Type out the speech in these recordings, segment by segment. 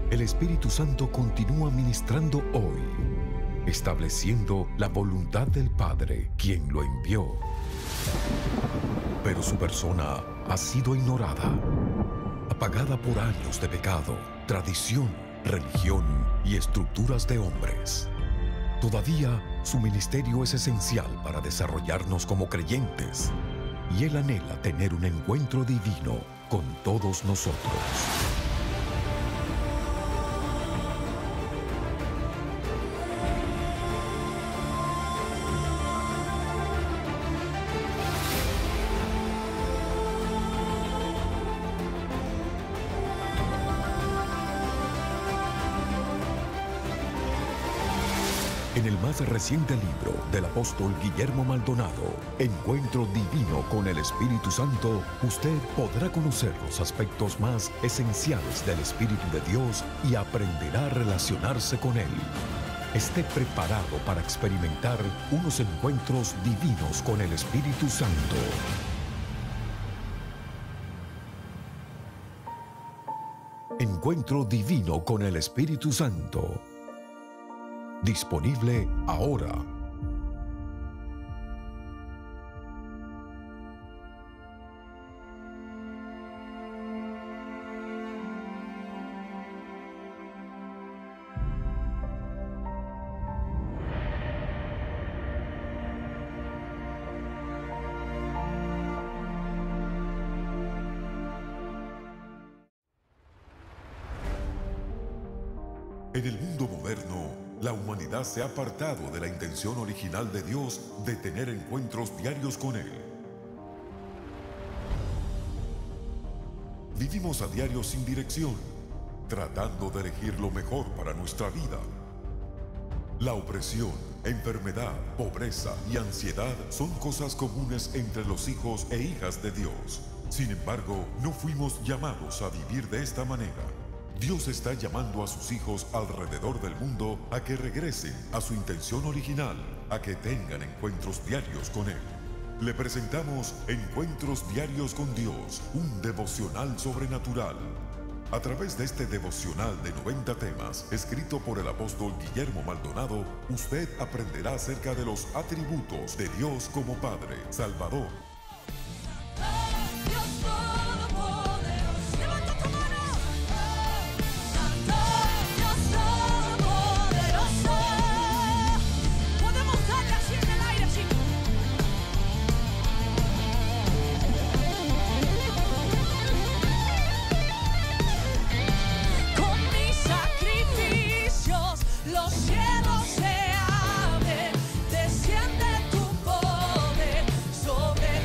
El Espíritu Santo continúa ministrando hoy, estableciendo la voluntad del Padre, quien lo envió. Pero su persona ha sido ignorada, apagada por años de pecado, tradición, religión y estructuras de hombres. Todavía su ministerio es esencial para desarrollarnos como creyentes, y Él anhela tener un encuentro divino con todos nosotros. En el más reciente libro del apóstol Guillermo Maldonado, Encuentro Divino con el Espíritu Santo, usted podrá conocer los aspectos más esenciales del Espíritu de Dios y aprenderá a relacionarse con Él. Esté preparado para experimentar unos encuentros divinos con el Espíritu Santo. Encuentro Divino con el Espíritu Santo. Disponible ahora. En el mundo moderno, la humanidad se ha apartado de la intención original de Dios de tener encuentros diarios con Él. Vivimos a diario sin dirección, tratando de elegir lo mejor para nuestra vida. La opresión, enfermedad, pobreza y ansiedad son cosas comunes entre los hijos e hijas de Dios. Sin embargo, no fuimos llamados a vivir de esta manera. Dios está llamando a sus hijos alrededor del mundo a que regresen a su intención original, a que tengan encuentros diarios con Él. Le presentamos Encuentros Diarios con Dios, un devocional sobrenatural. A través de este devocional de 90 temas, escrito por el apóstol Guillermo Maldonado, usted aprenderá acerca de los atributos de Dios como Padre, Salvador. Los cielos se abren, desciende tu poder sobre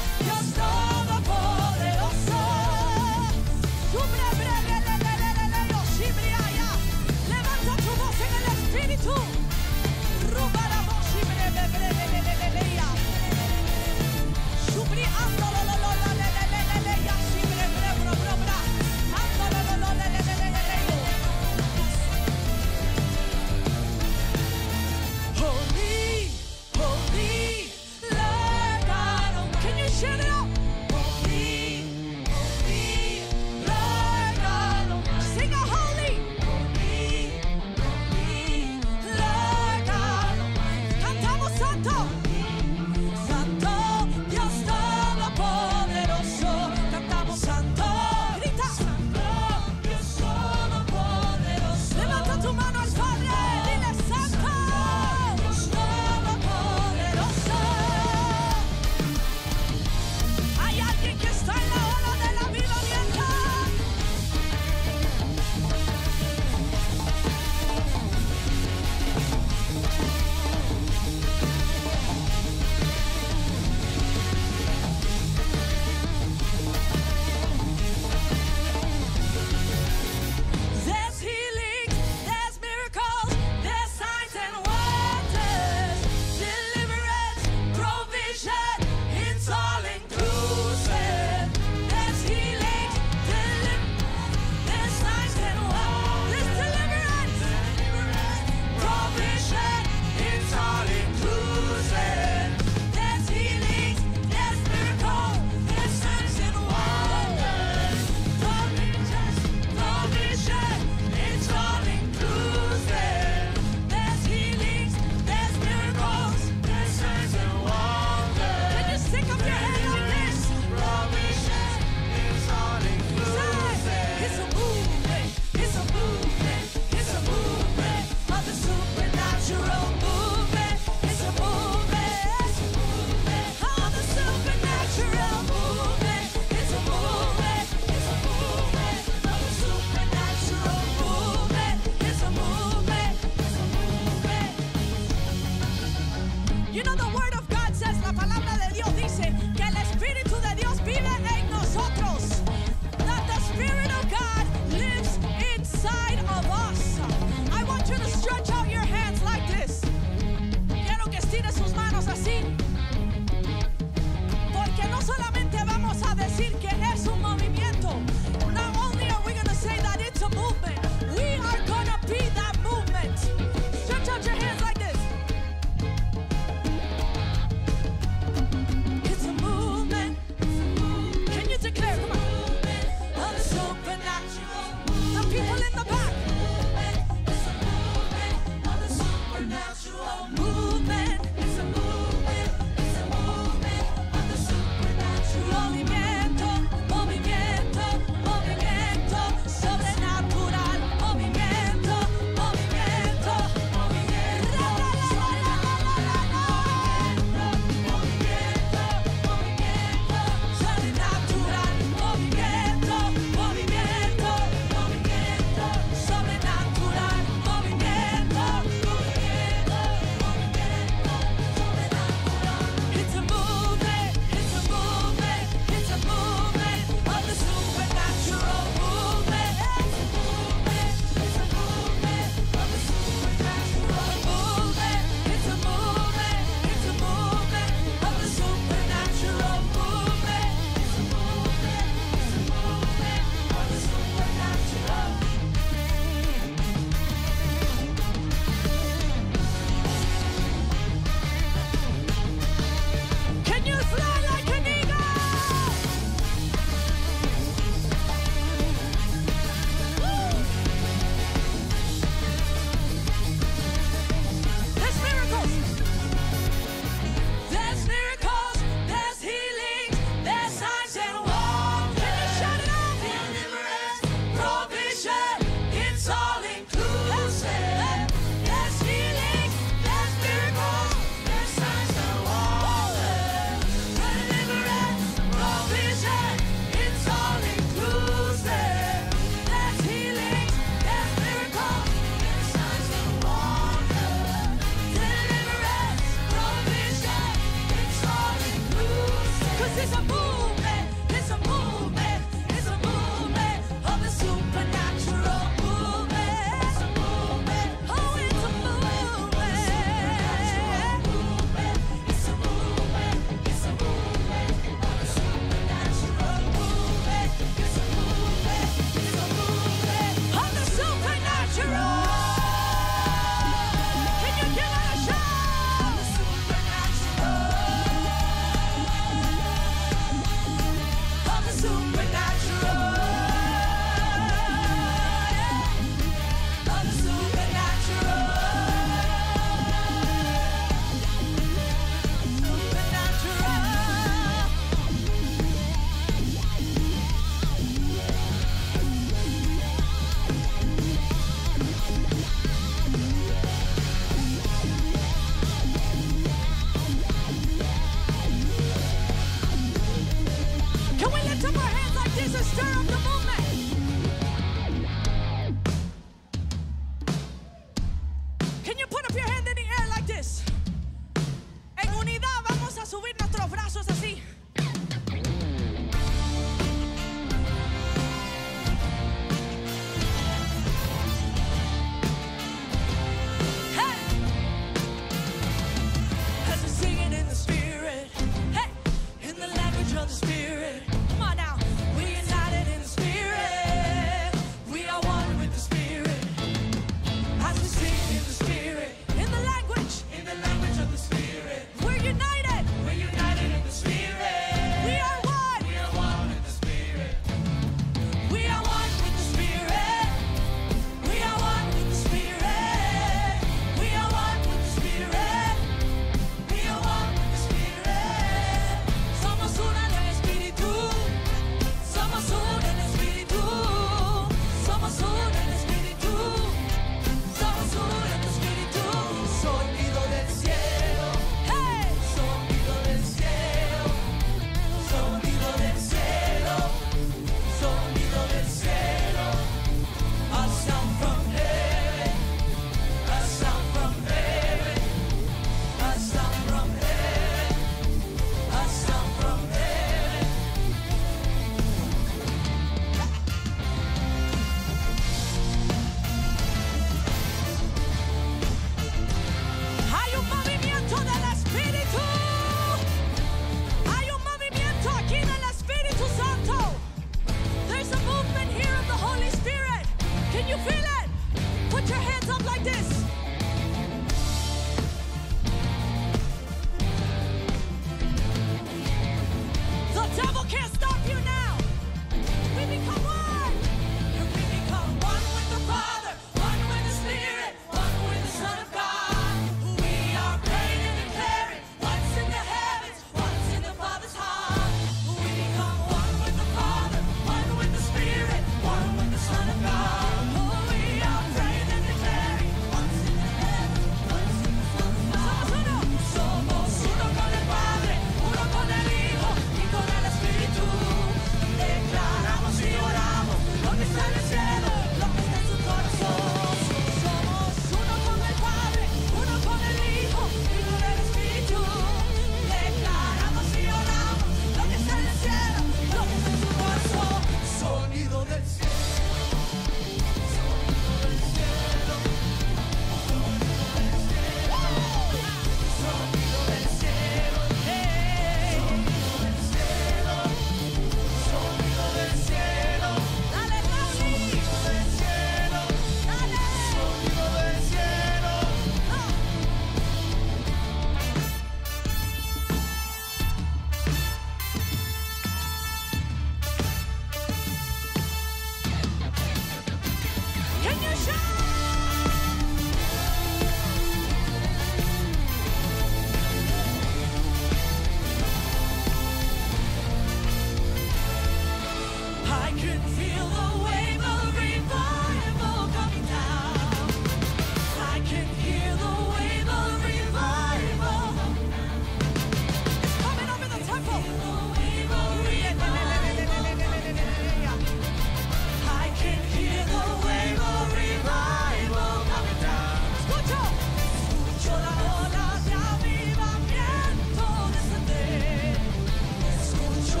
Escucho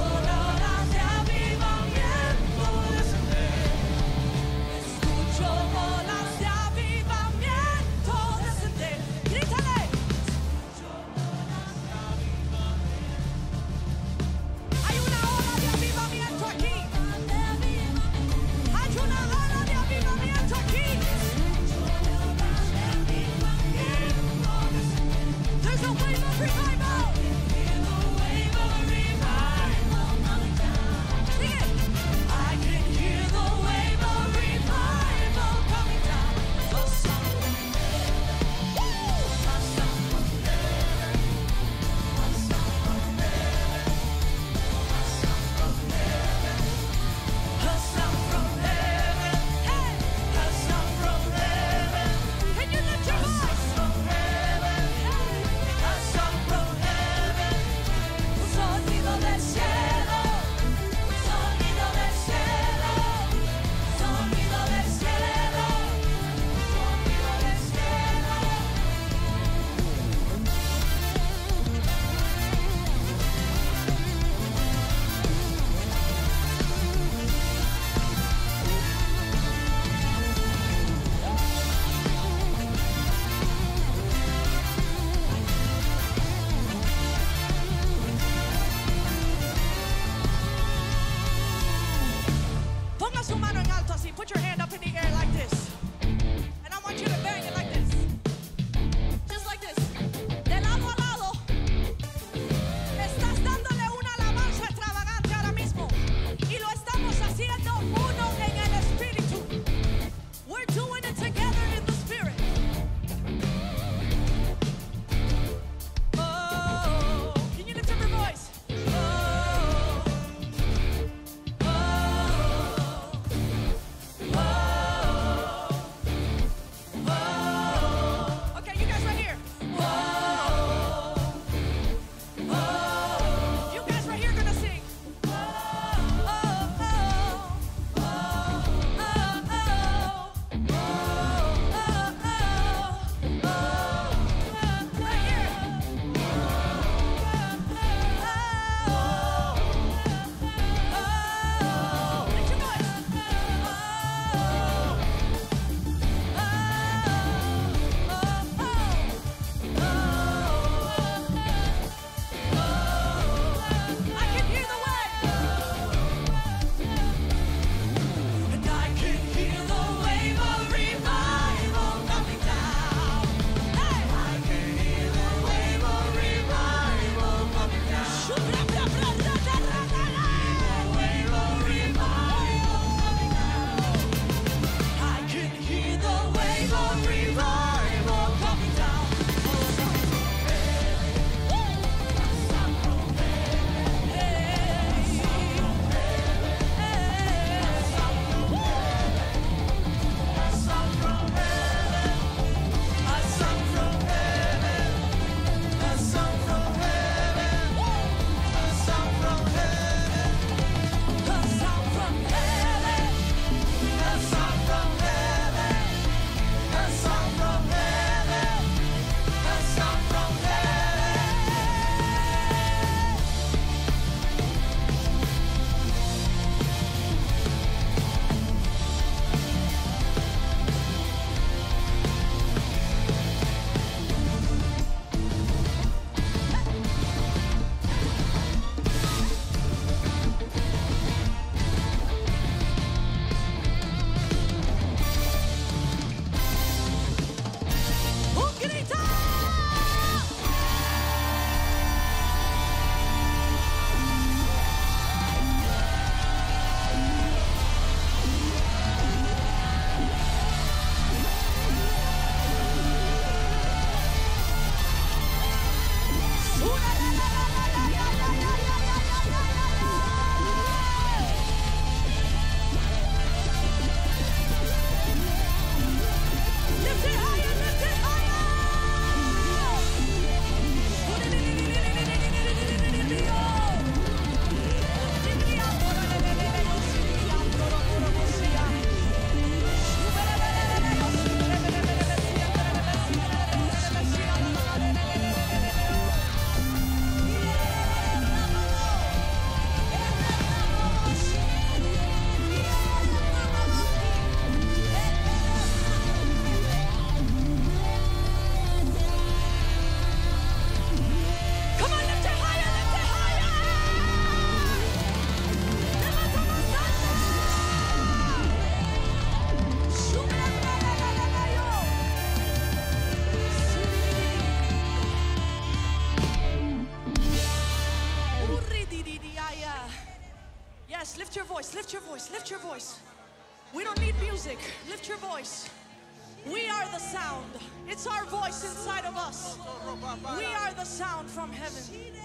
Yes, lift your voice, lift your voice, lift your voice. We don't need music. Lift your voice. We are the sound. It's our voice inside of us. We are the sound from heaven.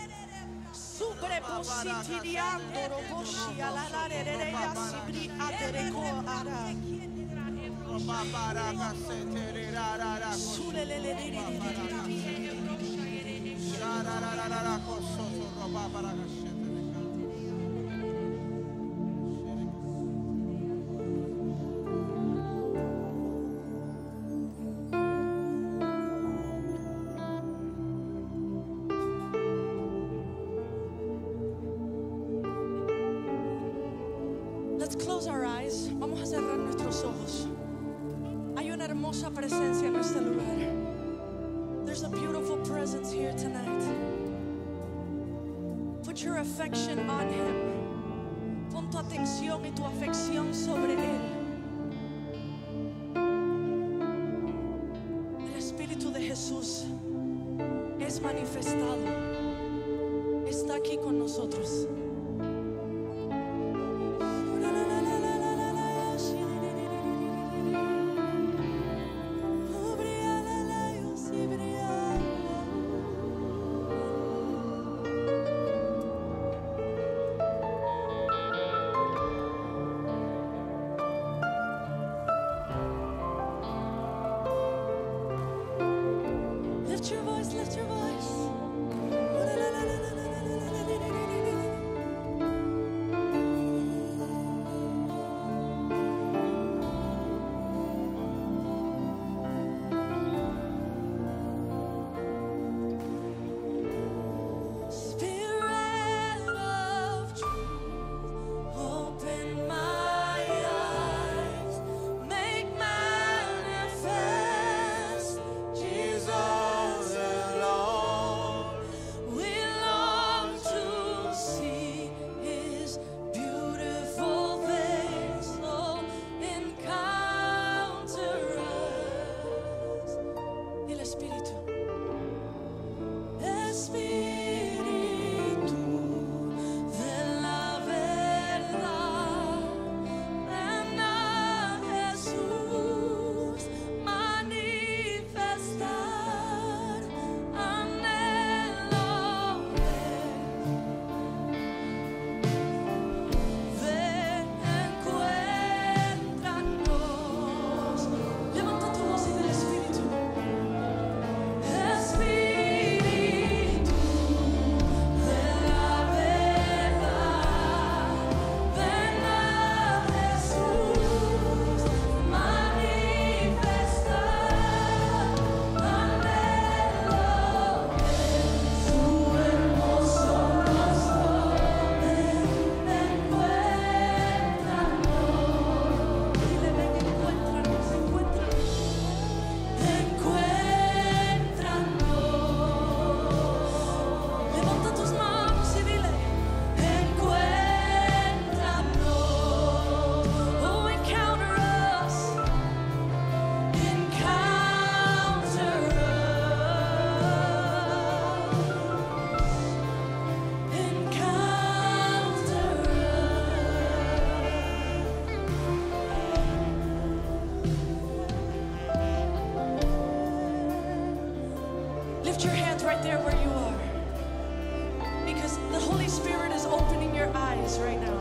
Let's close our eyes. Vamos a cerrar nuestros ojos. Hay una hermosa presencia en este lugar. There's a beautiful presence here tonight. Put your affection on Him. Pon tu atención y tu afección sobre Él. El Espíritu de Jesús es manifestado. Está aquí con nosotros. Lift your voice, lift your voice. Lift your hands right there where you are, because the Holy Spirit is opening your eyes right now.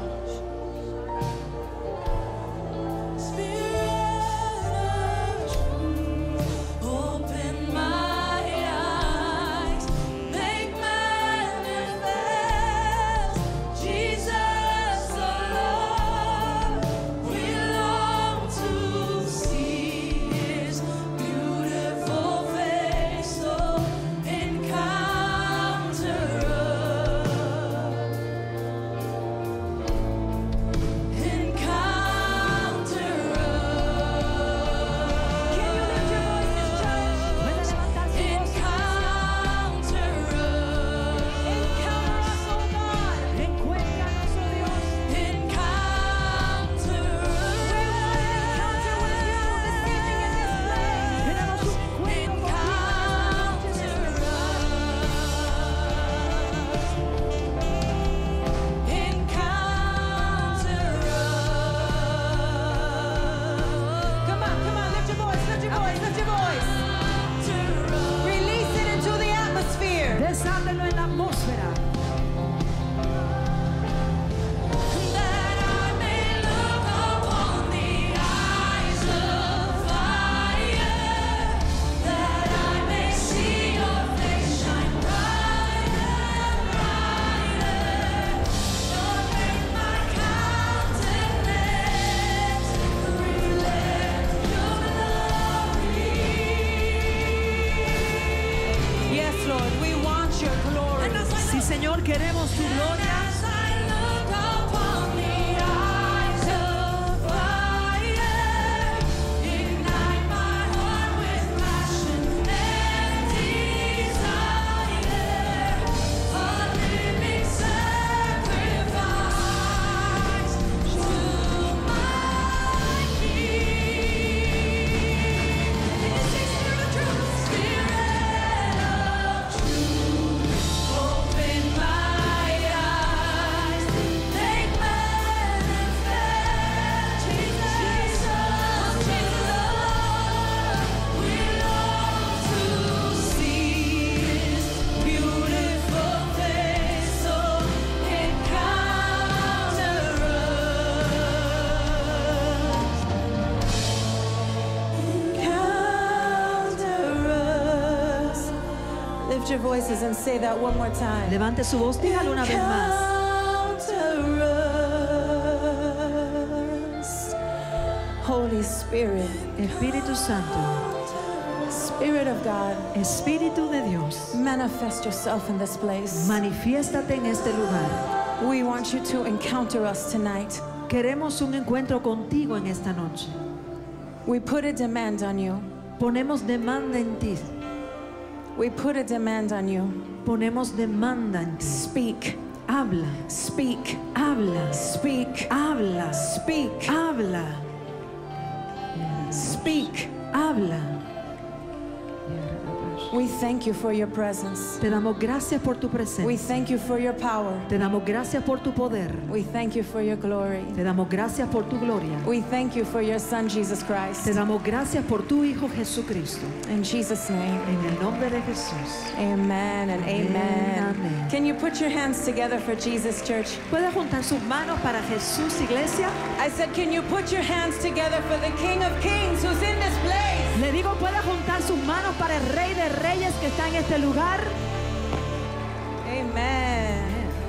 Queremos tu gloria. Lift your voices and say that one more time. Levante su voz, dígalo una vez más. Encounter us. Holy Spirit, Espíritu Santo, Spirit of God, Espíritu de Dios, manifest yourself in this place. manifiéstate en este lugar. We want you to encounter us tonight. Queremos un encuentro contigo en esta noche. We put a demand on you. Ponemos demanda en ti. We put a demand on you. Ponemos demanda en ti. Speak, Habla, speak, habla, speak, habla, speak, habla, speak. habla. We thank you for your presence. Te damos gracias por tu We presencia. thank you for your power. Te damos gracias por tu poder. We thank you for your glory. Te damos gracias por tu gloria. We thank you for your Son, Jesus Te Christ. damos gracias por tu Hijo Jesucristo. In Jesus' name, En el nombre de Jesús. amen and amen. Amen. Can you put your hands together for Jesus, church? ¿Puede juntar sus manos para Jesús, iglesia? I said, can you put your hands together for the King of Kings who's in this place? Le digo, ¿puede juntar sus manos para el Rey de Reyes que está en este lugar? Amen.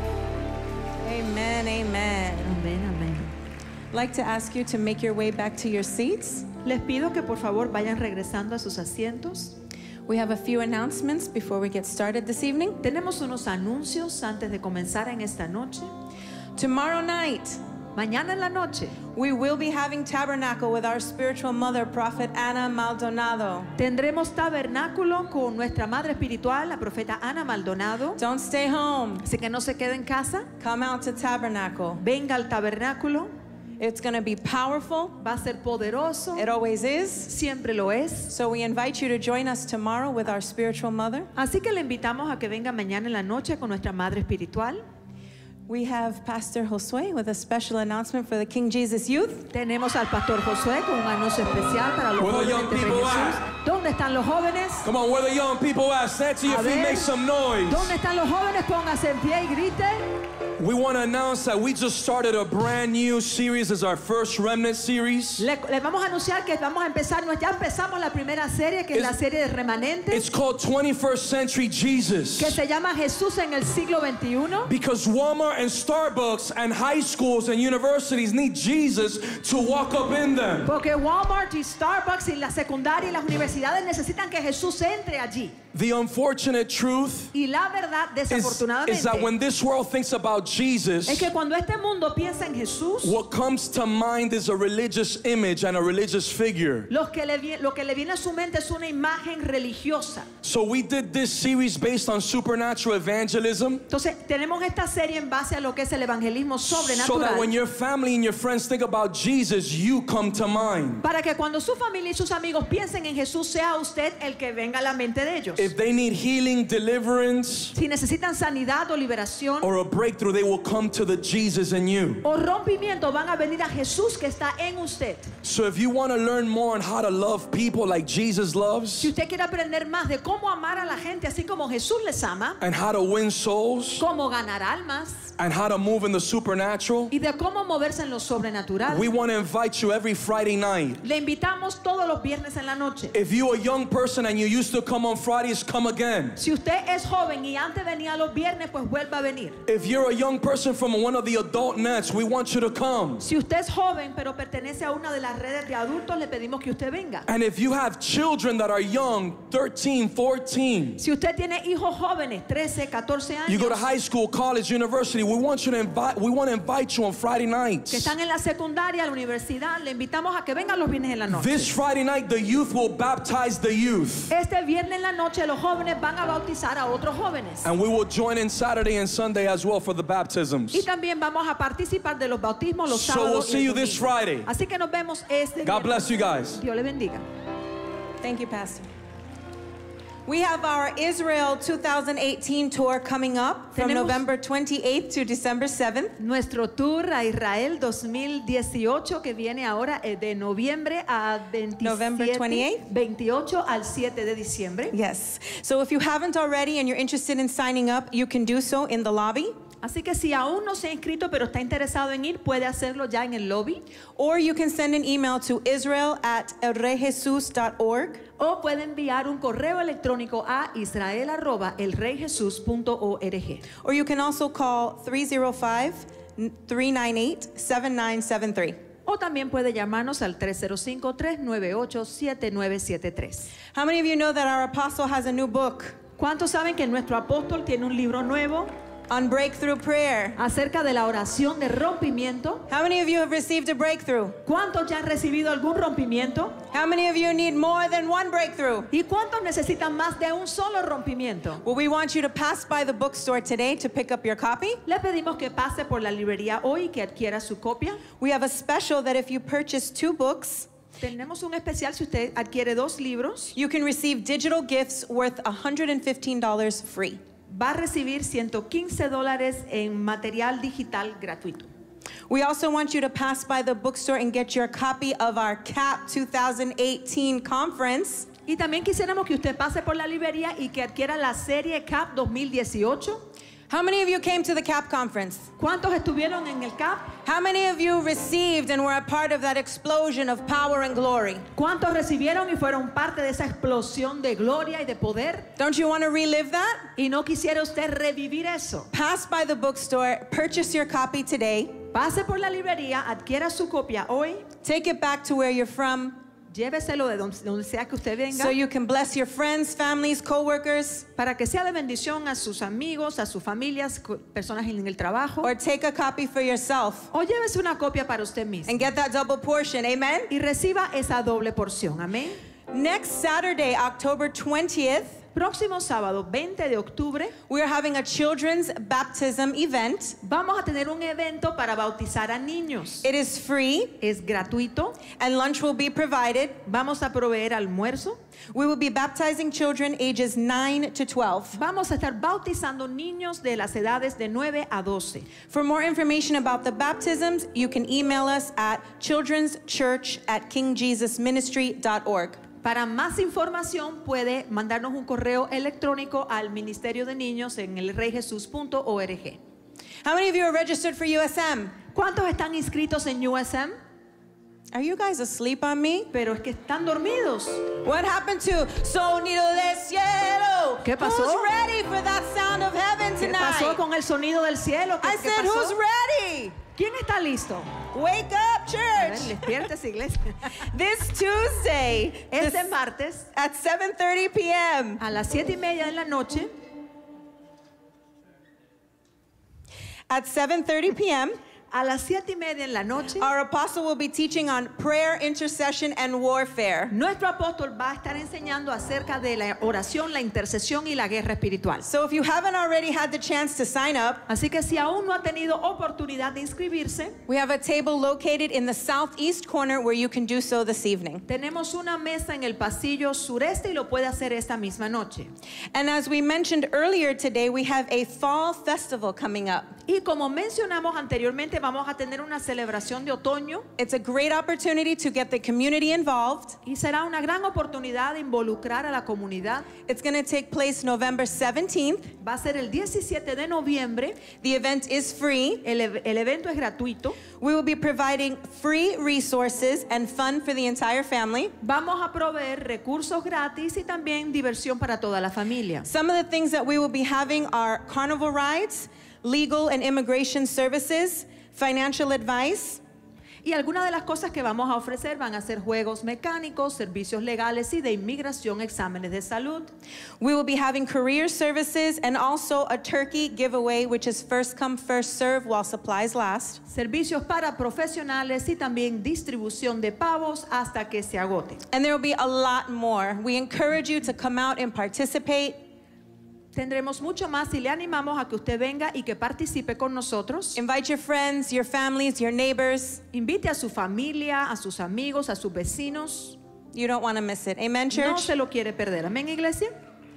Amen, amen. Amén, amén. I'd like to ask you to make your way back to your seats. Les pido que por favor vayan regresando a sus asientos. We have a few announcements before we get started this evening. Tenemos unos anuncios antes de comenzar en esta noche. Tomorrow night, Mañana en la noche we will be having tabernacle with our spiritual mother, Prophet Ana Maldonado. tendremos tabernáculo con nuestra madre espiritual, la profeta Ana Maldonado. Don't stay home. Así que no se quede en casa, Come out to tabernacle. venga al tabernáculo. It's going to be powerful. Va a ser poderoso, It always is. siempre lo es. So we invite you to join us tomorrow with our spiritual mother. Así que le invitamos a que venga mañana en la noche con nuestra madre espiritual. We have Pastor Josue with a special announcement for the King Jesus Youth. Tenemos al pastor Josué con un anuncio especial para los Where the jóvenes young de people Jesús. at? ¿Dónde están los jóvenes? Come on, where the young people at? Stand to your A feet, ver. make some noise. ¿Dónde están los jóvenes? Pónganse en pie y griten. We want to announce that we just started a brand new series. It's our first Remnant series. Le vamos a anunciar que vamos a empezar, ya empezamos la primera serie, que es la serie de remanentes, It's called 21st Century Jesus. que se llama Jesús en el siglo XXI. Because Walmart and Starbucks and high schools and universities need Jesus to walk up in them. Porque Walmart y Starbucks y la secundaria y las universidades necesitan que Jesús entre allí. The unfortunate truth Y la verdad, is desafortunadamente, that when this world thinks about Jesus, es que cuando este mundo piensa en Jesús, what comes to mind is a religious image and a religious figure. lo que le viene a su mente es una imagen religiosa. So we did this series based on supernatural evangelism, Entonces, tenemos esta serie en base a lo que es el evangelismo so that sobrenatural. when your family and your friends think about Jesus, you come to mind. Para que cuando su familia y sus amigos piensen en Jesús, sea usted el que venga a la mente de ellos. If they need healing, deliverance, Si necesitan sanidad o liberación or a breakthrough, they will come to the Jesus in you. o rompimiento, van a venir a Jesús que está en usted. So if you want to learn more on how to love people like Jesus Si loves, usted quiere aprender más de cómo amar a la gente así como Jesús les ama, and how to win souls, cómo ganar almas and how to move in the supernatural, y de cómo moverse en lo sobrenatural, we want to invite you every Friday night. le invitamos todos los viernes en la noche. If you're a young person and you used to come on Fridays Fridays, come again. Si usted es joven y antes venía los viernes, pues vuelva a venir. If you're a young person from one of the adult nets, we want you to come. Si usted es joven pero pertenece a una de las redes de adultos, le pedimos que usted venga. And if you have children that are young, 13, 14, Si usted tiene hijos jóvenes, 13, 14 you go to años, high school, college, university, we want to invite you on Friday nights. que están en la secundaria, la universidad, le invitamos a que vengan los viernes en la noche. This Friday night, the youth will baptize the youth. Este viernes en la noche los jóvenes van a bautizar a otros jóvenes. And we will join in Saturday and Sunday as well for the baptisms. Y también vamos a participar de los bautismos los So sábados we'll y see el you this domingo. Friday. Así que nos vemos este God viernes. bless you guys. Dios le bendiga. Thank you, Pastor. We have our Israel 2018 tour coming up from Tenemos- November 28th to December 7th. Nuestro tour a Israel 2018 que viene ahora de noviembre a 27, November 28th? 28 al 7 de diciembre. Yes. So if you haven't already and you're interested in signing up, you can do so in the lobby. Así que si aún no se ha inscrito pero está interesado en ir, puede hacerlo ya en el lobby Or you can send an email to israel@elreyjesus.org. o puede enviar un correo electrónico a israel@elreyjesus.org. Or you can also call 305-398-7973. O también puede llamarnos al 305-398-7973. How many of you know that our apostle has a new book ¿Cuántos saben que nuestro apóstol tiene un libro nuevo on breakthrough prayer? acerca de la oración de rompimiento? How many of you have received a breakthrough? ¿Cuántos ya han recibido algún rompimiento? How many of you need more than one breakthrough? ¿Y cuántos necesitan más de un solo rompimiento? Well, we want you to pass by the bookstore today to pick up your copy. Le pedimos que pase por la librería hoy y que adquiera su copia. We have a special that if you purchase 2 books, Tenemos un especial si usted adquiere 2 libros. you can receive digital gifts worth $115 free. Va a recibir $115 en material digital gratuito. We also want you to pass by the bookstore and get your copy of our CAP 2018 conference. Y también quisiéramos que usted pase por la librería y que adquiera la serie CAP 2018. How many of you came to the CAP conference? ¿Cuántos estuvieron en el CAP? How many of you received and were a part of that explosion of power and glory? ¿Cuántos recibieron y fueron parte de esa explosión de gloria y de poder? Don't you want to relive that? ¿Y no quisiera usted revivir eso? Pass by the bookstore, purchase your copy today, Pase por la librería, adquiera su copia hoy, take it back to where you're from lléveselo de donde sea que usted venga, so you can bless your friends, families, co-workers, para que sea de bendición a sus amigos, a sus familias, personas en el trabajo. or take a copy for yourself O llévese una copia para usted mismo and get that double portion. Amen? y reciba esa doble porción. Amén. Next Saturday, October 20th, Próximo sábado, 20 de octubre, we are having a children's baptism event. vamos a tener un evento para bautizar a niños. It is free Es gratuito. and lunch will be provided. Vamos a proveer almuerzo. We will be baptizing children ages 9 to 12. Vamos a estar bautizando niños de las edades de 9 a 12. For more information about the baptisms, you can email us at childrenschurch@kingjesusministry.org. Para más información puede mandarnos un correo electrónico al Ministerio de Niños en elreyjesus.org. How many of you are registered for USM? ¿Cuántos están inscritos en USM? Are you guys asleep on me? Pero es que están dormidos. What happened to Sonido del Cielo? ¿Qué pasó? Who's ready for that sound of heaven ¿Qué pasó tonight? con el sonido del cielo? ¿Qué, I qué said, pasó? who's ready? ¿Quién está listo? Wake up, A ver, church. despiértese, iglesia. This Tuesday Este martes at 7:30 p.m. a las 7:30 de la noche, At 7:30 p.m., a las 7:30 en la noche, our apostle will be teaching on prayer, intercession, and warfare. nuestro apóstol va a estar enseñando acerca de la oración, la intercesión y la guerra espiritual. So if you haven't already had the chance to sign up, Así que si aún no ha tenido oportunidad de inscribirse, we have a table located in the southeast corner where you can do so this evening. tenemos una mesa en el pasillo sureste y lo puede hacer esta misma noche. And as we mentioned earlier today, we have a fall festival coming up. Y como mencionamos anteriormente, vamos a tener una celebración de otoño It's a great opportunity to get the community involved. y será una gran oportunidad de involucrar a la comunidad. It's going to take place November 17th. Va a ser el 17 de noviembre. The event is free. El evento es gratuito. We will be providing free resources and fun for the entire family. Vamos a proveer recursos gratis y también diversión para toda la familia. Some of the things that we will be having are carnival rides, legal and immigration services, financial advice. Y algunas de las cosas que vamos a ofrecer van a ser juegos mecánicos, servicios legales y de inmigración, exámenes de salud. We will be having career services and also a turkey giveaway, which is first come, first serve while supplies last. Servicios para profesionales y también distribución de pavos hasta que se agote. And there will be a lot more. We encourage you to come out and participate. Tendremos mucho más y le animamos a que usted venga y que participe con nosotros. Invite your friends, your families, your neighbors. Invite a su familia, a sus amigos, a sus vecinos. You don't want to miss it. Amen, No church? se lo quiere perder. Amén, iglesia.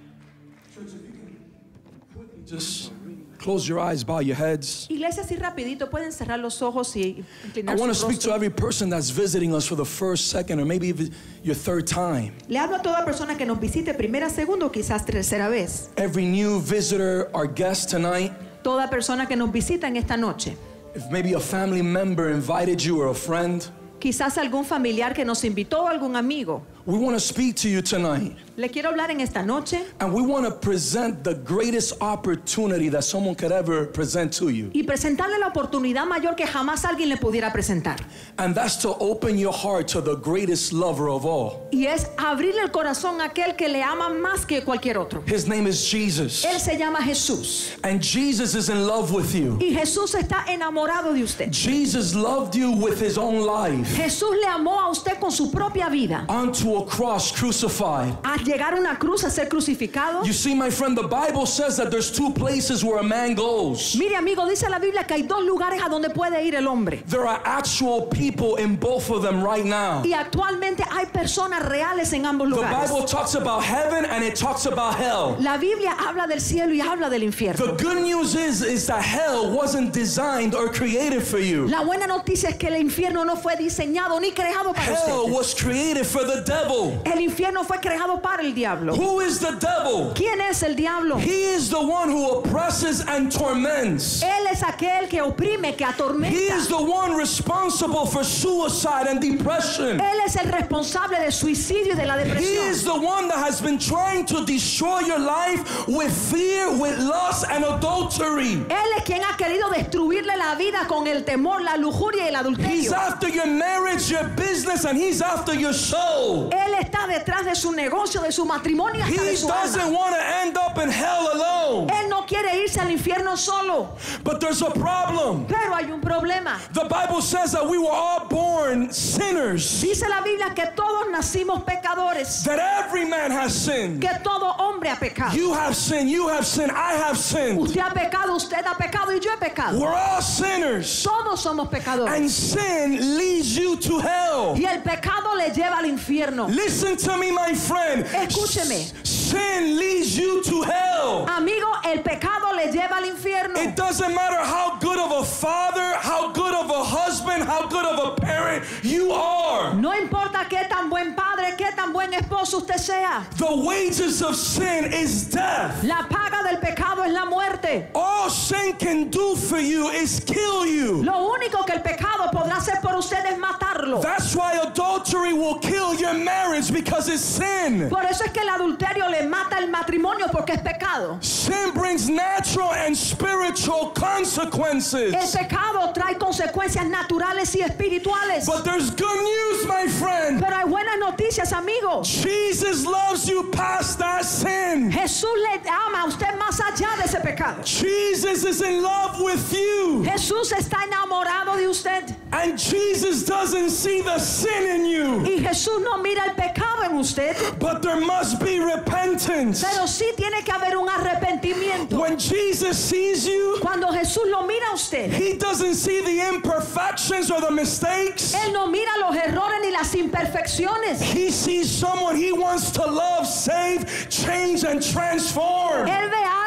Just close your eyes, bow your heads. Iglesia, así rapidito pueden cerrar los ojos y I inclinar want to su speak to rostro. every person that's visiting us for the first, second, or maybe even your third time. Le hablo a toda persona que nos visite primera, segunda o quizás tercera vez. Every new visitor or guest tonight. Toda persona que nos visita en esta noche. If maybe a family member invited you or a friend, Quizás algún familiar que nos invitó o algún amigo. we want to speak to you tonight. Le quiero hablar en esta noche And we want to present the greatest opportunity that someone could ever present to you. y presentarle la oportunidad mayor que jamás alguien le pudiera presentar. And that's to open your heart to the greatest lover of all. Y es abrirle el corazón a aquel que le ama más que cualquier otro. His name is Jesus. Él se llama Jesús. And Jesus is in love with you. Y Jesús está enamorado de usted. Jesus loved you with his own life. Jesús le amó a usted con su propia vida. Onto a cross, crucified. A llegar a una cruz a ser crucificado. You see, my friend, the Bible says that there's two places where a man goes. Mire, amigo, dice la Biblia que hay dos lugares a donde puede ir el hombre. There are actual people in both of them right now. Y actualmente hay personas reales en ambos The lugares. Bible talks about heaven and it talks about hell. La Biblia habla del cielo y habla del The infierno. good news is that hell wasn't designed or created for you. La buena noticia es que el infierno no fue diseñado ni creado para Hell usted. was created for the devil. El infierno fue creado para el diablo. Who is the devil? ¿Quién es el diablo? He is the one who oppresses and torments. Él es aquel que oprime, que He atormenta. is the one responsible for suicide and depression. Él es el responsable del suicidio y de la He depresión. is the one that has been trying to destroy your life with fear, with lust, and adultery. Él es quien ha querido destruirle la vida con el temor, la lujuria y el He's adulterio. after your marriage, your business, and he's after your soul. Él está detrás de su negocio, de su matrimonio, He hasta de su doesn't alma. want to end up in hell alone. Él no quiere irse al infierno solo. But there's a problem. Pero hay un problema. The Bible says that we were all born sinners, Dice la Biblia que todos nacimos pecadores. that every man has sinned. Que todo hombre ha pecado. You have sinned, I have sinned. Usted ha pecado, usted ha pecado y yo he pecado. We're all sinners. Todos somos pecadores. And sin leads you to hell. Y el pecado le lleva al infierno. Listen to me, my friend. Escúcheme. Sin leads you to hell. Amigo, el pecado le lleva al infierno. It doesn't matter how good of a father, how good of a husband, how good of a parent you are. No importa qué tan buen padre, qué tan buen esposo usted sea. The wages of sin is death. La paga del pecado es la muerte. All sin can do for you is kill you. Lo único que el pecado podrá hacer por usted es matarlo. That's why adultery will kill your marriage, because it's sin. Por eso es que el adulterio le mata el matrimonio, porque es pecado. Sin brings natural and spiritual consequences. El pecado trae consecuencias naturales y espirituales. But there's good news, my friend. Pero hay buenas noticias, amigo. Jesus loves you past that sin. Jesús le ama a usted más allá de ese pecado. Jesus is in love with you. Jesús está enamorado de usted. And Jesus doesn't see the sin in you. Y Jesús no mira el pecado en usted. But there must be repentance. Pero sí tiene que haber un arrepentimiento. When Jesus sees you, Cuando Jesús lo mira a usted, he doesn't see the imperfections or the mistakes. Él no mira los errores ni las imperfecciones. He sees someone he wants to love, save, change, and transform. Él ve a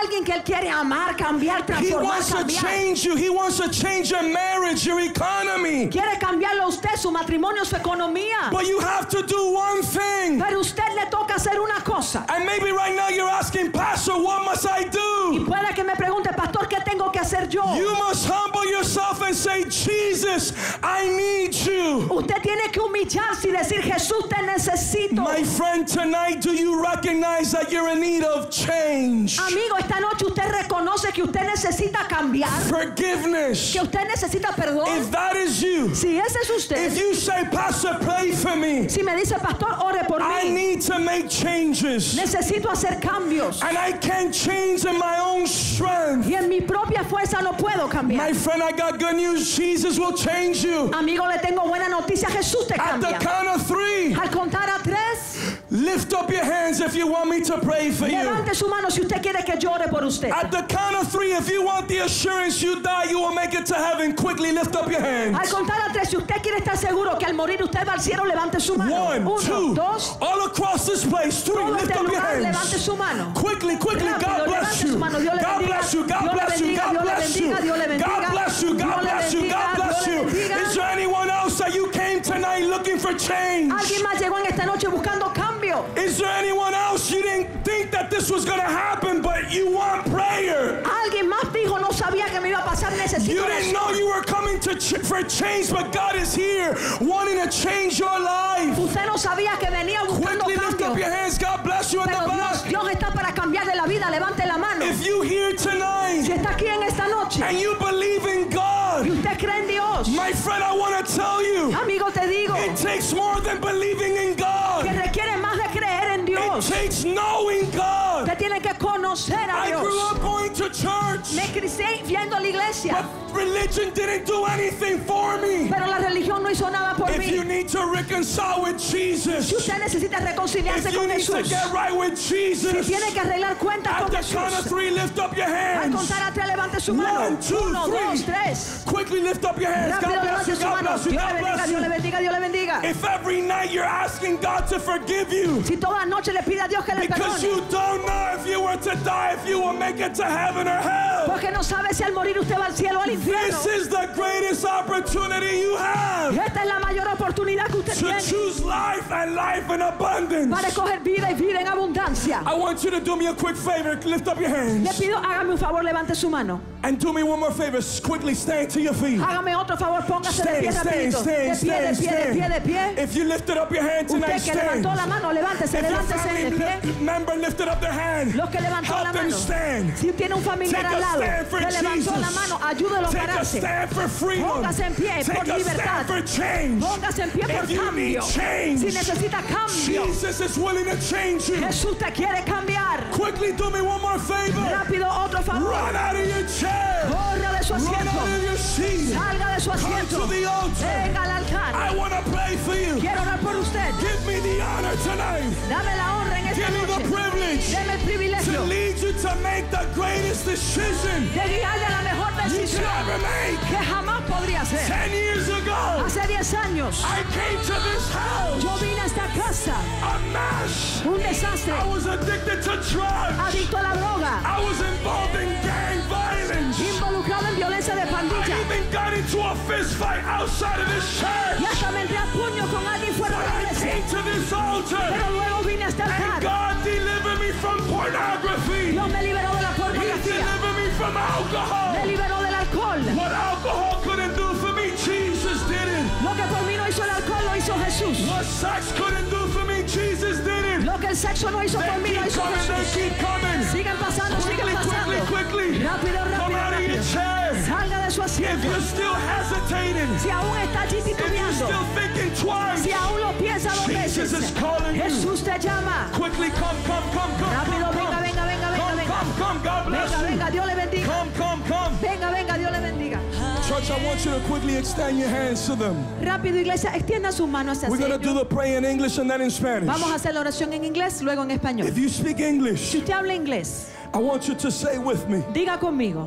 alguien que Él quiere amar, cambiar, He transformar, wants to cambiar. change you. He wants to change your marriage, your economy. Quiere cambiarlo a usted, su matrimonio, su economía. But you have to do one thing. Pero usted le toca hacer una cosa. And maybe right now you're asking, Pastor, what must I Y do? puede que me pregunte, pastor, ¿qué tengo que hacer yo? You must humble yourself and say, Jesus, I need you. Usted tiene que humillarse y decir, Jesús, te necesito. My friend, tonight, do you recognize that you're in need of change? Amigo, esta noche usted reconoce que usted necesita cambiar, Forgiveness. que usted necesita perdón. If that is you, Si ese es usted, if you say, Pastor, pray for me, si me dice, pastor, ore por I mí, need to make changes. necesito hacer cambios. And I can't change in my own strength. Y en mi propia fuerza no puedo My cambiar. friend, I got good news. Jesus will change you. Amigo, le tengo buena noticia, Jesús te At the cambia. count of 3, Al contar a 3, lift up your hands if you want me to pray for you. levante su mano si usted quiere que llore por usted. At the count of 3, if you want the assurance you die, you will make it to heaven. Quickly lift up your Al hands. contar a 3, si usted quiere estar seguro que al morir usted va al cielo, levante su mano. 1, 1, 2, 2, all across this place. 3, todo lift este up your lugar, levante hands. su mano. Quickly, quickly. Rápido, God bless levante su you. mano. Dios le God bendiga. bless you. God Dios le bless you. bendiga, God Dios le bless you. bendiga, Dios le bendiga. God bless you. God Dios le bless you. bendiga, God bless Dios you. le bendiga. Is there anyone else that you came tonight looking for change? Alguien más llegó en esta noche buscando cambio. Is there anyone else you didn't think that this was going to happen, but you want prayer? Alguien más dijo, no sabía que me iba a pasar, necesito You didn't know oración. you were coming to for change, but God is here wanting to change your life. Usted no sabía que venía buscando Quickly lift up your cambio. hands. God bless you in the Pero back. Dios está para cambiarle la vida. Levante la mano. If you here tonight Si está aquí en esta noche and you believe in y God, usted cree en Dios, my friend, I want to tell you, amigo, te digo it takes more than believing in God. que requiere más de creer en It Dios. takes knowing God. Usted tiene que conocer a I grew Dios. up going to church, Me crié viendo a la iglesia, but religion didn't do anything for me. pero la religión no hizo nada por If you mí. need to reconcile with Si Jesus, usted necesita reconciliarse if you con need to Jesús, get right with si Jesus, tiene que arreglar cuentas at con the count of Jesús, 3, lift up your al hands. contar a 3, levante su mano. 1, 2, 1, 2, 3. 3. Quickly lift up your hands. God Rápido bless you. levante su God mano. bless you. Dios God le bendiga, bless Dios le you. bendiga, Dios le bendiga. If every night you're asking God to forgive you Si toda noche le pide a Dios que le because perdone, you don't know if you were to die, if you will make it to heaven or hell, porque no sabe si al morir usted va al cielo o al infierno. this is the greatest opportunity you have Esta es la mayor oportunidad que usted to tiene choose life and life in abundance. para escoger vida y vida en abundancia. I want you to do me a quick favor. Lift up your Le hands. pido, hágame un favor, levante su mano. And do me one more favor. Quickly stand to your feet. Hágame otro favor, póngase de pie Stand, rapidito. stand, De pie, de stand, pie, de pie, de pie. If you lifted up your hand tonight, Usted que stand. levantó la mano, levántese, If your levántese de pie. family member lifted up their hand, Los que levantó la help them mano. stand. Si tiene un familiar Take al a lado stand for que levantó la Jesus. mano, ayúdelo a Take a pararse. stand for freedom. Póngase en pie por Take a libertad. stand for change. Póngase en pie por If you need cambio. change, Si necesita cambio, Jesus is willing to change you. Jesús te quiere cambiar. Quickly do me one more favor. Rápido, otro favor. Run out of your chair. Corra de su Run asiento. out of your seat. Salga de su Come asiento. to the altar. Venga al altar. I want to pray for you. Quiero orar por usted. Give me the honor tonight. Dame la honra en esta Give me the noche. privilege Deme el to privilegio lead you to make the greatest decision de guiarle a la mejor you could decisión ever make. que jamás podría hacer. 10 years ago, Hace 10 años I came to this house yo vine a esta casa, a mess. un desastre, I was addicted to drugs. adicto a la droga, I was involved in gang violence. involucrado en violencia de I pandilla even got into a fist fight outside of this y church. hasta me entré a puño con alguien fuera de la I iglesia. came to this altar Pero luego vine a este and altar. God delivered me from pornography. Dios me liberó de la He pornografía, delivered me from alcohol. me liberó del alcohol. What alcohol couldn't do for me, Jesus did it. Lo que por mí no hizo el alcohol lo hizo Jesús. What sex couldn't do for me, Jesus did it. Lo que el sexo no hizo por mí They lo keep hizo coming, they Jesús. keep coming. Sigan pasando, sigan Quickly, pasando. quickly, quickly. Rápido, Come rápido, out of your rápido. chair. Salga de su If asiento. you're still hesitating, Si aún está allí if you're titubeando, still thinking twice, si aún lo piensa dos Jesus veces, is calling you. Jesús te llama. Quickly, come. Rápido, venga, venga, venga, venga, venga. Come. God bless Venga, you. venga, Dios le bendiga. Come. Venga, venga, Dios le bendiga. Church, I want you to quickly extend your hands to them. Rápido, iglesia, extienda sus manos hacia We're going to do ellos. the prayer in English and then in Spanish. Vamos a hacer la oración en inglés, luego en español. If you speak English, Si usted habla inglés, I want you to say with me. diga conmigo.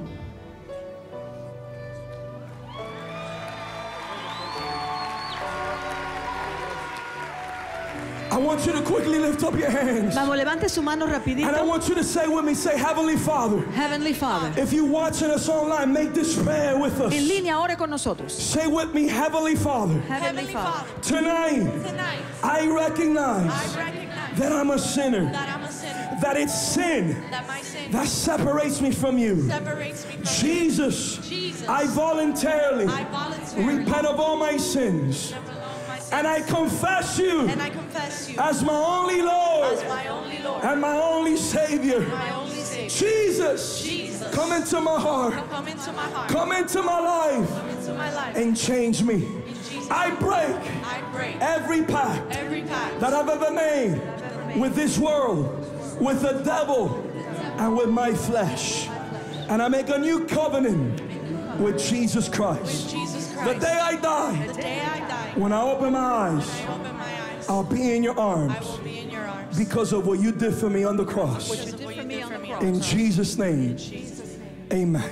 I want you to quickly lift up your hands. Vamos, levante su mano rapidito. And I want you to say with me, say, Heavenly Father. Heavenly Father. If you're watching us online, make this prayer with us. En línea, ore con nosotros. Say with me, Heavenly Father. Heavenly Father. Tonight, I recognize that I'm a sinner. That it's sin that separates me from you. Jesus, I voluntarily repent of all my sins. And I confess you as my only Lord and my only Savior. Jesus, come into my heart. Come into my life and change me. I break every pact that I've ever made with this world, with the devil, and with my flesh. And I make a new covenant with Jesus Christ. The day I die, when I open my eyes, I'll be in your arms because of what you did for me on the cross. In Jesus' name, amen.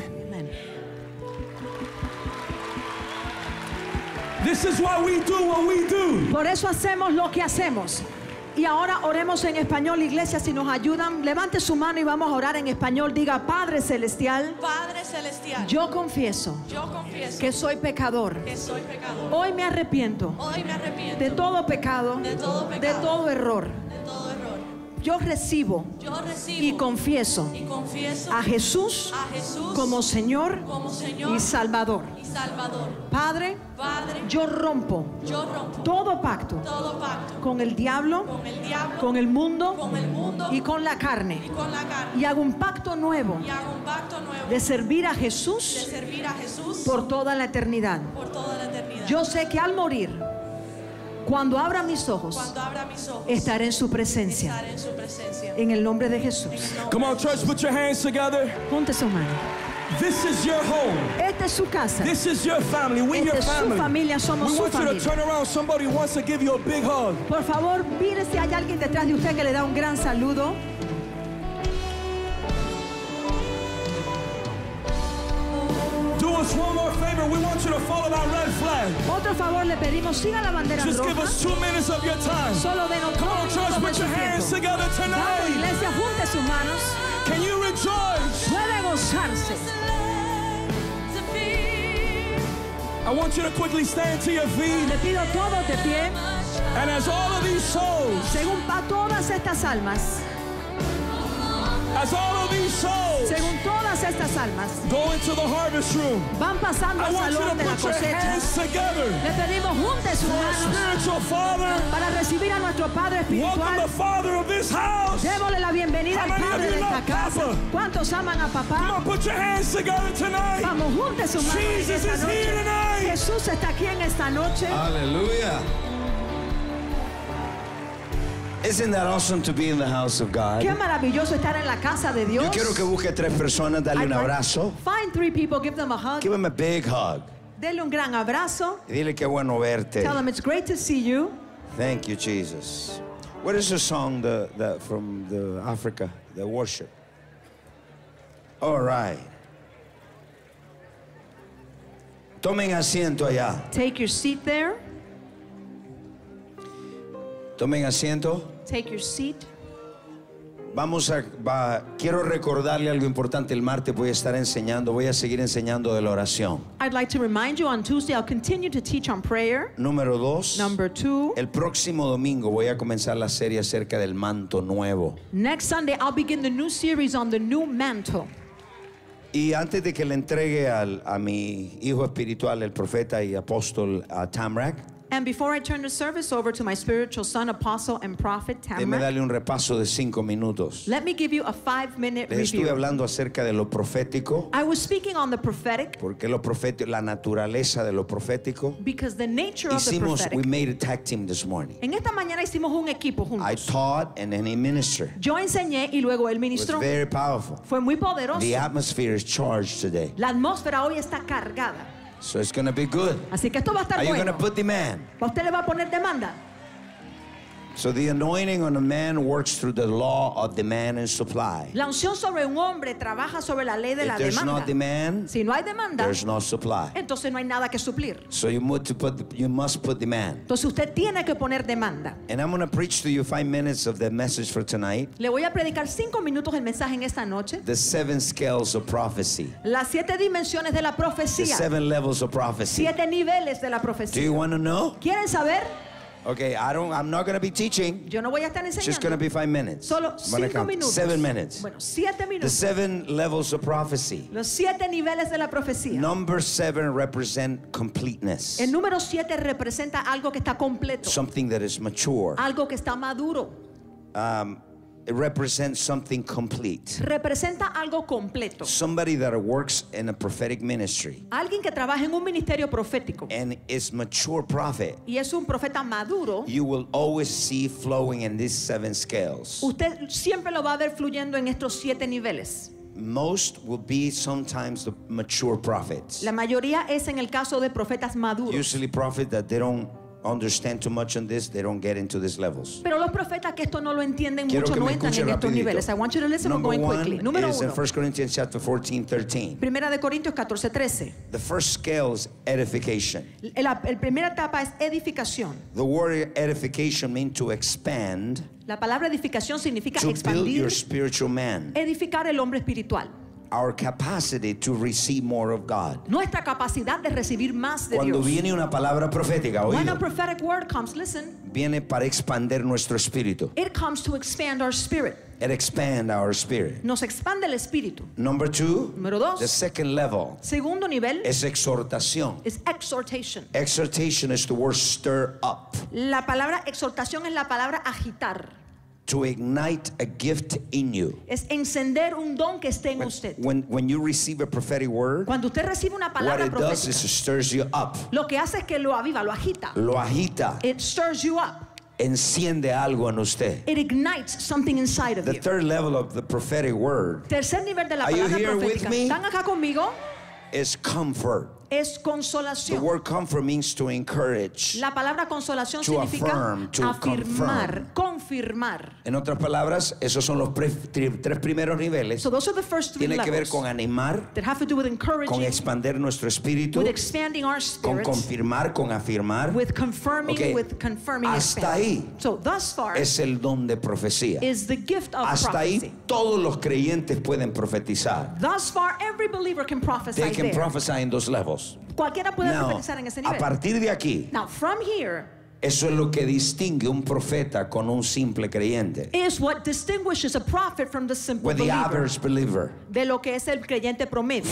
This is why we do what we do. Por eso hacemos lo que hacemos. Y ahora oremos en español, iglesia, si nos ayudan, levante su mano y vamos a orar en español. Diga, Padre Celestial, yo confieso que soy pecador. Hoy me arrepiento de todo pecado, de todo error. Yo recibo y confieso a Jesús como Señor y Salvador. Padre, yo rompo todo pacto con el diablo, con el mundo y con la carne. Y hago un pacto nuevo de servir a Jesús por toda la eternidad. Yo sé que al morir, cuando abra mis ojos, estaré en su presencia. En el nombre de Jesús. Come on, church, put your hands together. Junte su mano. This is your home. Esta es su casa. This is your family. We your Esta es su family. familia, somos We su want you to familia. turn around. Somebody wants to give you a big hug. Por favor, mire si hay alguien detrás de usted que le da un gran saludo. Do us one more favor. We want you to follow that red flag. Otro favor le pedimos, siga la bandera Just give roja. us 2 minutes of your time. Solo denos Come on, 2 church, minutos de put su your hands tiempo. together Vamos, tonight. iglesia, junte sus manos. Can you rejoice? Puede gozarse. I want you to quickly stand to your feet. Le pido todos de pie. And as all of these souls, Según todas estas almas, as all of these souls según todas estas almas, go into the harvest room, van pasando I al want you to salón de la put your cosecha. hands together. Le pedimos junte sus For our manos spiritual Father, para recibir a nuestro Padre welcome Espiritual. the Father of this house. Démosle la bienvenida How al many of Padre you de esta love casa. Papa? ¿Cuántos aman a Come papá? on, put your hands together tonight. Vamos, junte sus manos en Jesus esta is here noche. tonight. Jesús está aquí en esta noche. Hallelujah. Isn't that awesome to be in the house of God? Qué maravilloso estar en la casa de Dios. Yo quiero que busque 3 personas, dale un abrazo. Find 3 people, give them a hug. Give them a big hug. Dele un gran abrazo. Y dile qué bueno verte. Tell them it's great to see you. Thank you, Jesus. What is the song from the Africa, the worship? All right. Tomen asiento allá. Take your seat there. Tomen asiento. Take your seat. Quiero recordarle algo importante. El martes voy a seguir enseñando de la oración. I'd like to remind you on Tuesday I'll continue to teach on prayer. Número 2. Number 2, El próximo domingo voy a comenzar la serie acerca del manto nuevo. next Sunday I'll begin the new series on the new mantle. Y antes de que le entregue a mi hijo espiritual, el profeta y apóstol Tamrak, And before I turn the service over to my spiritual son, apostle and prophet déjeme Tamar, darle un repaso de 5 minutos. let me give you a 5-minute Les estuve review. hablando acerca de lo profético, I was speaking on the prophetic porque lo profético, la naturaleza de lo profético. because the nature of the We prophetic. made a tag team this morning. En esta mañana hicimos un equipo I juntos. taught and then he ministered. Yo enseñé y luego él It was ministró. very powerful. Fue muy poderoso. The atmosphere is charged today. La atmósfera hoy está cargada. So it's going to be good. Así que esto va a estar Are you going bueno. to put the man? ¿A usted le va a poner demanda? So the anointing on a man works through the law of demand and supply. La unción sobre un hombre trabaja sobre la ley de la If there's demanda. no demand, Si no hay demanda, there's no supply. entonces no hay nada que suplir. So you must put demand. Entonces usted tiene que poner demanda. And I'm going to preach to you 5 minutes of the message for tonight. Le voy a predicar 5 minutos el mensaje en esta noche. The 7 scales of prophecy. Las 7 dimensiones de la The profecía. 7 levels of prophecy. 7 niveles de la Do you profecía. want to know? ¿Quieren saber? Okay, I'm not going to be teaching. Yo no voy a estar It's just going to enseñando. be 5 minutes. Solo I'm gonna 5 count. minutos. 7 minutes. Bueno, 7 The minutos. 7 levels of prophecy. Los 7 niveles de la profecía. Number 7 represent completeness. El número 7 representa algo que está completo. Something that is mature. Algo que está maduro. It represents something complete. Representa algo completo. Somebody that works in a prophetic ministry Alguien que trabaja en un ministerio profético and is mature prophet, y es un profeta maduro, you will always see flowing in these 7 scales. usted siempre lo va a ver fluyendo en estos 7 niveles. Most will be sometimes the mature prophets. La mayoría es en el caso de profetas maduros. Usually prophets that they don't understand too much on this, they don't get into these levels. Pero los profetas que esto no lo entienden Quiero mucho que no me entran escuchen en estos rapidito. niveles. I want you to listen, we're Number going 1 quickly. Número is in 1. 1 Corinthians chapter 14:13. Primera de Corintios 14:13. The first scale is edification. La primera etapa es edificación. The word edification means to expand, La palabra edificación significa to build your expandir, spiritual man. edificar el hombre espiritual. Our capacity to receive more of God. Nuestra capacidad de recibir más de Cuando Dios. viene una palabra profética, When a oído, prophetic word comes, listen, viene para expandir nuestro espíritu. it comes to expand our spirit. It expand our spirit. Nos expande el espíritu. Number 2, Número 2. the second level Segundo nivel es exhortación. es exhortation. Exhortation is the word stir up, La palabra exhortación es la palabra agitar. to ignite a gift in you. Es encender un don que esté en usted. When you receive a prophetic word, Cuando usted recibe una what palabra it does is it profética, stirs you up. lo que hace es que lo aviva, lo agita. Lo agita, It stirs you up. enciende algo en usted. It ignites something inside of The you. third level of the prophetic word Tercer nivel de la Are you palabra here with profética. me? ¿Están acá conmigo? is comfort. Es The consolación. word comfort means to encourage. La palabra consolación To significa affirm, to afirmar, confirmar. En otras palabras, esos son los 3 primeros niveles. So those are the first 3 Tiene que ver levels con animar, that have to do with con encouraging, expandir nuestro espíritu, with expanding our con spirit, confirmar, con afirmar. with confirming, Okay. with confirming, Hasta expanding. ahí So thus far es el don de profecía. is the gift of Hasta ahí prophecy. todos los creyentes pueden profetizar. Thus far, every believer can prophesy They can there. prophesy in those levels. Cualquiera puede Now, profetizar en ese a nivel. partir de aquí, Now, from here eso es lo que distingue un profeta con un simple creyente. is what distinguishes a prophet from the simple With the believer. average believer. De lo que es el creyente promedio.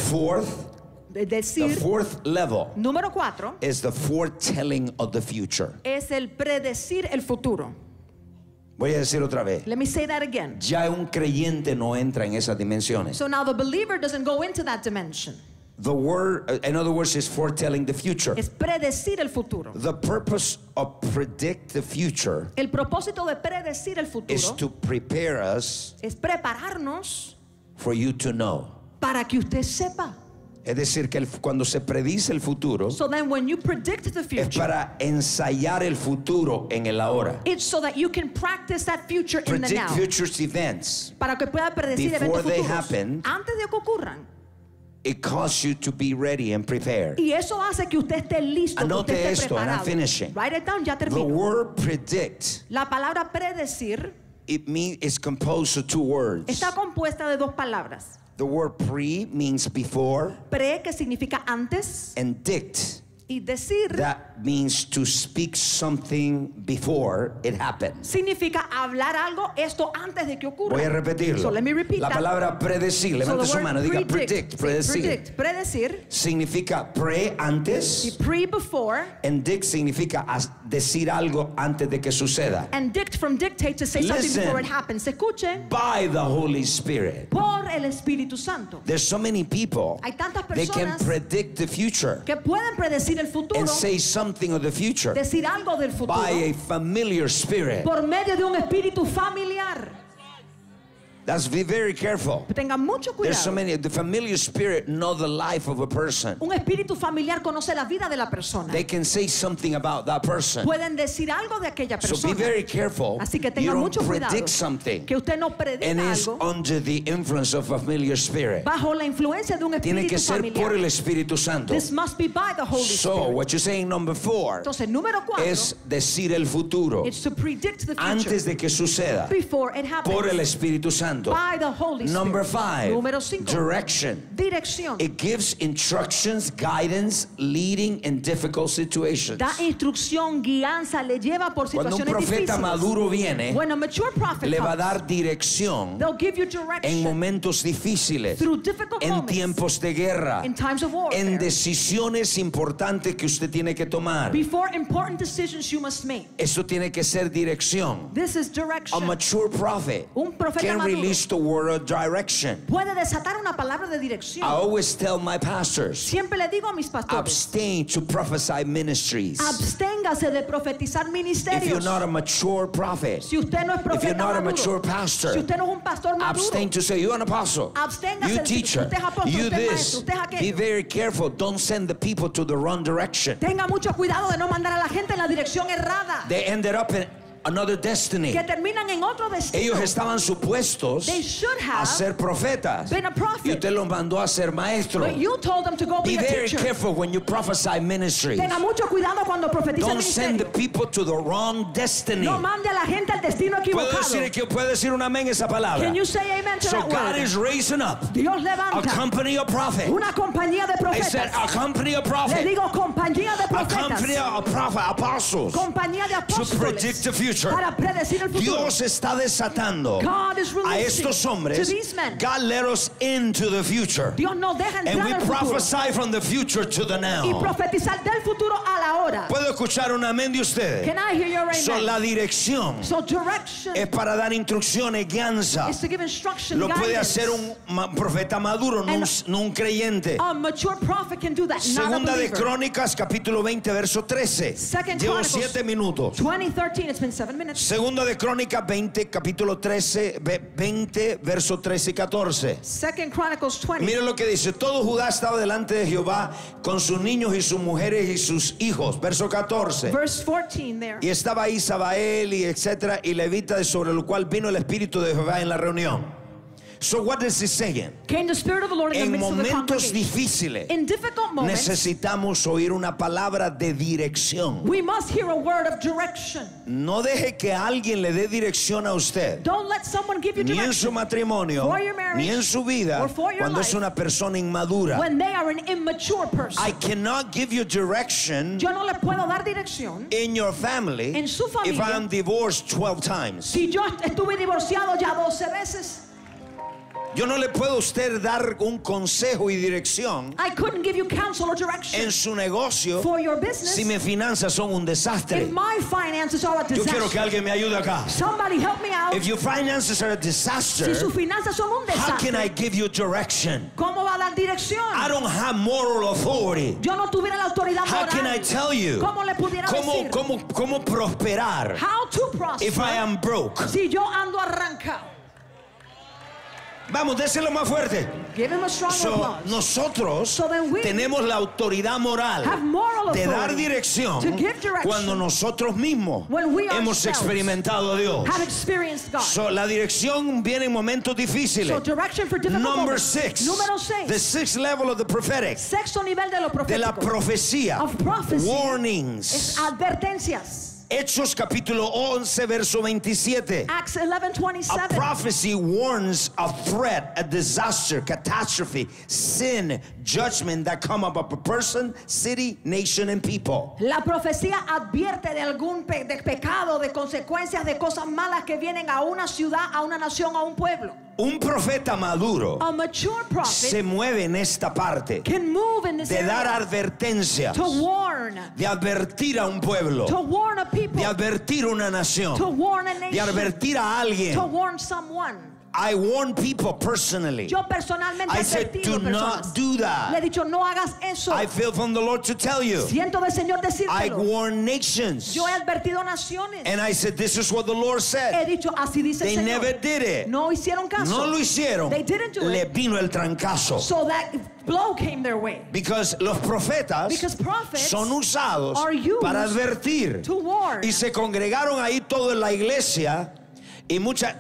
The De decir, fourth level número 4 is the foretelling of the future. es el predecir el futuro. Voy a decir otra vez. Let me say that again. Ya un creyente no entra en esas dimensiones. So now the believer doesn't go into that dimension. The word, in other words, is foretelling the future. Es predecir el futuro. The purpose of predict the future El propósito de predecir el is futuro to prepare us es prepararnos for you to know. para que usted sepa. Es decir, que cuando se predice el futuro, So then when you predict the es future, para ensayar el futuro en el ahora. it's so that you can practice that future in the Predict now. future events. Para que pueda predecir Before eventos they futuros happen. antes de que ocurran. It causes you to be ready and prepared. Y eso hace que usted esté listo, que Anote usted esté esto, and I'm preparado. finishing. Write it down, ya The termino. word predict, La palabra predecir is composed of 2 words. está compuesta de 2 palabras. The word pre means before, Pre, que significa antes, and dict, y decir that means to speak something before it happens. significa hablar algo, esto antes de que ocurra. Voy a repetirlo. So let me repeat La that. palabra predecir, So levante the su word mano, diga predict, sí, predecir. predict, predecir, Significa pre y antes, pre before, and dict significa decir algo antes de que suceda. and dict from dictate to say something Listen. before it happens. Escuche, By the Holy Spirit. por el Espíritu Santo. There's so many people, Hay tantas they can personas predict the future que pueden predecir el futuro, and say something of the future decir algo del futuro, by a familiar spirit. por medio de un espíritu familiar. That's be very careful. Tengan mucho There's so cuidado. many. The familiar spirit know the life of a person. Un espíritu familiar conoce la vida de la persona. They can say something about that person. Pueden decir algo de aquella So be persona. very careful. Así que You tengan don't mucho cuidado. predict something Que usted no prediga and is algo under the influence of a familiar spirit. bajo la influencia de un Tiene que espíritu ser por familiar. el Espíritu Santo. This must be by the Holy So Spirit. what you're saying, number 4, Entonces, número 4 es decir el futuro it's to predict the future antes de que suceda before it happens por el Espíritu Santo. by the Holy Number Spirit. 5, Número 5, direction. dirección. It gives instructions, guidance, leading in difficult situations. Da instrucción, guianza, le lleva por Cuando un situaciones profeta difíciles. maduro viene, When a mature prophet le va a comes, dar dirección they'll give you en direction momentos difíciles, through difficult en moments, tiempos de guerra, in times of warfare, en decisiones importantes que usted tiene que tomar. before important decisions you must make. Esto tiene que ser dirección. This is A direction. mature prophet Un profeta can maduro release the word of direction. puede desatar una palabra de dirección. I always tell my pastors, Siempre le digo a mis pastores, abstain to prophesy ministries. absténgase de profetizar If you're ministerios. not a mature prophet, Si usted no es if you're profeta not a maduro, mature pastor, si usted no es un pastor maduro, abstain to say you're an apostle, absténgase you de decir, teacher, usted es apóstol, you usted es this. maestro, usted es aquello. Be very careful. Don't send the people to the wrong direction. Tenga mucho cuidado de no mandar a la gente en la dirección errada, They ended up in another destiny. que terminan en otro destino. Ellos estaban supuestos They should a have ser profetas been a prophet. y usted los mandó a ser maestros. But you told them to go Be be a very teacher. careful when you prophesy ministries. Tenga mucho cuidado cuando profetiza el Don't send the ministerio. people to the wrong destiny. No mande a la gente al destino equivocado. ¿Puede decir un amén esa palabra? Can you say amen to So that God word? is raising up Dios a levanta company of prophets. una compañía de I said profetas. a company of Le prophets. digo compañía de A company profetas. of prophet apostles Compañía de to predict apóstoles the future. para predecir el futuro. Dios está desatando God is a releasing estos to hombres. these men. God let us into the future. Dios nos deja And entrar we al futuro prophesy from the future to the y now. profetizar del futuro a la hora. ¿Puedo escuchar un amén de ustedes? Can I hear your amen? So, la dirección So direction es para dar instrucciones, guianza. is to give instruction, Lo puede guidance. hacer un profeta maduro, no un creyente. A mature prophet can do that, not a Segunda de believer. Crónicas, capítulo 20, verso 13. Second Llevo Chronicles 7 minutos. 2013, it's been 7 minutes. Segunda de Crónicas 20, capítulo 13, 20, verso 13 y 14. Second Chronicles 20. Mire lo que dice: todo Judá estaba delante de Jehová con sus niños y sus mujeres y sus hijos. Verso 14. Verse 14 there. Y estaba ahí Sabael y etcétera y levita, sobre lo cual vino el Espíritu de Jehová en la reunión. So what is he saying? Came the Spirit of the Lord in the En midst of the momentos congregation. difíciles In difficult moments, necesitamos oír una palabra de dirección. we must hear a word of direction. No deje que alguien le dé dirección a usted, Don't let someone give you ni en su direction matrimonio, for your marriage, ni en su vida, or for your cuando es life, una persona inmadura. when they are an immature person. I cannot give you direction Yo no le puedo dar dirección in your family en su if familia. I am divorced 12 times. Si yo estuve divorciado ya 12 veces. Yo no le puedo a usted dar un consejo y dirección I couldn't give you counsel or direction en su negocio for your business si mis finanzas son un desastre. if my finances are a Yo quiero disaster. que alguien me ayude acá. Somebody help me out. If your finances are a Si disaster, sus finanzas son un how can I desastre, give you direction? ¿cómo va a dar dirección? I don't have moral authority. Yo no tuviera la autoridad How can I moral. tell you ¿Cómo le pudiera decir? cómo prosperar How to prosper if I am broke? si yo ando arrancado. Vamos, déselo más fuerte. Give him a strong So, applause. nosotros So then we tenemos la autoridad moral have moral de dar authority dirección to give direction cuando nosotros mismos when we hemos ourselves experimentado a Dios. have experienced God. So, la dirección viene en momentos difíciles. So direction for difficult Number moments. 6, Número the 6. 6th level of the prophetic, Sexto nivel de lo de la profético. profecía, Of prophecy. warnings. Es advertencias. Hechos capítulo 11, verso 27. Acts A 11:27. prophecy warns of threat, a disaster, catastrophe, sin, judgment that come upon a person, city, nation, and people. La profecía advierte de algún de pecado, de consecuencias, de cosas malas que vienen a una ciudad, a una nación, a un pueblo. Un profeta maduro A mature prophet se mueve en esta parte can move in this de dar area advertencias, to warn, de advertir a un pueblo, to warn a people, de advertir a una to nación, warn a de nation, advertir a alguien. to warn someone. I warn people personally. Yo personalmente I he said, advertido do personas. not do that. Le he dicho, no hagas eso. I feel from the Lord to tell you. Siento del Señor I decírtelo. warn nations. Yo he advertido naciones. And I said, this is what the Lord He said. dicho, así dice They el Señor. never did it. No hicieron caso. No lo hicieron. They didn't do Le it. vino el trancazo. So that blow came their way. Because los profetas Because prophets son usados are used para advertir. to warn. Y se congregaron ahí todo en la iglesia. Y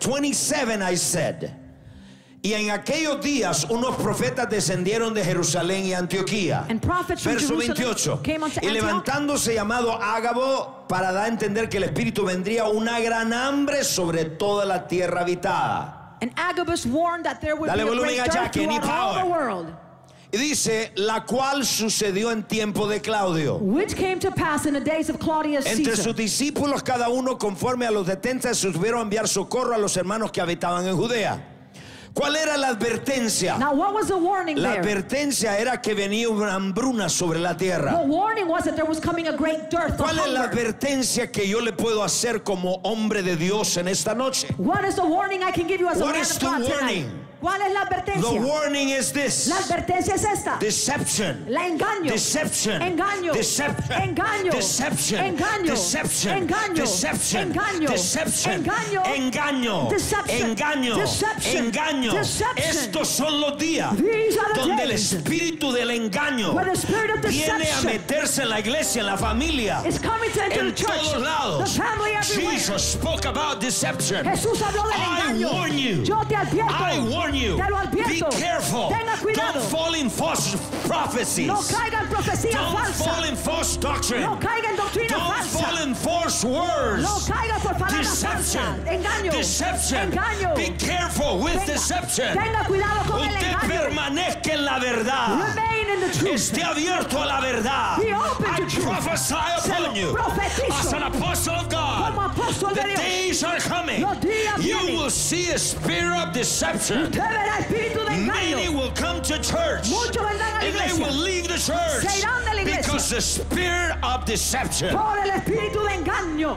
27 I said. Y en aquellos días unos profetas descendieron de Jerusalén y Antioquía. And prophets from Verso Jerusalem 28. came unto Y Antioch. levantándose llamado Ágabo para dar a entender que el Espíritu vendría una gran hambre sobre toda la tierra habitada. And Agabus warned that there would Dale be a volumen great allá, dearth que ni throughout all power. the world, Y dice, la cual sucedió en tiempo de Claudio. which came to pass in the days of Claudius Entre Caesar. sus discípulos, cada uno conforme a los 70, se subieron a enviar socorro a los hermanos que habitaban en Judea. ¿Cuál era la advertencia? Now what was the warning La there? advertencia era que venía una hambruna sobre la tierra. The warning was that there was coming a great dearth of ¿Cuál es la hunger. advertencia que yo le puedo hacer como hombre de Dios en esta noche? What is the warning I can give you as a What man is of the God tonight? warning? ¿Cuál es la The advertencia? warning is this. La advertencia es esta. Deception. La engaño. Deception. Engaño. Deception. Engaño. Deception. Engaño. Deception. Engaño. Deception. Engaño. Deception. Engaño. Engaño. Deception. Engaño. Deception. Engaño. Deception. Estos son los días These are the donde el days espíritu del engaño where the spirit of viene a deception meterse en la iglesia, en la familia, is coming to enter en the church, todos lados. the family everywhere. Jesus spoke about deception. Jesús habló del I engaño. warn you. Yo te advierto. I warn you. Te lo Be advierto. careful. Tenga cuidado. Don't fall in false prophecies. No caiga en profecía Don't falsa. fall in false doctrine. No caiga en doctrina Don't falsa. fall in false words. No caiga por palabras Deception. falsas. Engaño. Deception. Engaño. Be careful with Tenga- deception. Tenga cuidado con el Usted engaño. permanezca en la verdad. Remain in the truth. Esté abierto a la verdad. Be open I to truth. prophesy Se lo upon you profetizo. as an apostle of God. Como apóstol de The Dios. days are coming. Los días You vienen. will see a spirit of deception. Usted verá espíritu de Many engaño. will come to church Muchos vendrán a la and they iglesia. will leave the church Se irán de la iglesia. because the spirit of deception. Por el espíritu de engaño.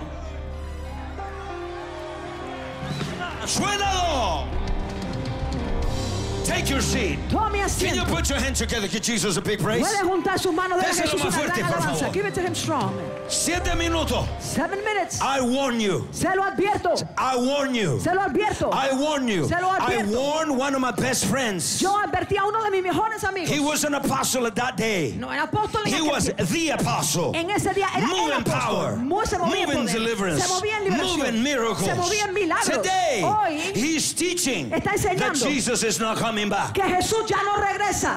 Suénalo. Take your seat. Tome Can you asiento. put your hands together? Give Jesus a big praise. Puede juntar sus manos de Déselo Jesús más una fuerte, gran por alabanza. favor. Give it to him strong. 7 minutos. 7 minutes. I warn you. Se lo advierto. I warn you. Se lo advierto. I warn you. Se lo I advierto. warned one of my best friends. Yo advertí a uno de mis mejores amigos. He was an apostle at that day. No era apóstol en He aquel was tiempo. the apostle. En ese día era Move el in apóstol. power. Se movía en Move in poder. deliverance. Se movía en liberación. Move in miracles. Se movía en milagros. Today, Hoy he's teaching está that enseñando Jesus is not coming back. que Jesús ya no regresa.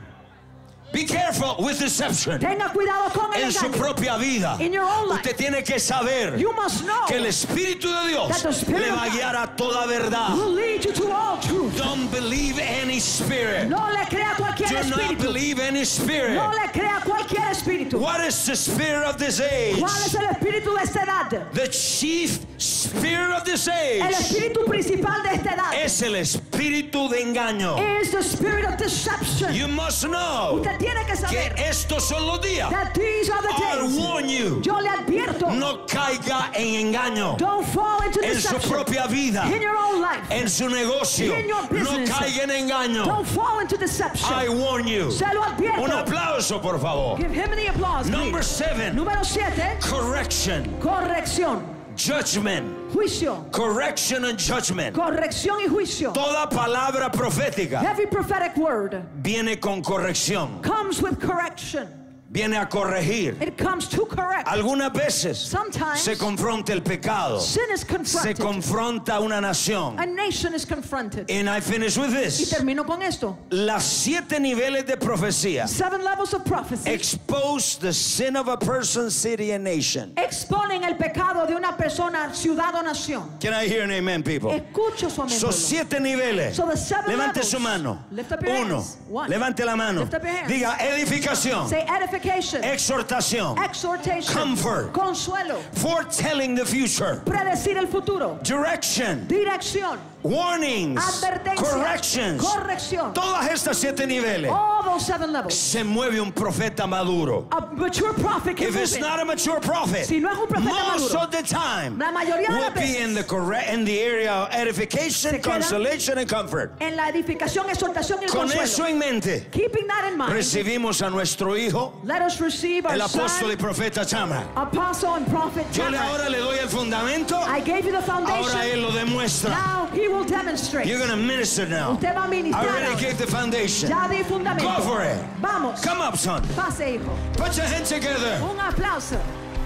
Be careful with deception. Tenga cuidado con el En su engaño. propia vida, In your own life. usted tiene que saber You must know que el Espíritu de Dios that the Spirit le of va a God guiar a toda verdad. will lead you to all truth. Don't believe any spirit. No le crea cualquier Do not espíritu. believe any spirit. No le crea cualquier espíritu. What is the spirit of this age? ¿Cuál es el espíritu de esta edad? The chief spirit of this age El espíritu principal de esta edad es el espíritu de engaño. is the spirit of deception. You must know Usted tiene que que saber estos son los días. that these are the I days. warn you, Yo le advierto. no caiga en engaño Don't fall into en su deception. propia vida, In your own life. en su negocio. In your No business. caiga en engaño. Don't fall into deception. I warn you. Se lo advierto. Un aplauso, por favor. Give him the applause, Number please. 7, Número 7. correction, Corrección. judgment, Juicio. correction and judgment. Corrección y juicio. Toda palabra profética Every prophetic word viene con corrección, comes with correction. viene a corregir. It comes to correct. Algunas veces Sometimes se confronta el pecado, sin is se confronted. confronta una nación. A nation is confronted. And I finish with Y this. termino con esto. Las 7 niveles de profecía 7 levels of prophecy expose the sin of a person, city, and nation. exponen el pecado de una persona, ciudad o nación. Can I hear an amen, people? Escucho su amén. Son pueblo. 7 niveles. So the 7 Levante levels. su mano. Lift up your 1. hands. 1. Levante la mano. Lift up your hands. Diga edificación, Say edification, exhortación, exhortation, comfort, consuelo, foretelling the future, predecir el futuro, direction, dirección, warnings, corrections, corrección. Todas estas 7 niveles. All those 7 levels. Se mueve un profeta maduro. A mature prophet can If move it's in. not a mature prophet, Si no es un profeta most maduro, of the time la mayoría de will las be veces in the area of edification, se quedan consolation, and comfort. en la edificación, exhortación y el Con consuelo. eso en mente, Keeping that in mind, recibimos a nuestro hijo, let us receive our el apóstol y son, profeta Chama. apostle and prophet Yo Tamar. ahora le doy el fundamento, I gave you the foundation. ahora él lo demuestra. Now he will demonstrate. You're going to minister now. Usted va a I ministrar already ahora. gave the foundation. Ya di fundamento. Go for it. Vamos. Come up, son. Pase, hijo. Put your hands together. Un aplauso.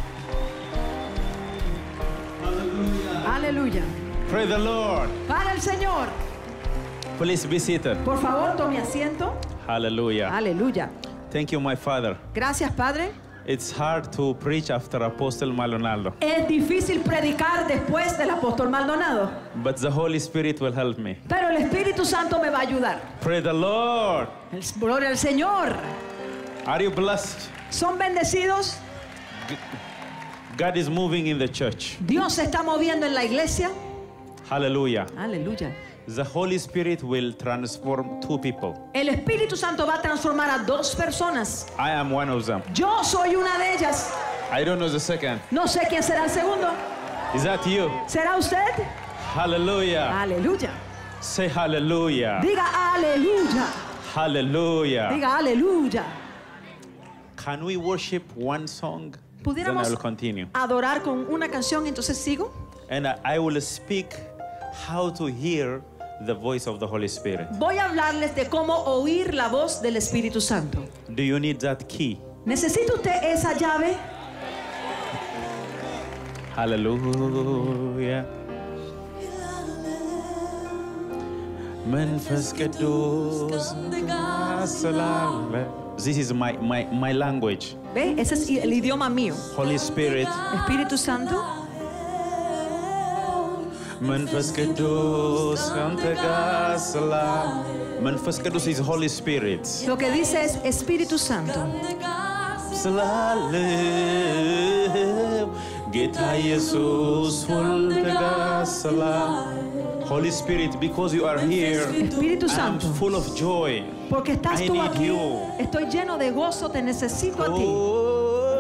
Aleluya. Praise the Lord. Para el Señor. Please be seated. Por favor, tome asiento. Hallelujah. Aleluya. Thank you, my Father. Gracias, Padre. It's hard to preach after Apostle Maldonado, Es difícil predicar después del apóstol Maldonado, but the Holy Spirit will help me. pero el Espíritu Santo me va a ayudar. Praise the Lord. Gloria al Señor. Are you blessed? ¿Son bendecidos? God is moving in the church. Dios se está moviendo en la iglesia. Hallelujah. Aleluya. The Holy Spirit will transform 2 people. El Espíritu Santo va a transformar a 2 personas. I am one of them. Yo soy una de ellas. I don't know the second. No sé quién será el segundo. Is that you? ¿Será usted? Hallelujah. Aleluya. Say hallelujah. Diga aleluya. Hallelujah. Diga aleluya. Can we worship one song? Then I ¿Pudiéramos will continue. adorar con una canción? Entonces sigo. And I will speak how to hear the voice of the Holy Spirit. Voy a hablarles de cómo oír la voz del Espíritu Santo. Do you need that key? ¿Necesita usted esa llave? Hallelujah. Memphis Kedus. This is my language. ¿Ve? Ese es el idioma mío. Holy Spirit. Espíritu Santo. Memphis Kedus. Memphis Kedus is Holy Spirit. Lo que dice es Espíritu Santo. Geta Jesus Holy Spirit, because you are here, Espíritu I'm Santo, full of joy. porque estás I tú need aquí, you. estoy lleno de gozo, te necesito a ti. Oh.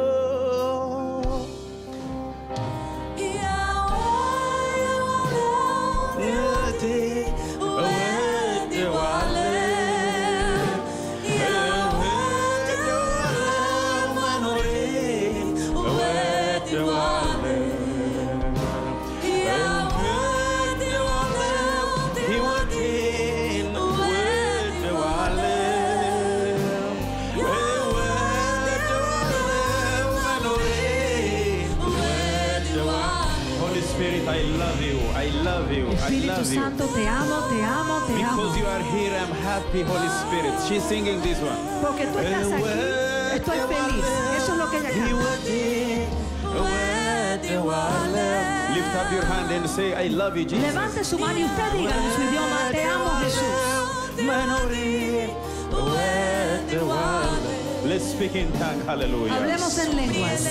Espíritu Santo, te amo, te amo, te amo. Because you are here, I'm happy, Holy Spirit. She's singing this one. Porque tú estás aquí, estoy feliz. Eso es lo que ella canta. Lift up your hand and say, I love you, Jesus. Levante su mano y usted diga en su idioma, te amo, Jesús. Let's speak in tongue, hallelujah. Hablemos en lenguas.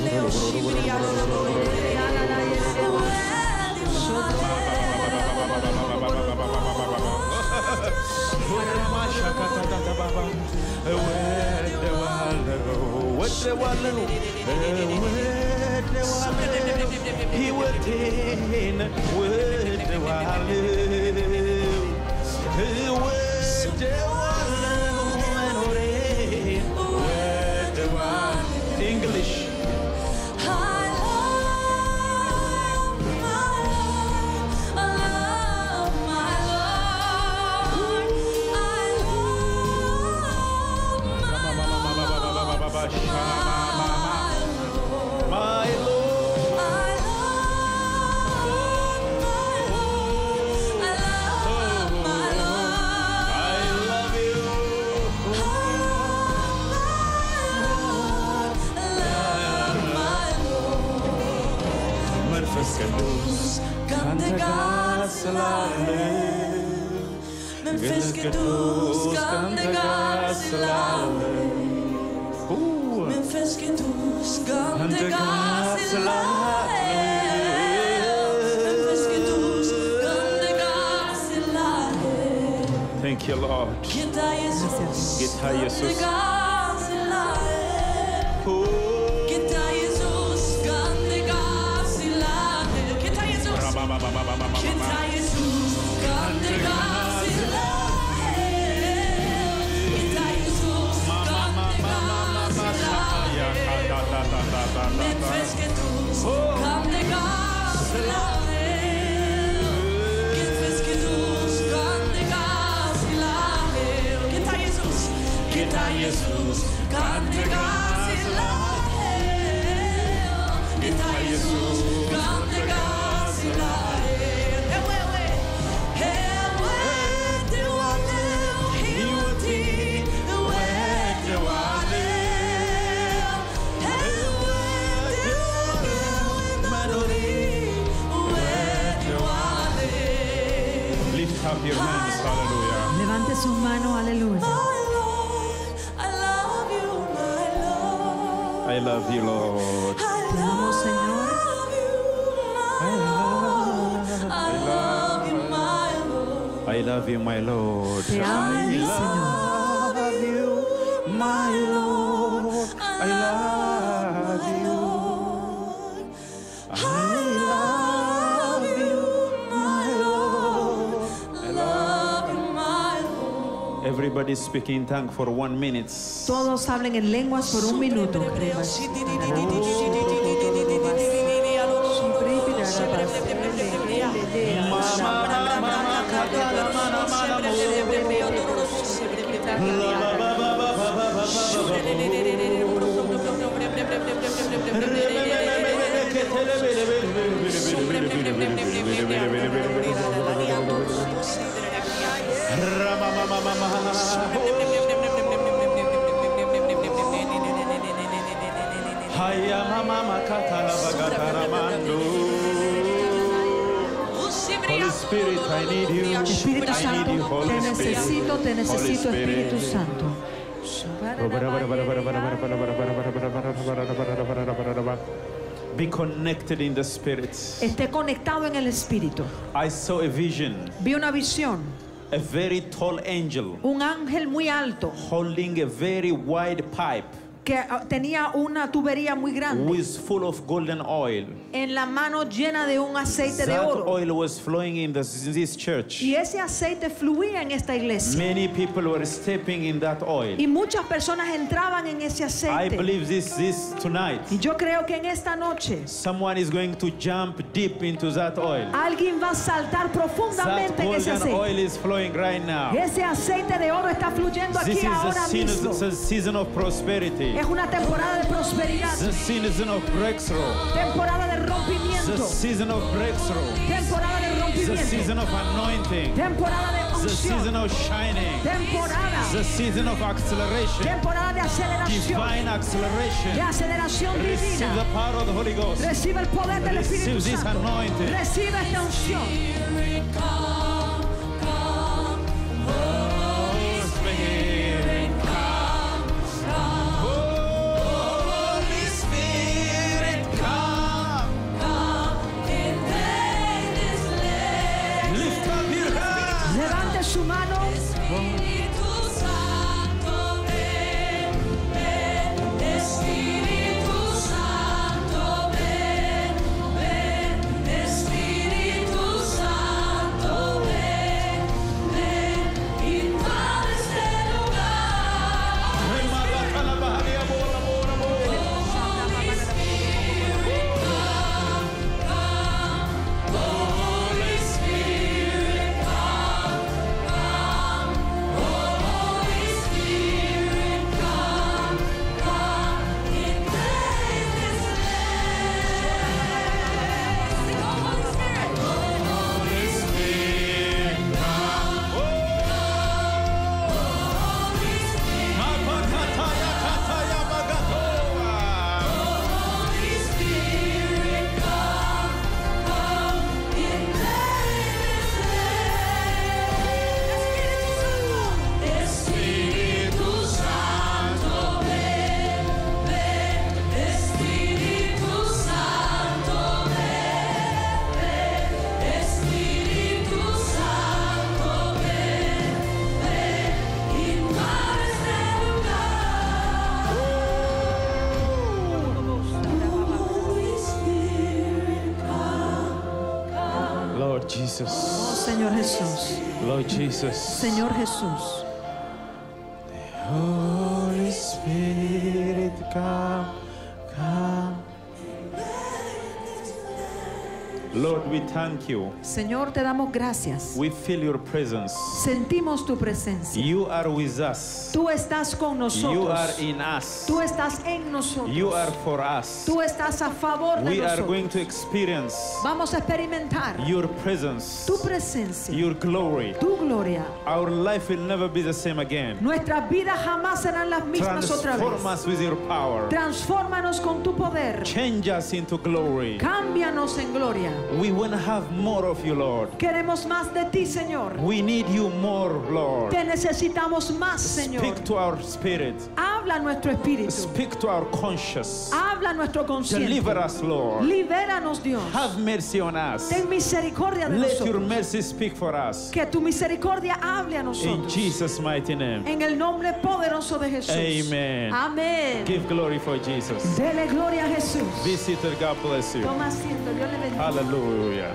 English. Memphis Kedus kan de gas selalu. Memphis Kedus kan de gas selalu. Memphis Kedus kan de gas Thank you, Lord. Kita Yesus. Kita Yesus. Kita Yesus. Kita Yesus. Kita Yesus. Kita Yesus, kan Kita Yesus, kan Lift up your hands, hallelujah. Levante sus manos, aleluya. I love you, Lord. Te amo, Señor. I love you, my Lord. Te amo, mi Señor. love you, my Lord. I love you. I love you, my Lord. I love you. Everybody speak in tongue for 1 minute. Todos hablen en lenguas por un minuto. Holy Spirit, I need you. Espíritu I need you, Santo, Holy te Spirit. necesito, Holy Spirit. Espíritu Santo. Be connected in the Spirit. Esté conectado en el Espíritu. I saw a vision, Vi una visión, a very tall angel un ángel muy alto holding a very wide pipe que tenía una tubería muy grande with full of golden oil. en la mano llena de un aceite de That oro. oil was flowing in this church. Y ese aceite fluía en esta iglesia. Many people were stepping in that oil. Y muchas personas entraban en ese I aceite. believe this tonight. Y yo creo que en esta noche Someone is going to jump deep into that oil. alguien va a saltar That profundamente en ese golden aceite. oil is flowing right now. Ese aceite de oro está fluyendo This aquí is ahora mismo. a season of prosperity. Es una temporada de prosperidad, The season of breakthrough. temporada de The rompimiento, season of breakthrough. temporada de The rompimiento, season of anointing. temporada de The unción, season of shining. temporada, The season of acceleration. temporada de aceleración, Divine de acceleration. aceleración Receive divina. the power of the Holy Ghost. Recibe el poder del Receive Espíritu this Santo. anointing. Recibe esta unción. Oh, Spirit, come. Holy Spirit, come. Lift up your hands. Levante su mano. Espíritu Santo, ven, ven, Espíritu Santo, ven, ven, Espíritu Santo, ven. Lord Jesus. Oh, Señor Jesús. Lord Jesus. Señor Jesús. Holy Spirit, come, come. Lord, we thank you. Señor, te damos gracias. We feel your presence. Sentimos tu presencia. You are with us. Tú estás con nosotros. You are in us. Tú estás en nosotros. You are for us. Tú estás a favor de We are nosotros. going to experience Vamos a experimentar your presence, tu presencia, your glory. tu gloria. Our life will never be the same again. Nuestras vidas jamás serán las mismas otra Transform vez. us with your power. Transfórmanos con tu poder. Change us into glory. Cámbianos en gloria. We want to have more of you, Lord. Queremos más de ti, Señor. We need you more, Lord. Te necesitamos más, Señor. Speak to our spirit. Habla a nuestro espíritu. Speak to our conscience. Habla a nuestro consciente. Deliver us, Lord. Libéranos, Dios. Have mercy on us. Ten misericordia de Let your nosotros. mercy speak for us. Que tu misericordia hable a In nosotros. Jesus' mighty name. En el nombre poderoso de Jesús. Amen. Amén. Give glory for Jesus. Dele gloria a Jesús. Be seated. God bless you. Toma asiento. Dios le bendiga. Hallelujah.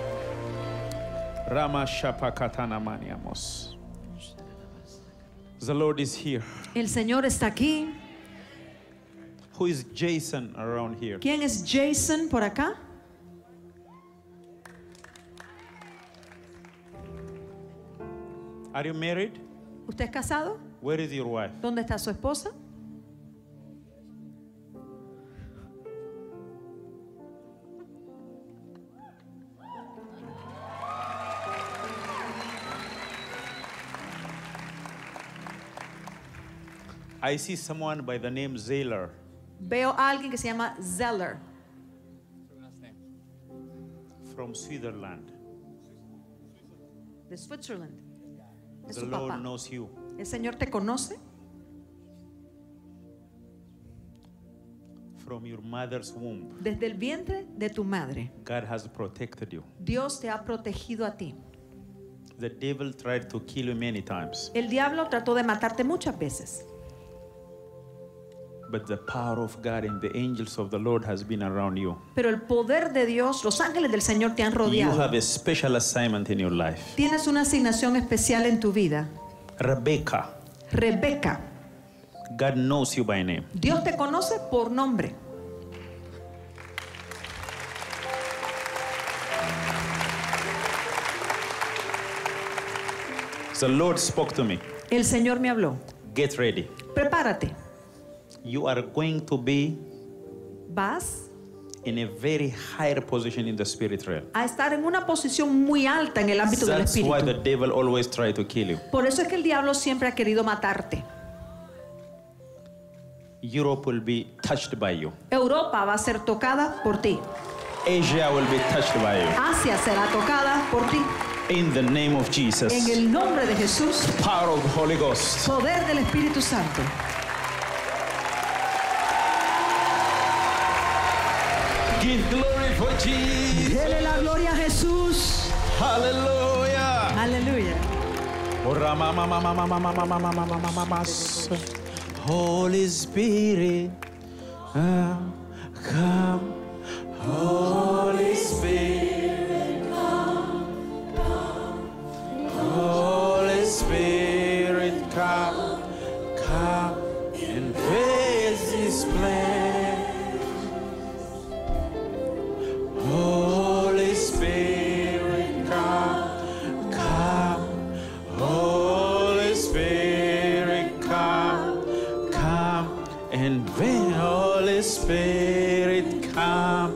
Rama Shapakatana Maniamos. The Lord is here. El Señor está aquí. Who is Jason around here? ¿Quién es Jason por acá? Are you married? ¿Usted es casado? Where is your wife? ¿Dónde está su esposa? I see someone by the name Zayler. Veo a alguien que se llama Zeller. From Switzerland. De Switzerland. Es The su Lord papá. knows you. ¿El Señor te conoce? From your mother's womb, Desde el vientre de tu madre, God has protected you. Dios te ha protegido a ti. The devil tried to kill you many times, El diablo trató de matarte muchas veces, but the power of God and the angels of the Lord has been around you. pero el poder de Dios, los ángeles del Señor te han You rodeado. have a special assignment in your life. Tienes una asignación especial en tu vida. Rebecca, Rebeca, God knows you by name. Dios te conoce por nombre. The Lord spoke to me. El Señor me habló. Get ready. Prepárate. You are going to be Vas in a very higher position in the spirit realm. a estar en una posición muy alta en el ámbito del That's why the espíritu. devil always tries to kill you. Por eso es que el diablo siempre ha querido matarte. Europe will be touched by you. Europa va a ser tocada por ti. Asia will be touched by you. Asia será tocada por ti. In the name of Jesus. En el nombre de Jesús, Power of the Holy Ghost. poder del Espíritu Santo. Give glory for Jesus. Dele la gloria a Jesús. Hallelujah. Aleluya. Holy Spirit, come. Holy Spirit, Holy Spirit, come and fill this place. Holy Spirit, come. Holy Spirit, come and fill. Holy Spirit, come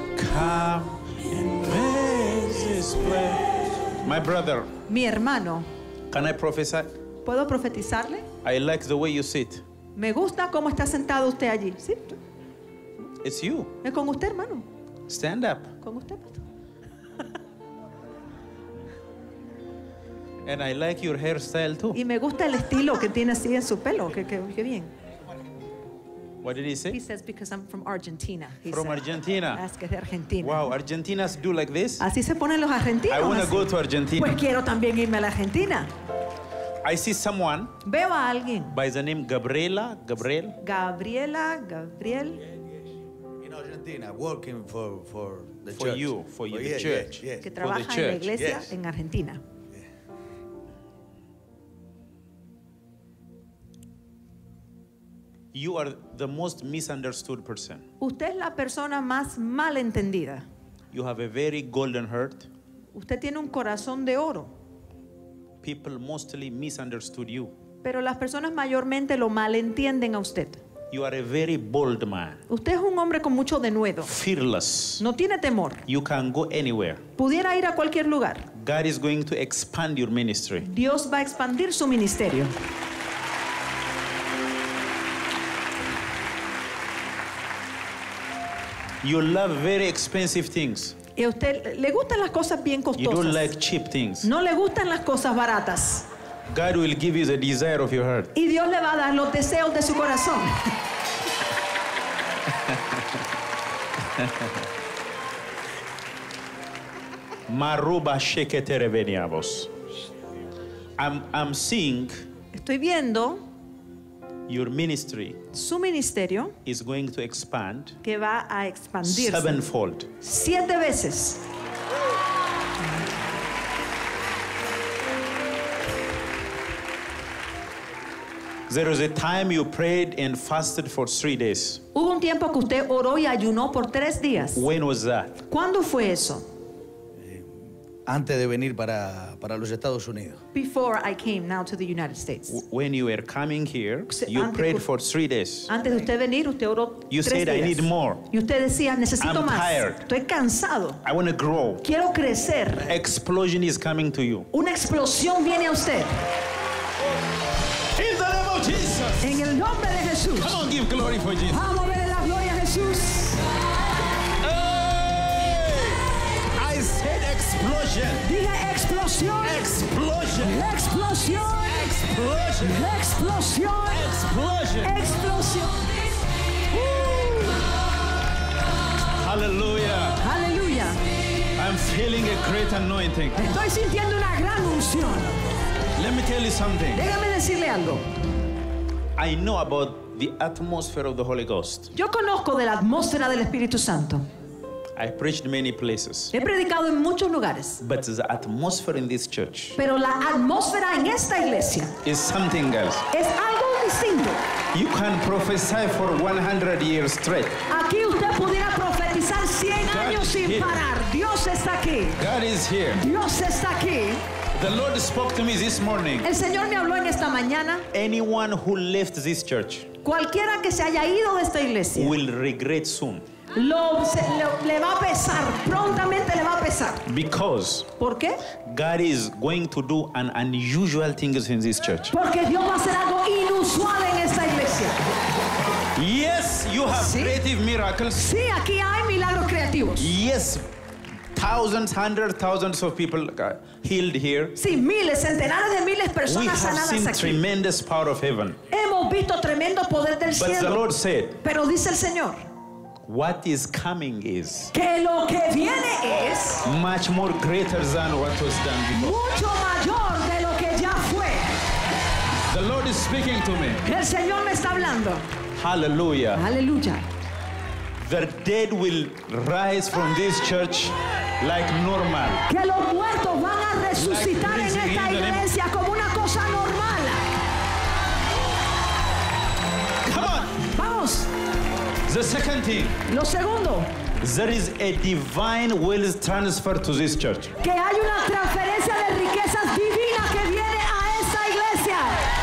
and fill this place. My brother, Mi hermano, can I prophesy? ¿puedo profetizarle? I like the way you sit. Me gusta cómo está sentado usted allí. Sí, It's you. es con usted, hermano. Stand up. Con usted, pastor. And I like your hairstyle too. Y me gusta el estilo que tiene así en su pelo. Que bien. What did he He say? says because I'm from Argentina. He From said. Argentina. Es que es de Argentina. Wow, Argentinas do like this? Así se ponen los argentinos. I want to así. go to Argentina. Pues quiero también irme a la Argentina. I see someone Veo a alguien. by the name Gabriel. Gabriel. Argentina, working for the For church. you, for you, the yeah, church. Yes, Que yes. trabaja en la church, iglesia yes. en Argentina. You are the most misunderstood person. Usted es la persona más mal entendida. You have a very golden heart. Usted tiene un corazón de oro, People mostly misunderstood you. pero las personas mayormente lo malentienden a usted. You are a very bold man, Usted es un hombre con mucho denuedo. fearless. No tiene temor. You can go anywhere. Pudiera ir a cualquier lugar. God is going to expand your ministry. Dios va a expandir su ministerio. You love very expensive things. Y a usted le gustan las cosas bien You don't costosas. like cheap things. No le gustan las cosas baratas. God will give you the desire of your heart. Y Dios le va a dar los deseos de su corazón. Maruba sheketere veniamos. I'm seeing Estoy viendo your ministry su ministerio is going to expand que va a expandirse sevenfold. 7 veces. There was a time you prayed and fasted for 3 days. Hubo un tiempo que usted oró y ayunó por 3 días. When was that? ¿Cuándo fue eso? Antes de venir para los Estados Unidos. Before I came now to the United States. When you were coming here, Se- you antes prayed cu- for 3 days. Antes de usted venir, usted oró You 3 said, días. "I need more. Y usted decía, necesito I'm más. tired. Estoy cansado. I want to grow. Quiero crecer. Explosion is coming to you. Una explosión viene a usted. In the name of Jesus. En el nombre de Jesús. Come on, give glory for Jesus. Vamos a ver la gloria a Jesús. I said explosion. Dije explosión. Explosion. Explosión. Explosion. Explosión. Explosion. Explosión. Hallelujah. Aleluya. I'm feeling a great anointing. Estoy sintiendo una gran unción. Let me tell you something. Déjame decirle algo. I know about the atmosphere of the Holy Ghost. Yo conozco de la atmósfera del Espíritu Santo. I preached many places. He predicado en muchos lugares. But the atmosphere in this church Pero la atmósfera en esta iglesia is something else. es algo distinto. You can prophesy for 100 years straight. Aquí usted pudiera profetizar 100 años sin parar. Dios está aquí. God is here. Dios está aquí. The Lord spoke to me this morning. El Señor me habló en esta mañana. Anyone who left this church Cualquiera que se haya ido de esta iglesia will regret soon. le va a pesar. Prontamente le va a pesar. Because ¿Por qué? God is going to do an unusual things in this church. Porque Dios va a hacer algo inusual en esta iglesia. Yes, you have Sí. creative miracles. Sí, aquí hay milagros creativos. Yes, thousands, hundreds, thousands of people got healed here. Sí, miles, centenares de miles de We personas have sanadas seen aquí. tremendous power of heaven. Hemos visto tremendo poder del But the cielo. Lord said, Pero dice el Señor what is coming is que lo que viene es much more greater than what was done before. mucho mayor de lo que ya fue. The Lord is speaking to me. El Señor me está hablando. Hallelujah. Aleluya. The dead will rise from this church like normal. Que los muertos van a resucitar en Like esta in the name- iglesia como una cosa normal. Come on. Vamos. The second thing, Lo segundo, there is a divine wealth transfer to this church. que hay una transferencia de riquezas divina que viene a esta iglesia.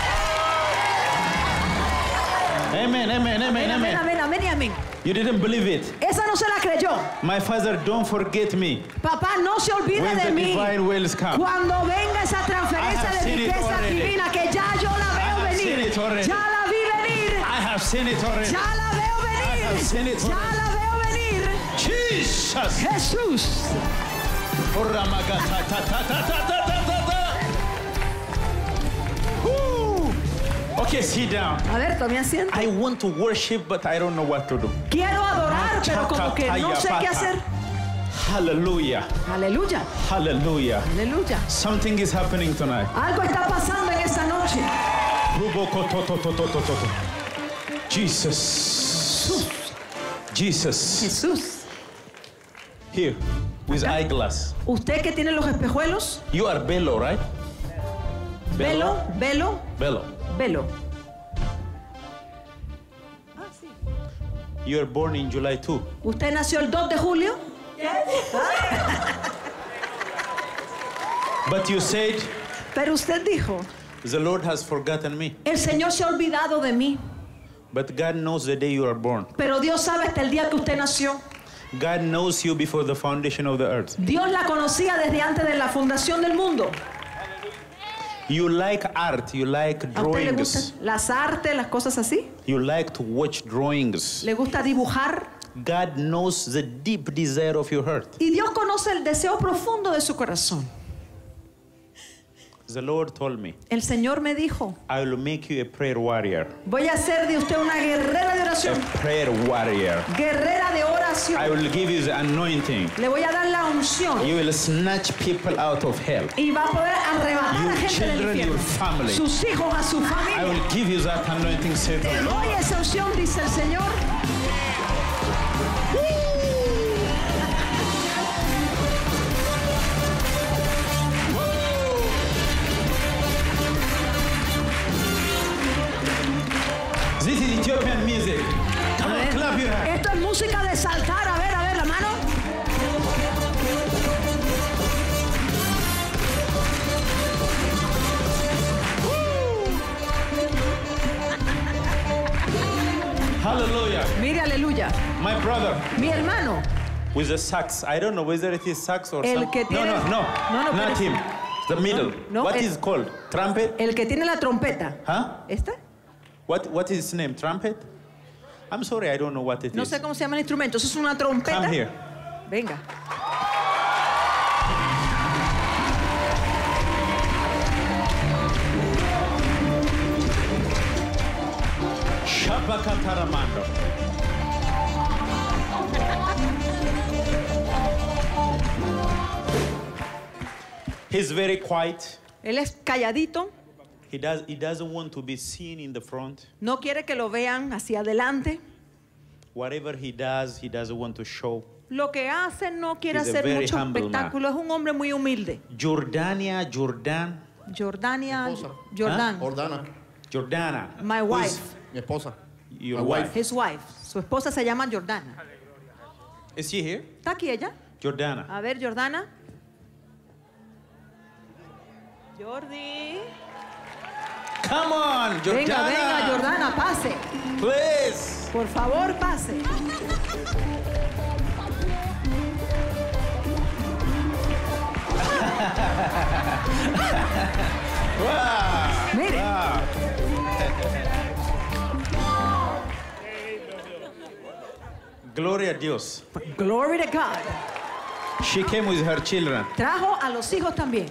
Amen, amen, amen, Amén, amén, amen. amén, amén y amén. You didn't believe it. Esa no se la creyó. My Father, don't forget me Papá, no se olvide when de the mí. divine wealth comes. Cuando venga esa I transferencia have de seen it riqueza already. divina, que ya yo la veo have venir. seen it already. Ya la vi venir. I have seen it already. Ya la veo venir. have seen it Ya already. la veo venir. Jesus. Jesús. Woo. Okay, sit down. A ver, tome asiento. I want to worship, but I don't know what to do. Quiero adorar, pero como que no sé qué hacer. Hallelujah. Aleluya. Hallelujah. Aleluya. Something is happening tonight. Algo está pasando en esta noche. Jesus. Jesus. Jesús. Here, with Acá. eyeglass. Usted que tiene los espejuelos. You are Bello, right? Velo, velo, Bello. velo. You were born in July 2. ¿Usted nació el 2 de julio? But you said, Pero usted dijo, the Lord has forgotten me. el Señor se ha olvidado de mí. But God knows the day you are born. Pero Dios sabe hasta el día que usted nació. God knows you before the foundation of the earth. Dios la conocía desde antes de la fundación del mundo. You like art, you like ¿A usted le drawings. gustan las artes, las cosas así? You like to watch drawings. ¿Le gusta dibujar? God knows the deep desire of your heart. Y Dios conoce el deseo profundo de su corazón. The Lord told me, El Señor me dijo, I will make you a prayer warrior. voy a hacer de usted una guerrera de A oración. prayer warrior. Guerrera de I oración. will give you the anointing. Le voy a dar la unción. You will snatch people out of hell. Y va a poder arrebatar a Your gente del children, infierno. your family. Sus hijos, a su I familia. will give you that anointing, said the Te Lord. doy esa unción, dice el Señor. This is Ethiopian music. Come on, clap your hands. Esto es música de saltar. A ver, la mano. Hallelujah. Mire, aleluya. My brother Mi hermano, with the sax. I don't know whether it is sax or El some... que tiene- No, No, not pero- him. The middle. no, What el- is called? Trumpet? el que tiene la trompeta. Huh? ¿Esta? What is his name? Trumpet? I'm sorry, I don't know what it No is. sé cómo se llama el instrumento. Eso es una trompeta. Come here. Venga. Shabakataramando. He's very quiet. Él es calladito. He doesn't want to be seen in the front. No quiere que lo vean hacia adelante. Whatever he doesn't want to show. Lo que hace no quiere He's a hacer very mucho humble espectáculo. Es un hombre muy humilde. Jordan. Jordania. Esposa. Jordan. Jordana. My Who wife. is Mi esposa. your My wife? His wife. Su esposa se llama Jordana. Is she here? ¿Está aquí ella? Jordana. A ver, Jordana. Jordi. Come on, Jordana. Venga, Jordana, pase. Please. Por favor, pase. Wow. Mire. Wow. Gloria a Dios. Glory to God. She came with her children. Trajo a los hijos también.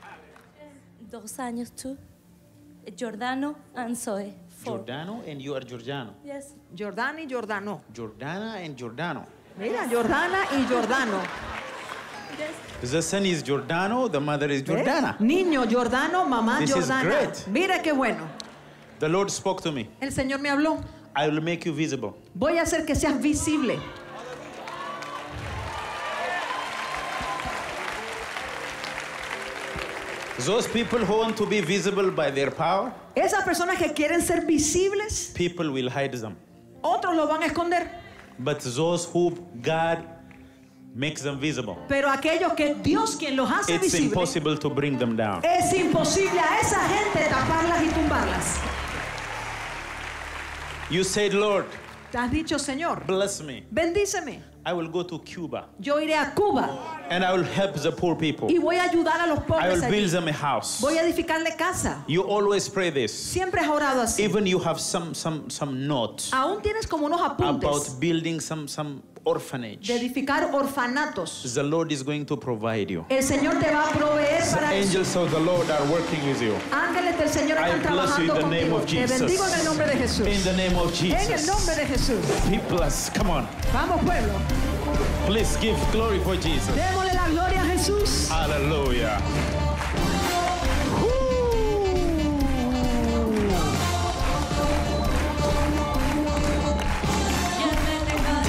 2 años tú. Giordano and Zoe. 4. Jordano and you are Giordano. Yes. Jordana y Jordano. Jordana and Giordano. Mira, Jordana y Jordano. The son is Giordano, the mother is Jordana. Niño Jordano, mamá This is Jordana. great. Mira qué bueno. The Lord spoke to me. El Señor me habló. I will make you visible. Voy a hacer que seas visible. Those people who want to be visible by their power, Esas personas que quieren ser visibles, people will hide them. otros lo van a esconder. But those who God makes them visible, Pero aquellos que Dios quien los hace it's visibles, impossible to bring them down. es imposible a esa gente taparlas y tumbarlas. You said, Lord, Te has dicho, Señor, bless me. bendíceme. I will go to Cuba Yo iré a Cuba and I will help the poor people. y voy a ayudar a los I pobres will build allí. them a house. Voy a edificarle casa. You always pray this. Siempre has orado así. Even you have some notes Aún tienes como unos apuntes about building some orphanage. de edificar orfanatos. The Lord is going to provide you. El Señor te va a proveer The para eso. angels of the Lord are working with you. Ángeles del Señor I están bless you in trabajando the name contigo. of Te bendigo en el Jesus. nombre de Jesús. In the name of En el Jesus. nombre de Jesús. Be blessed. Come on. Vamos, pueblo. Please give glory for Jesus. Démosle la gloria a Jesús. Hallelujah.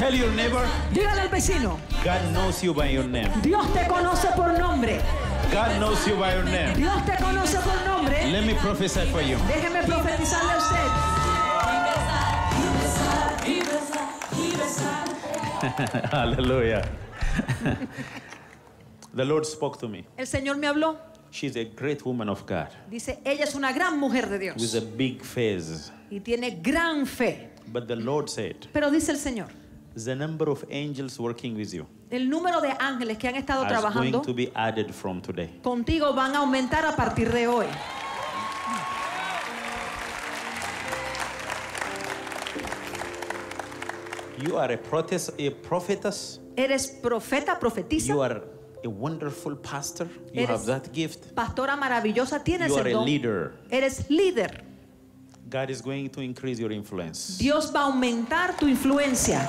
Tell your neighbor. Dígale al vecino. God knows you by your name. Dios te conoce por nombre. God knows you by your name. Dios te conoce por nombre. Let me prophesy for you. Déjeme profetizarle a usted. Hallelujah. The Lord spoke to me. El Señor me habló. She's a great woman of God. Dice, ella es una gran mujer de Dios. With a big faith. Y tiene gran fe. But the Lord said, pero dice el Señor, the number of angels working with you el número de ángeles que han estado is trabajando going to be added from today. contigo van a aumentar a partir de hoy. You are a prophetess. Eres profeta, profetiza. You are a wonderful pastor. You have that gift. Pastora maravillosa, tienes you are el don. A leader. Eres líder. God is going to increase your influence. Dios va a aumentar tu influencia.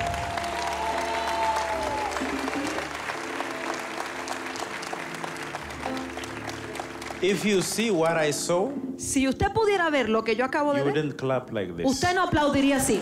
If you see what I saw, si usted pudiera ver lo que yo acabo de you ver, wouldn't clap like this. Usted no aplaudiría así.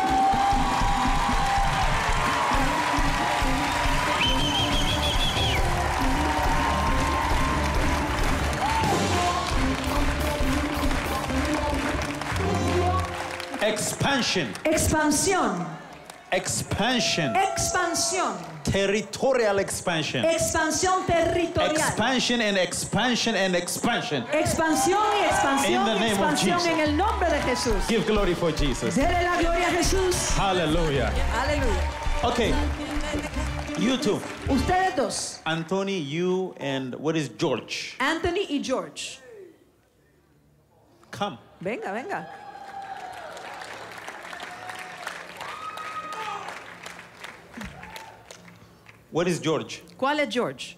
Expansion. Expansión. Expansion. Expansión. Territorial expansion. Expansión territorial. Expansion and expansion and expansion. Expansión y expansión In the y name expansión of Jesus. en el nombre de Jesús. Give glory for Jesus. Dele la gloria a Jesús. Hallelujah. Aleluya. Okay. You two. Ustedes dos. Anthony, you and what is George? Anthony y George. Come. Venga, venga. What is George? ¿Cuál es George?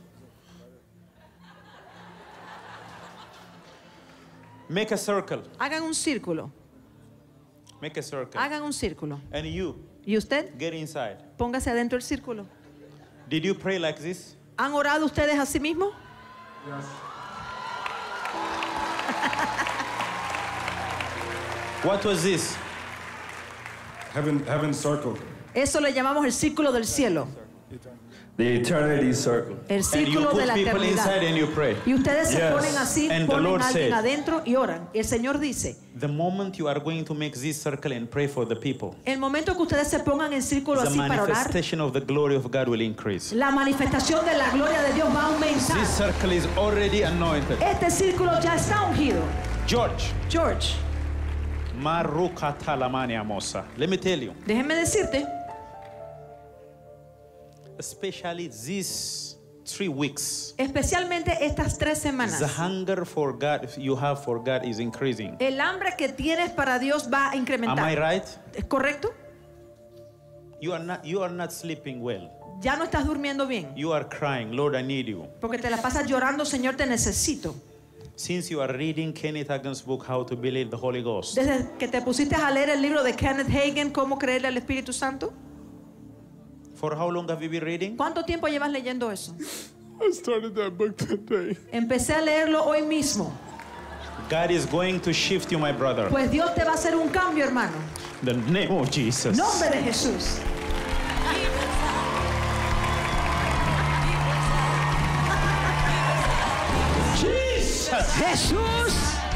Make a circle. Hagan un círculo. Make a circle. Hagan un círculo. And you. ¿Y usted? Get inside. Póngase adentro del círculo. Did you pray like this? ¿Han orado ustedes a sí mismos? Yes. What was this? Heaven circle. Eso le llamamos el círculo del cielo. The eternity circle. El círculo de la eternidad. And you pray. Y ustedes se ponen así, And ponen a alguien adentro y oran. Y el Señor dice, the moment you are going to make this circle and pray for the people, el momento que ustedes se pongan en círculo the así para orar, manifestation of the glory of God will increase. la manifestación de la gloria de Dios va a aumentar. This circle is already anointed. Este círculo ya está ungido. George. George. Let me tell you. Déjeme decirte. Especially these 3 weeks. Especialmente estas 3 semanas. The hunger for God you have for God is increasing. El hambre que tienes para Dios va a incrementar. Am I right? ¿Es correcto? You are not sleeping well. Ya no estás durmiendo bien. You are crying, Lord, I need you. Porque te la pasas llorando, Señor, te necesito. Since you are reading Kenneth Hagin's book, How to Believe the Holy Ghost. Desde que te pusiste a leer el libro de Kenneth Hagin, Cómo creerle al Espíritu Santo. For how long have you been reading? ¿Cuánto tiempo llevas leyendo eso? I started that book today. Empecé a leerlo hoy mismo. God is going to shift you, my brother. Pues Dios te va a hacer un cambio, hermano. The name of Jesus. Nombre de Jesús. Jesus. Jesús.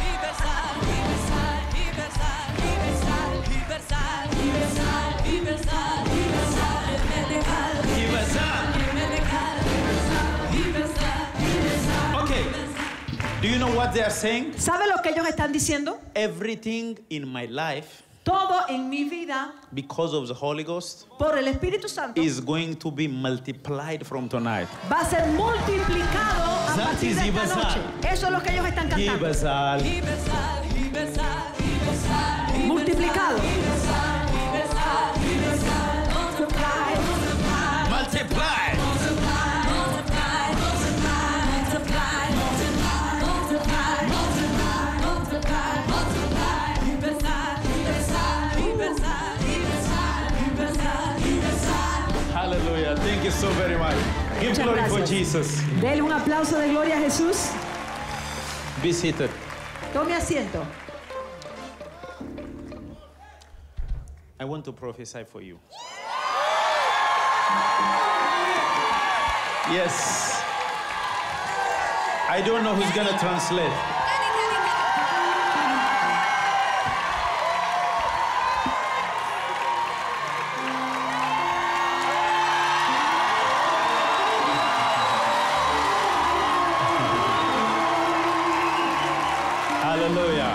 Okay. Do you know what they are saying? ¿Sabe lo que ellos están diciendo? Everything in my life, todo en mi vida, because of the Holy Ghost, por el Espíritu Santo, is going to be multiplied from tonight. va a ser multiplicado a partir de esta noche. Eso es lo que ellos están cantando. Multiplicado. Multiply. Hallelujah. Thank you so very much. Give Muchas glory for gracias. Jesus. Dele un aplauso de gloria a Jesús. Be seated. Tome asiento. I want to prophesy for you. Yes. I don't know who's going to translate. Hallelujah.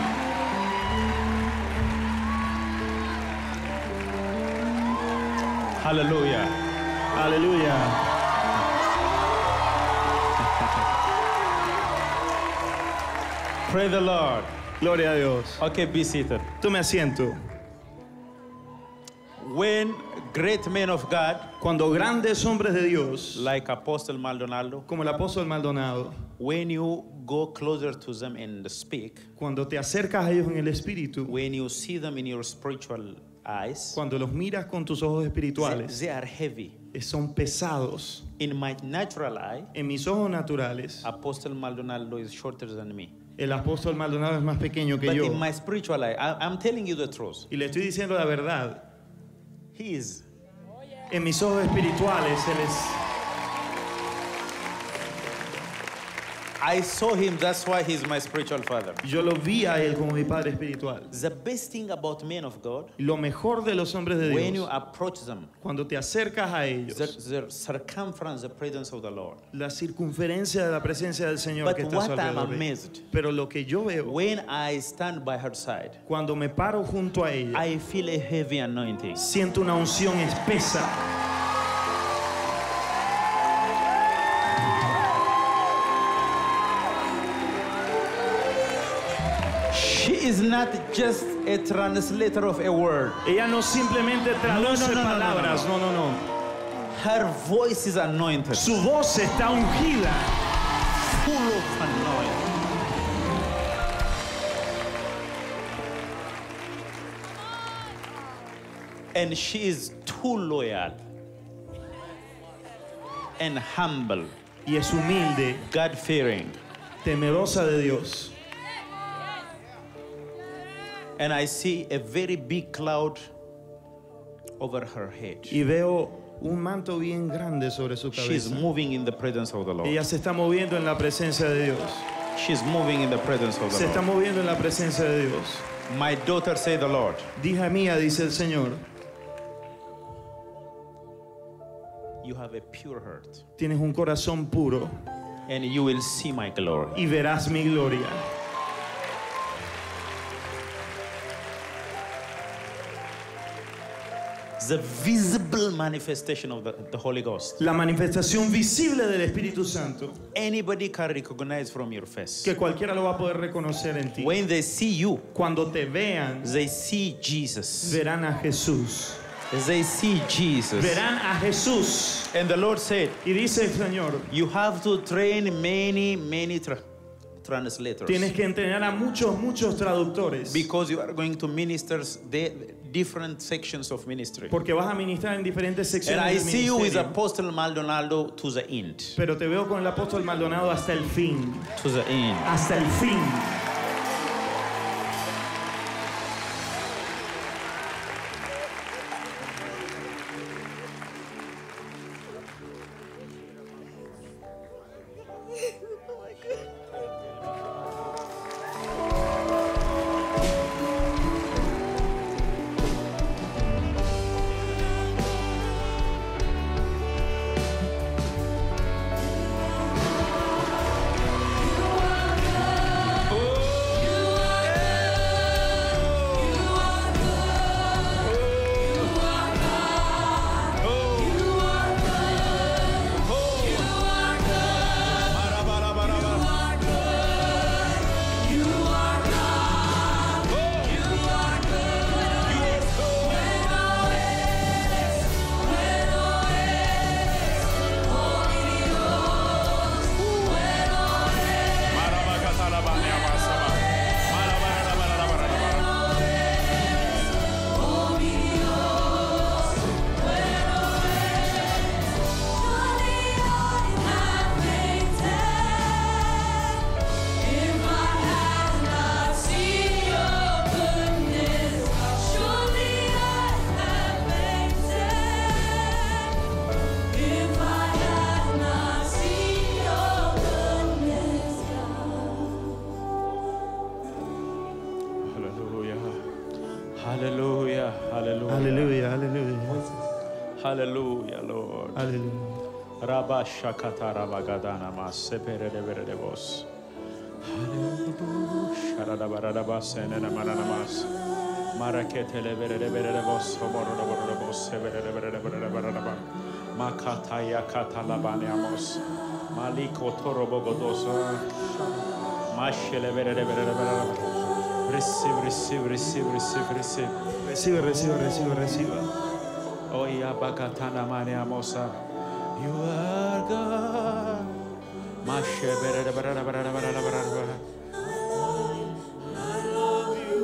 Hallelujah. Aleluya. Praise the Lord. Gloria a Dios. Okay, be seated. Tome asiento. When great men of God, Cuando grandes hombres de Dios, like Apostle Maldonado, como el apóstol Maldonado, when you go closer to them and speak, cuando te acercas a ellos en el espíritu, when you see them in your spiritual eyes, cuando los miras con tus ojos espirituales, they are heavy. son pesados. In my natural eye, En mis ojos naturales, Apostle Maldonado is shorter than me. el apóstol Maldonado es más pequeño que But yo. in my spiritual eye, I'm telling you the truth. Y le estoy diciendo la verdad. He is. En mis ojos espirituales, él es. I saw him, that's why he's my spiritual father. Yo lo vi a él como mi padre espiritual. The best thing about men of God, Lo mejor de los hombres de when you Dios, approach them, cuando te acercas a ellos, the circumference, the presence of the Lord. la circunferencia de la presencia del Señor But que está a su what I'm alrededor de ellos. amazed, Pero lo que yo veo, when I stand by her side, cuando me paro junto a ella, I feel a heavy anointing. siento una unción espesa. She is not just a translator of a word. Ella no simplemente traduce palabras, no, no, no. Her voice is anointed. Su voz está ungida. Full of anointing. And she is too loyal and humble, Y es humilde, God-fearing. temerosa de Dios. And I see a very big cloud over her head. Y veo un manto bien grande sobre su She's cabeza. moving in the presence of the Lord. Ella se está moviendo en la presencia de Dios. She's moving in the presence of Se the está Lord. moviendo en la presencia de Dios. My daughter, say the Lord, Hija mía, dice el Señor, you have a pure heart, tienes un corazón puro and you will see my glory. y verás mi gloria. The visible manifestation of the Holy Ghost. La manifestación visible del Espíritu Santo, Anybody can recognize from your face. que cualquiera lo va a poder reconocer en ti. When they see you, Cuando te vean, they see Jesus. verán a Jesús. They see Jesus. Verán a Jesús. And the Lord said, Y dice el Señor, you have to train many translators. tienes que entrenar a muchos traductores. Because you are going to minister the different sections of ministry. Porque vas a ministrar en diferentes And secciones I del see you with ministerio. Apostle Maldonado to the end. Pero te veo con el apóstol Maldonado hasta el fin. To the end. Hasta el fin. Oh Abashakatara bagadana mas sepere de vere de vos. Sharada barada basene na manana mas. Marakete le vere de vos. Soboro de vos. Severe de barada ba. Makataya katalabane amos. Maliko toro bogodosa. Mashele vere de barada. Recibe. Oya bakatana mane amosa. You are God. Mashe vere de barada. I love you,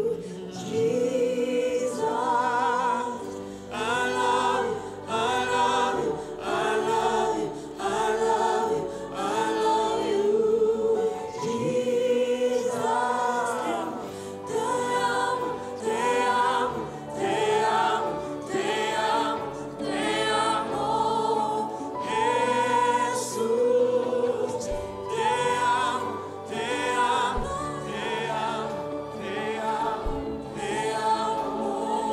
Jesus. I love you, I love you, I love you, I love you, I love you, Jesus. Te amo, te amo, te amo, te amo, te amo, Jesús. Te amo, te amo, te amo, te amo, te amo,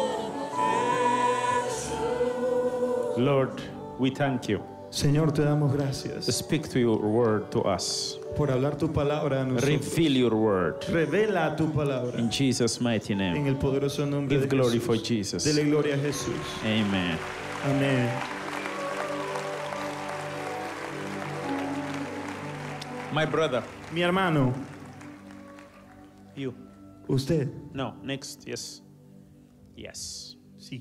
Jesús. Lord, we thank you. Señor, te damos gracias Speak to your word to us. por hablar tu palabra a nosotros. Reveal your word. Revela tu palabra In Jesus' mighty en name. el poderoso nombre Give de glory Jesús. for Jesus. Dele gloria a Jesús. Amen. Amén. My brother, Mi hermano, you. usted, No, next. Yes. Yes. sí,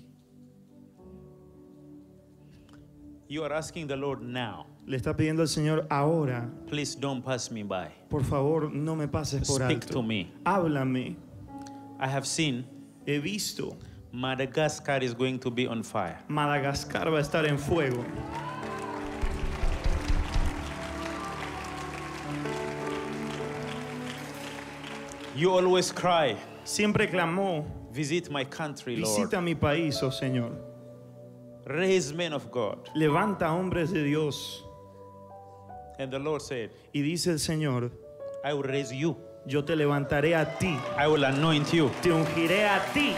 You are asking the Lord now. le está pidiendo al Señor ahora, Please don't pass me by. por favor, no me pases por Speak to alto. me. Háblame. I have seen He visto, Madagascar is going to be on fire. Madagascar va a estar en fuego. You always cry, Siempre clamó, visit my country, Lord. visita mi país, oh Señor. Raise men of God. Levanta hombres de Dios. And the Lord said, Y dice el Señor, I will raise you. yo te levantaré a ti, I will anoint you. te ungiré a ti.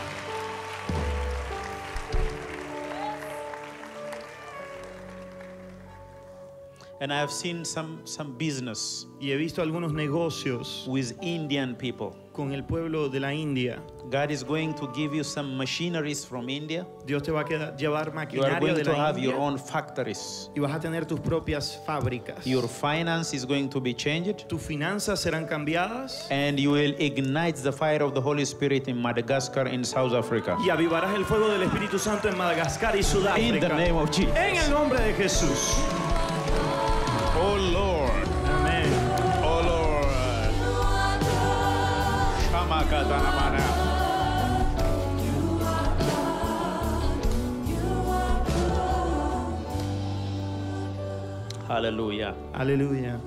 And I have seen some business Y he visto algunos negocios with Indian people. con el pueblo de la India. God is going to give you some machineries from India. Dios te va a llevar You are maquinaria going de to la have your India own factories. y vas a tener tus propias fábricas. Your finance is going to be changed. Tus finanzas serán cambiadas And you will ignite the fire of the Holy Spirit in Madagascar, in South Africa. y avivarás el fuego del Espíritu Santo en Madagascar y In the Sudáfrica. name of Jesus. En el nombre de Jesús. Oh Lord. Amén. Oh Lord. Shamakatanamana. Hallelujah. Aleluya.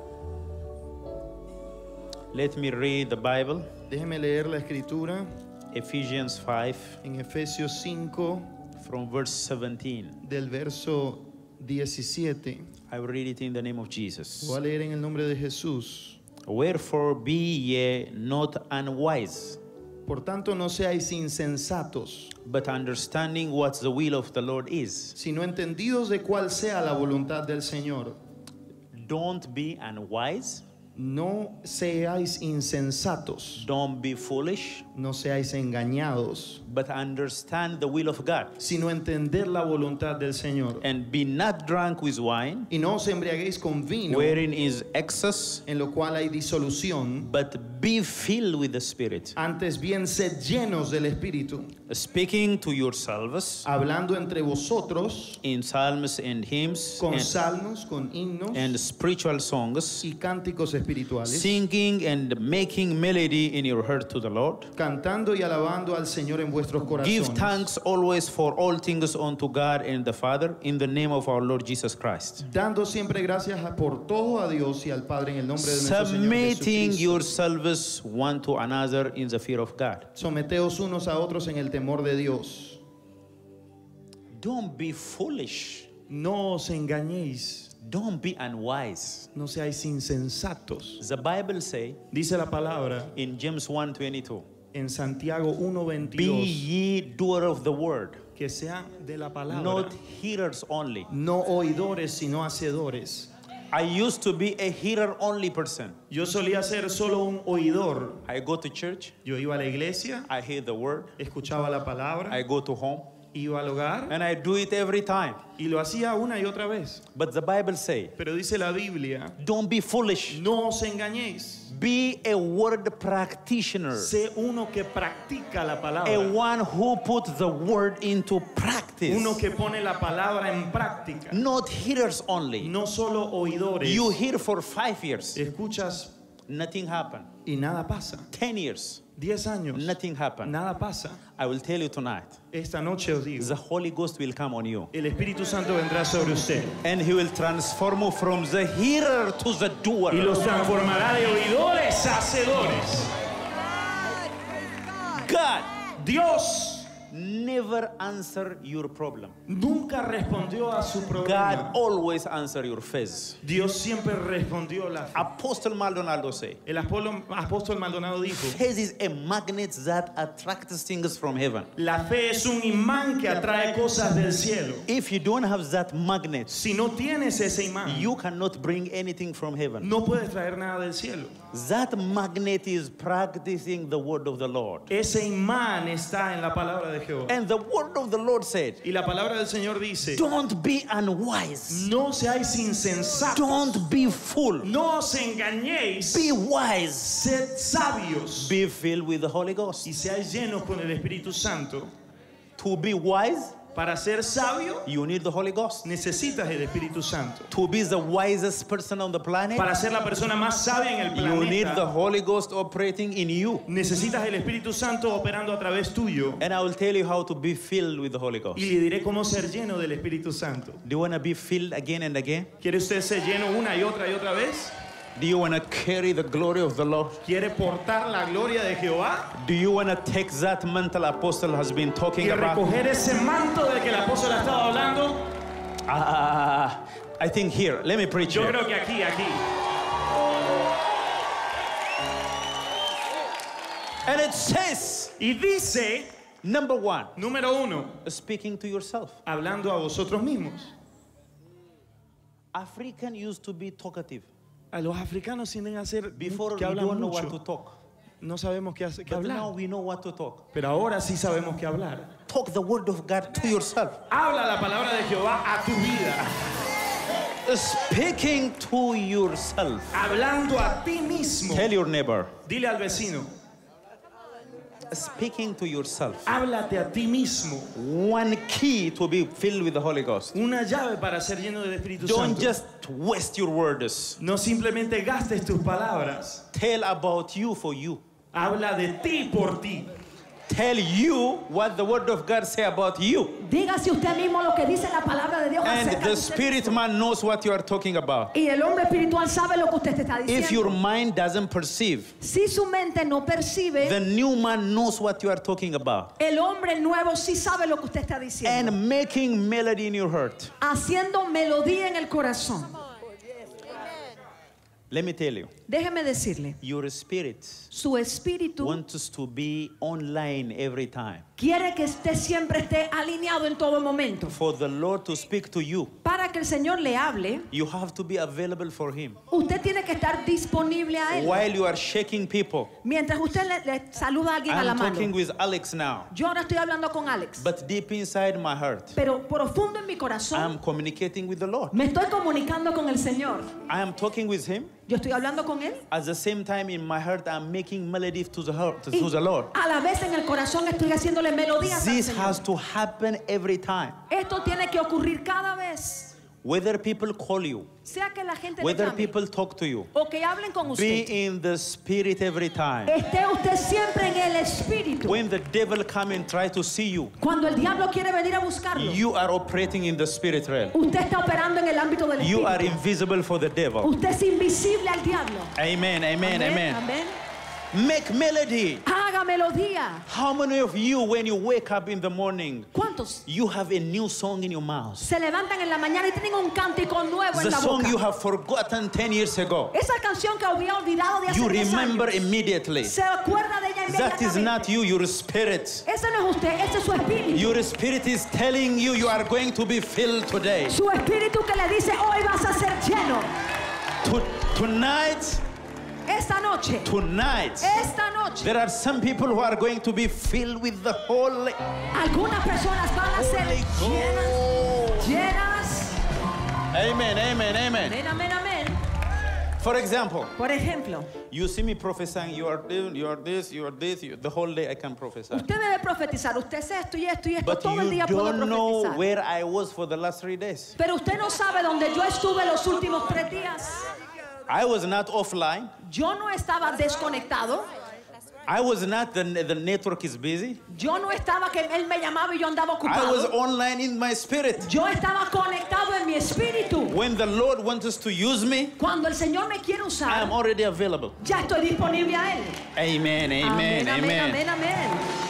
Let me read the Bible. Déjeme leer la escritura Ephesians 5 en Efesios 5 from verse 17. del verso 17. I will read it in the name of Jesus. Voy a leer en el nombre de Jesús. Wherefore be ye not unwise, Por tanto, no seáis insensatos, but understanding what the will of the Lord is. sino entendidos de cuál sea la voluntad del Señor. Don't be unwise. No seáis insensatos, Don't be foolish, no seáis engañados, but understand the will of God. sino entender la voluntad del Señor. And be not drunk with wine, Y no os embriaguéis con vino, wherein is excess, en lo cual hay disolución, but be filled with the Spirit, antes bien sed llenos del Espíritu, speaking to yourselves hablando entre vosotros in psalms and hymns con salmos, con himnos and spiritual songs, y cánticos espirituales, singing and making melody in your heart to the Lord. cantando y alabando al Señor en vuestros Give corazones, thanks always for all things unto God and the Father in the name of our Lord Jesus Christ. dando siempre gracias por todo a Dios y al Padre en el nombre de nuestro Señor Submitting Jesucristo. yourselves one to another in the fear of God. Someteos unos a otros en el temor de Dios. Don't be foolish. No os engañéis, Don't be unwise. no seáis insensatos. The Bible say Dice la palabra in James 1:22, en Santiago be 1:22, ye doer of the word Que sean de la palabra. not hearers only. No oidores, sino hacedores. I used to be a hearer only person. Yo solía ser solo un oidor. I go to church, Yo iba a la iglesia, I hear the word, escuchaba la palabra, I go to home, iba al hogar and I do it every time. y lo hacía una y otra vez. But the Bible says, Pero dice la Biblia, don't be foolish. no os engañéis. Be a word practitioner. Sé uno que practica la A palabra. one who puts the word into practice. Uno que pone la palabra en práctica. Not hearers only. No solo oidores. You hear for 5 years, Escuchas nothing happened. y nada pasa. 10 years, 10 años. nothing happened. Nada pasa. I will tell you tonight, Esta noche os digo, the Holy Ghost will come on you. el Espíritu Santo vendrá sobre usted And he will transform you from the hearer to the doer. y los transformará de oidores a hacedores. God Dios never answer your problem. nunca respondió a su God problema. always answer your faith. Dios siempre respondió la fe. Apostle Maldonado say, El apóstol Maldonado dijo, faith is a magnet that attracts things from heaven. la fe es un imán que atrae cosas del cielo. If you don't have that magnet, Si no tienes ese imán, you cannot bring anything from heaven. no puedes traer nada del cielo. That magnet is practicing the word of the Lord. Ese imán está en la palabra de Jehová. And the word of the Lord said, Y la palabra del Señor dice, don't be unwise. no seáis insensatos, Don't be fool. no os engañéis, Be wise. sed sabios Be filled with the Holy Ghost. y seáis llenos con el Espíritu Santo. To be wise, Para ser sabio, you need the Holy Ghost. necesitas el Espíritu Santo. To be the wisest person on the planet, Para ser la persona más sabia en el you need the planeta, Holy Ghost operating in you. necesitas el Espíritu Santo operando a través tuyo. And I will tell you how to be filled with the Holy Ghost. Y le diré cómo ser lleno del Espíritu Santo. Do you want to be filled again and again? ¿Quiere usted ser lleno una y otra vez? Do you want to carry the glory of the Lord? ¿Quiere portar la gloria de Jehová? Do you want to take that mantle apostle has been talking ¿Y about? recoger ese manto del que el apóstol ha estado hablando? I think here. Let me preach Yo here. creo que aquí. And it says, Y dice, number 1, número 1, speaking to yourself. hablando a vosotros mismos. African used to be talkative. A los africanos tienden a ser Before que we hablan don't know what mucho. to talk. No sabemos qué But now hablar. we know what to talk. Pero ahora sí sabemos qué hablar. Talk the word of God to yourself. Habla la palabra de Jehová a tu vida. Speaking to yourself. Hablando a ti mismo. Tell your neighbor. Dile al vecino. Speaking to yourself. Háblate a ti mismo. One key to be filled with the Holy Ghost. Una llave para ser lleno del Espíritu Don't Santo. just waste your words. No simplemente gastes tus palabras. Tell about you for you. Habla de ti por ti. Tell you what the word of God say about you. Dígase usted mismo lo que dice la palabra de Dios And acerca the de usted spirit mismo. man knows what you are talking about. Y el hombre espiritual sabe lo que usted te está If your diciendo. mind doesn't perceive, Si su mente no percibe, the new man knows what you are talking about. el hombre nuevo sí sabe lo que usted está diciendo. And making melody in your heart. Haciendo melodía en el corazón. Let me tell you, Déjeme decirle, your spirit su espíritu wants us to be online every time. quiere que usted siempre esté alineado en todo momento. For the Lord to speak to you, Para que el Señor le hable, you have to be available for Him. usted tiene que estar disponible a Él. While you are shaking people, Mientras usted le saluda a alguien a la I'm talking mano. with Alex now. Yo ahora estoy hablando con Alex. But deep inside my heart, Pero profundo en mi corazón, I'm communicating with the Lord. me estoy comunicando con el Señor. I am talking with Him. Yo estoy hablando con Él. At the same time, in my heart, I'm making melody to the Y Lord. a la vez en el corazón estoy haciéndole melodías al This Señor. has to happen every time. Esto tiene que ocurrir cada vez. Whether people call you, Sea que la gente le whether llame people talk to you, o que hablen con be usted. in the spirit every time. Esté usted siempre en el espíritu. When the devil come and try to see you, Cuando el diablo quiere venir a buscarlo, you are operating in the spirit realm. usted está operando en el ámbito del You are espíritu. invisible for the devil. Usted es invisible al diablo. Amen, amen, amen. Amén. Make melody. Haga melodía. How many of you, when you wake up in the morning, ¿Cuántos you have a new song in your mouth? se levantan en la mañana y tienen un cántico nuevo en The la song boca? you have forgotten 10 years ago. Esa canción que había olvidado de hace You 10 remember años. immediately. Se acuerda de ella That is inmediatamente. not you, your spirit. Ese no es usted, ese es su espíritu. Your spirit is telling you you are going to be filled today. Su espíritu que le dice, hoy vas a ser lleno. Tonight, Esta noche. Esta noche. there are some people who are going to be filled with the Holy Algunas personas van a ser llenas. Amen, amen, amen. Amén, amén, amén. For example, Por ejemplo, you see me prophesying, you are this, the whole day I can prophesy. usted debe profetizar. Usted es esto y esto y esto. But Todo el you día puedo don't know profetizar. where I was for the last 3 days. Pero usted no sabe dónde yo estuve los últimos 3 días. I was not offline. Yo no estaba desconectado. I was not, the network is busy. Yo no estaba que él me llamaba y yo andaba I was ocupado. online in my spirit. Yo estaba conectado en mi espíritu. When the Lord wants us to use me, Cuando el Señor me quiere I usar, am already available. ya estoy disponible a él. Amen, amen, Amén, amén, amen. amén, amén.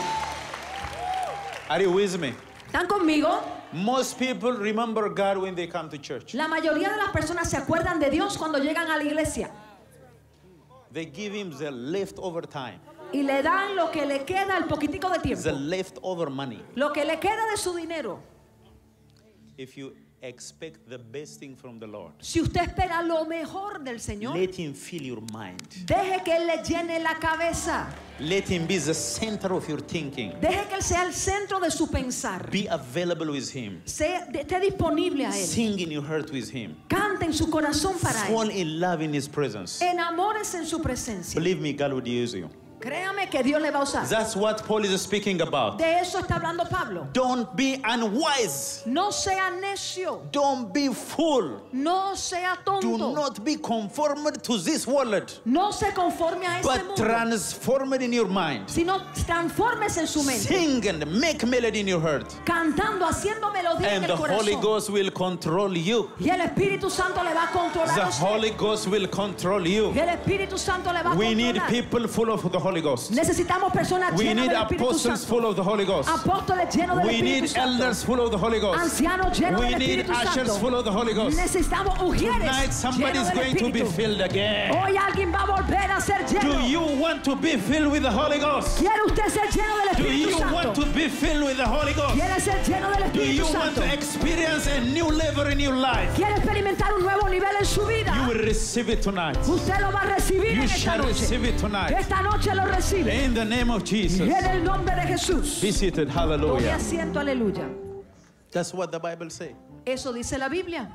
Are you with me? ¿Están conmigo? Most people remember God when they come to church. La mayoría de las personas se acuerdan de Dios cuando llegan a la iglesia They give him the leftover time, y le dan lo que le queda, el poquitico de the tiempo, leftover money. lo que le queda de su dinero. If you expect the best thing from the Lord, Si usted espera lo mejor del Señor, let him fill your mind. deje que Él le llene la cabeza. Let him be the center of your thinking. Deje que Él sea el centro de su pensar. Be available with him. Esté disponible a Él. Sing in your heart with him. Cante en su corazón para Fall Él. in love in his presence. Enamórese en su presencia. Believe me, God would use you. Créame que Dios le va a usar. That's what Paul is speaking about. De eso está hablando Pablo. Don't be unwise. No sea necio. Don't be fool. No sea Do tonto. not be conformed to this world, No se conforme a este but mundo, transformed in your mind. sino transfórmese en su mente. Sing and make melody in your heart. Cantando, haciendo melodía en And el the Holy corazón. Ghost will control you. Y el Espíritu Santo le va a controlar The a usted. Holy Ghost will control you. Y el Espíritu Santo le va a We need controlar. people full of the Holy Ghost. Necesitamos personas We llenas need del Espíritu apostles Santo. full of the Holy Ghost. Apóstoles llenos del We Espíritu need Santo. elders full of the Holy Ghost. Ancianos llenos We del need Espíritu ushers Santo. full of the Holy Ghost. Necesitamos ujieres Tonight somebody llenos is del going to be Espíritu. filled again. Hoy alguien va a volver a ser Do lleno. you want to be filled with the Holy Ghost? ¿Quiere usted ser lleno del Do Espíritu you want Santo? to be filled with the Holy Ghost? ¿Quiere ser lleno del Do you Espíritu want Santo? to experience a new level in your life? ¿Quiere experimentar un nuevo nivel en su You vida? will receive it tonight. Usted lo va a recibir You en esta shall noche. receive it tonight. Esta noche lo recibe. In the name of Jesus. En el nombre de Jesús. Be seated. Tome Hallelujah. asiento, aleluya. That's what the Bible says. Eso dice la Biblia.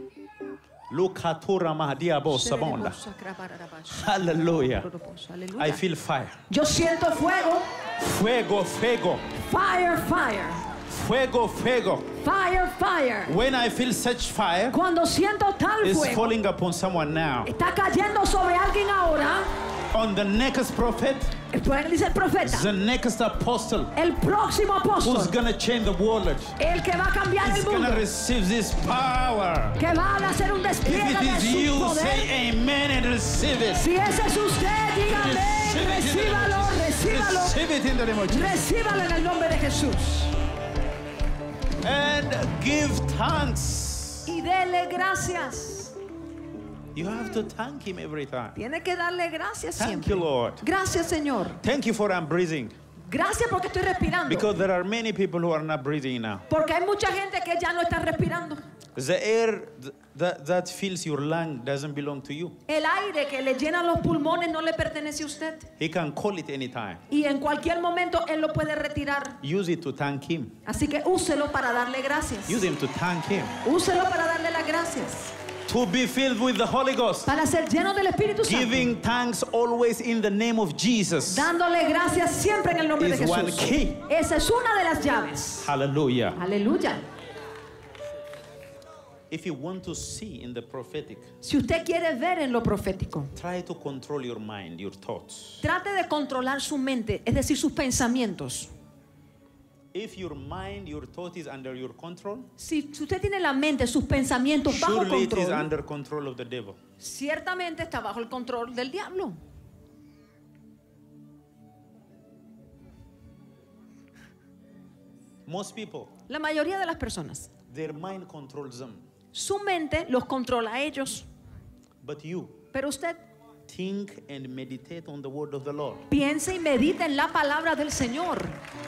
Lukatura mahdia bosabonda. Hallelujah. I feel fire. Yo siento fuego. Fuego, fuego. Fire, fire. Fuego, fuego. Fire, fire. When I feel such fire, Cuando siento tal it's fuego, falling upon someone now. está cayendo sobre alguien ahora. On the next prophet, Después dice el profeta, the next apostle, el próximo who's apóstol, gonna change the world, el que va a cambiar is el gonna mundo, receive this power. que va a hacer un If despliegue it de is su you, poder. say amen and receive it. Si ese es usted, dígame, recíbalo, recíbalo, Receive it in the name of Jesus. recíbalo en el nombre de Jesús. And give thanks. Y dele gracias. You have to thank him every time. Tiene que darle gracias Thank siempre. you, Lord. Gracias, Señor. Thank you for I'm breathing. Gracias porque estoy respirando. Because there are many people who are not breathing now. Porque hay mucha gente que ya no está respirando. The air that fills your lung doesn't belong to you. El aire que le llena los pulmones no le pertenece a usted. He can call it anytime. Y en cualquier momento Él lo puede retirar. Use it to thank him. Así que úselo para darle gracias. Use him to thank him. Úselo para darle las gracias. To be filled with the Holy Ghost. Para ser lleno del Espíritu Santo. Giving thanks always in the name of Jesus. Dándole gracias siempre en el nombre de Is one Jesús. key. Esa es una de las llaves. Hallelujah. Aleluya. If you want to see in the prophetic, Si usted quiere ver en lo profético, try to control your mind, your thoughts. trate de controlar su mente, es decir, sus pensamientos. If your mind, your thought is under your control, Si usted tiene la mente, sus pensamientos bajo surely it is control, under control of the devil. ciertamente está bajo el control del diablo. Most people, La mayoría de las personas, their mind controls them. su mente los controla a ellos. But you Pero usted think and meditate on the word of the Lord. piensa y medita en la palabra del Señor.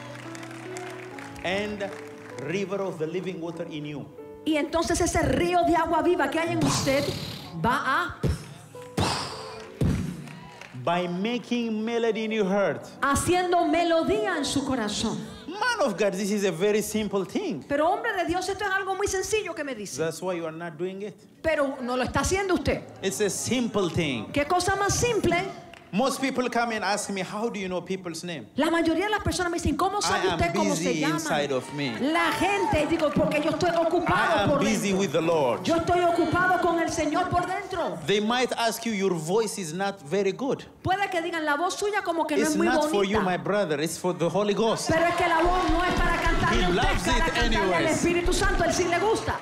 And river of the living water in you. Y entonces ese río de agua viva que hay en usted va a, By making melody in your heart. haciendo melodía en su corazón. Man of God, this is a very simple thing. Pero hombre de Dios, esto es algo muy sencillo que me dice. That's why you are not doing it. Pero no lo está haciendo usted. It's a simple thing. ¿Qué cosa más simple? Most people come and ask me, how do you know people's name? La mayoría de las personas me dicen, ¿cómo sabe I am usted cómo se busy llama? inside of me. La gente, digo, porque yo estoy I ocupado am por busy dentro. with the Lord. Yo estoy ocupado con el Señor por dentro. They might ask you, your voice is not very good. Puede que digan, la voz suya como que no It's es muy not for you, my bonita. brother. It's for the Holy Ghost. Pero es que la voz no es para cantarle He a usted, loves es para it cantarle al anyways. Espíritu Santo. Él sí le gusta.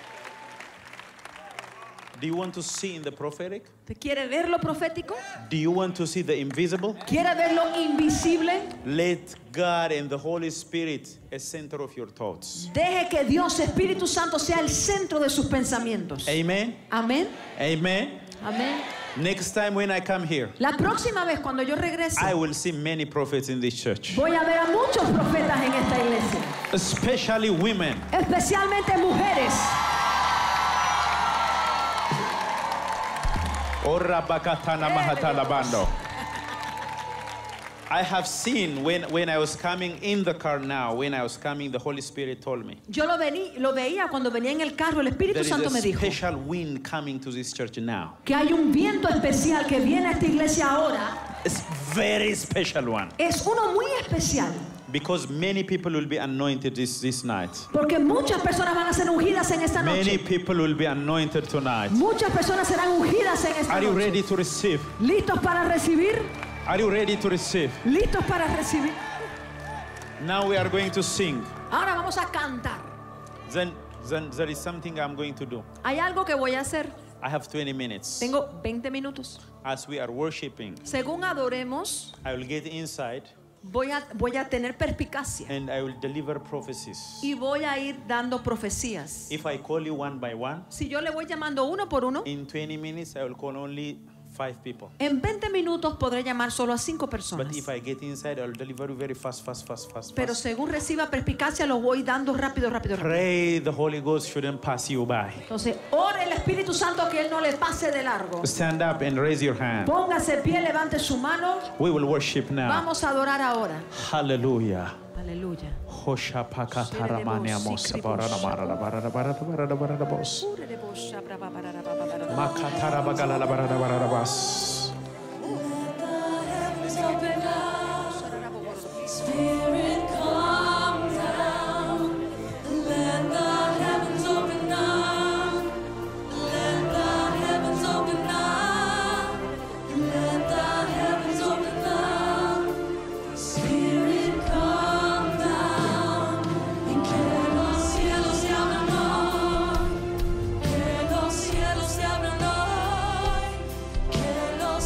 Do you want to see in the prophetic? ¿Te quiere ver lo profético? Do you want to see the invisible? ¿Quiere ver lo invisible? Let God and the Holy Spirit a center of your thoughts. Deje que Dios, Espíritu Santo, sea el centro de sus pensamientos. Amen. Amén. Amen. Amén. Next time when I come here, La próxima vez cuando yo regrese, I will see many prophets in this church, voy a ver a muchos profetas en esta iglesia, especially women. especialmente mujeres. Ora bakatana mahatalabando. I have seen when I was coming in the car now, when I was coming, the Holy Spirit told me. Yo lo veía cuando venía en el carro, el Espíritu There is Santo me a dijo special wind coming to this church now. que hay un viento especial que viene a esta iglesia ahora. It's very special one. Es uno muy especial, Because many people will be anointed this night. porque muchas personas van a ser ungidas en esta Many noche. people will be anointed tonight. Muchas personas serán ungidas en esta Are you noche. ready to receive? ¿Listos para recibir? Are you ready to receive? ¿Listos para recibir? Now we are going to sing. Ahora vamos a cantar. Then there is something I'm going to do. Hay algo que voy a hacer. I have 20 minutes. Tengo 20 minutos. As we are worshiping, Según adoremos, I will get inside voy a tener perspicacia and I will deliver prophecies. y voy a ir dando profecías. If I call you one by one, Si yo le voy llamando uno por uno, in 20 minutes I will call only 5 people. en 20 minutos podré llamar solo a 5 personas. But if I get inside, I will deliver you very fast. Pero según reciba perspicacia, lo voy dando rápido. Pray the Holy Ghost shouldn't pass you by. Entonces, ore el Espíritu Santo que Él no le pase de largo. Stand up and raise your hand. Póngase de pie, levante su mano. We will worship now. Vamos a adorar ahora. Hallelujah. Aleluya. Spirit, come down. Let the heavens open up. Let the heavens open up. Let the heavens open up. Spirit, come down. Y que los cielos se abran hoy. Que los cielos se abran hoy. Que los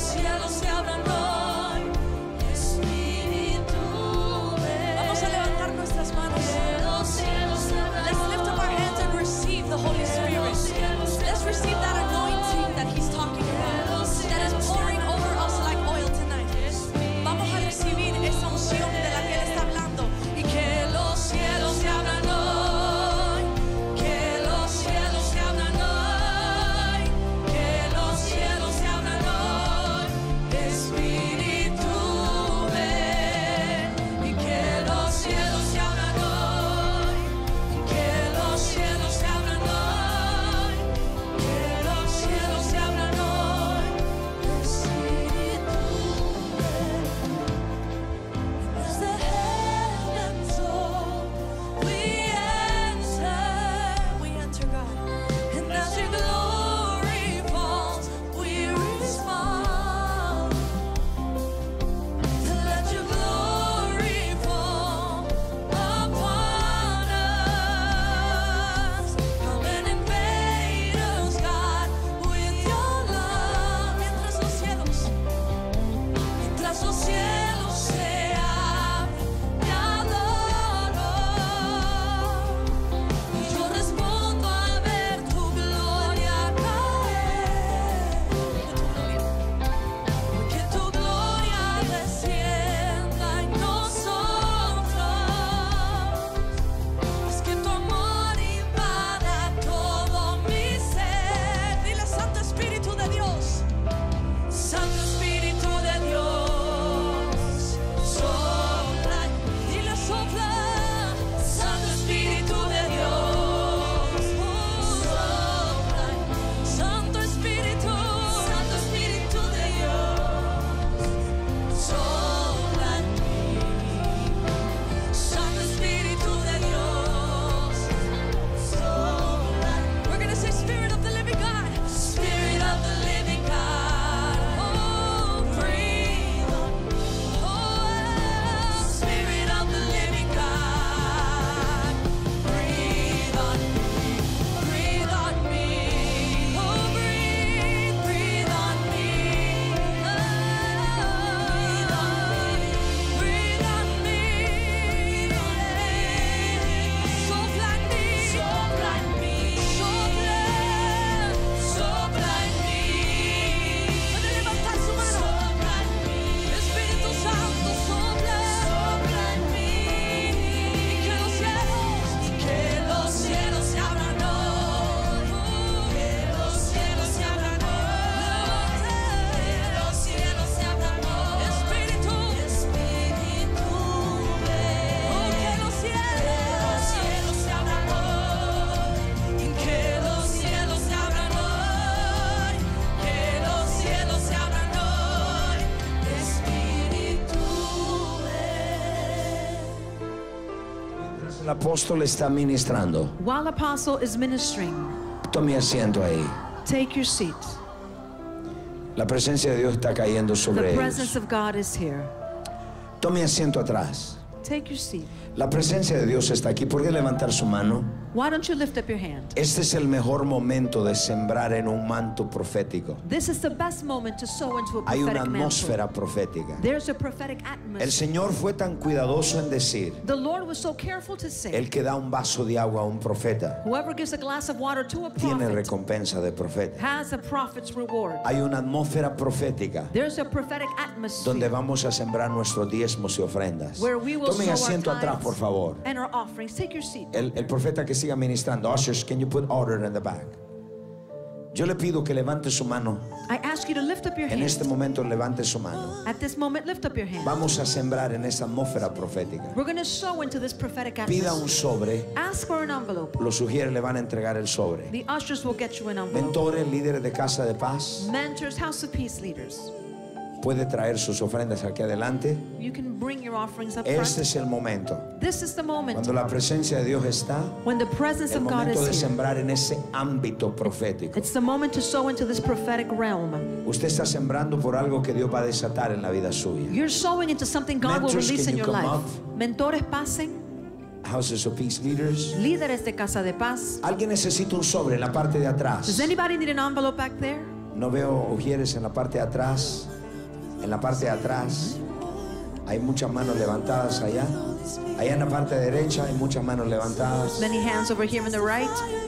El apóstol está ministrando. While apostle is ministering, Tome asiento ahí. take your seat. La presencia de Dios está cayendo sobre The ellos. presence of God is here. Tome asiento atrás. Take your seat. La presencia de Dios está aquí. ¿Puede levantar su mano? Why don't you lift up your hand? Este es el mejor momento de sembrar en un manto profético. This is the best moment to sow into a Hay una prophetic mantle. atmósfera profética. There's a prophetic El atmosphere. Señor fue tan cuidadoso en decir, The Lord was so careful to say, el que da un vaso de agua a un profeta whoever gives a glass of water to a tiene prophet recompensa de profeta. has a prophet's reward. Hay una atmósfera profética There's a prophetic atmosphere donde vamos a sembrar nuestros diezmos y ofrendas. where we will Tomen sow our asiento atrás, por tithes favor. and our offerings. Take your seat. El profeta que siga ministrando. Ushers, can you put order in the back? Yo le pido que levante su mano. I ask you to lift up your En hand. este momento levante su mano. At this moment, lift up your hand. Vamos a sembrar en esa atmósfera profética. We're going to sow into this prophetic Pida un atmosphere. sobre. Ask for an envelope. Lo sugiere, le van a entregar el sobre. The ushers will get you an envelope. Mentores, líderes de Casa de Paz, Mentors, House of Peace leaders, puede traer sus ofrendas aquí adelante. you can bring your offerings up Este front. es el momento. This is the moment Cuando la presencia de Dios está, when the presence el of God momento de is here. sembrar en ese ámbito profético. It's the moment to sow into this prophetic realm. Usted está sembrando por algo que Dios va a desatar en la vida suya. You're sowing into something God will Mentors, release can in you your come life. up? Mentores pasen, Houses of Peace leaders. líderes de Casa de Paz. Alguien necesita un sobre en la parte de Does atrás. anybody need an envelope back there? No veo ujieres en la parte de atrás. En la parte de atrás hay muchas manos levantadas allá. Allá en la parte derecha hay muchas manos levantadas. Many hands over here on the right.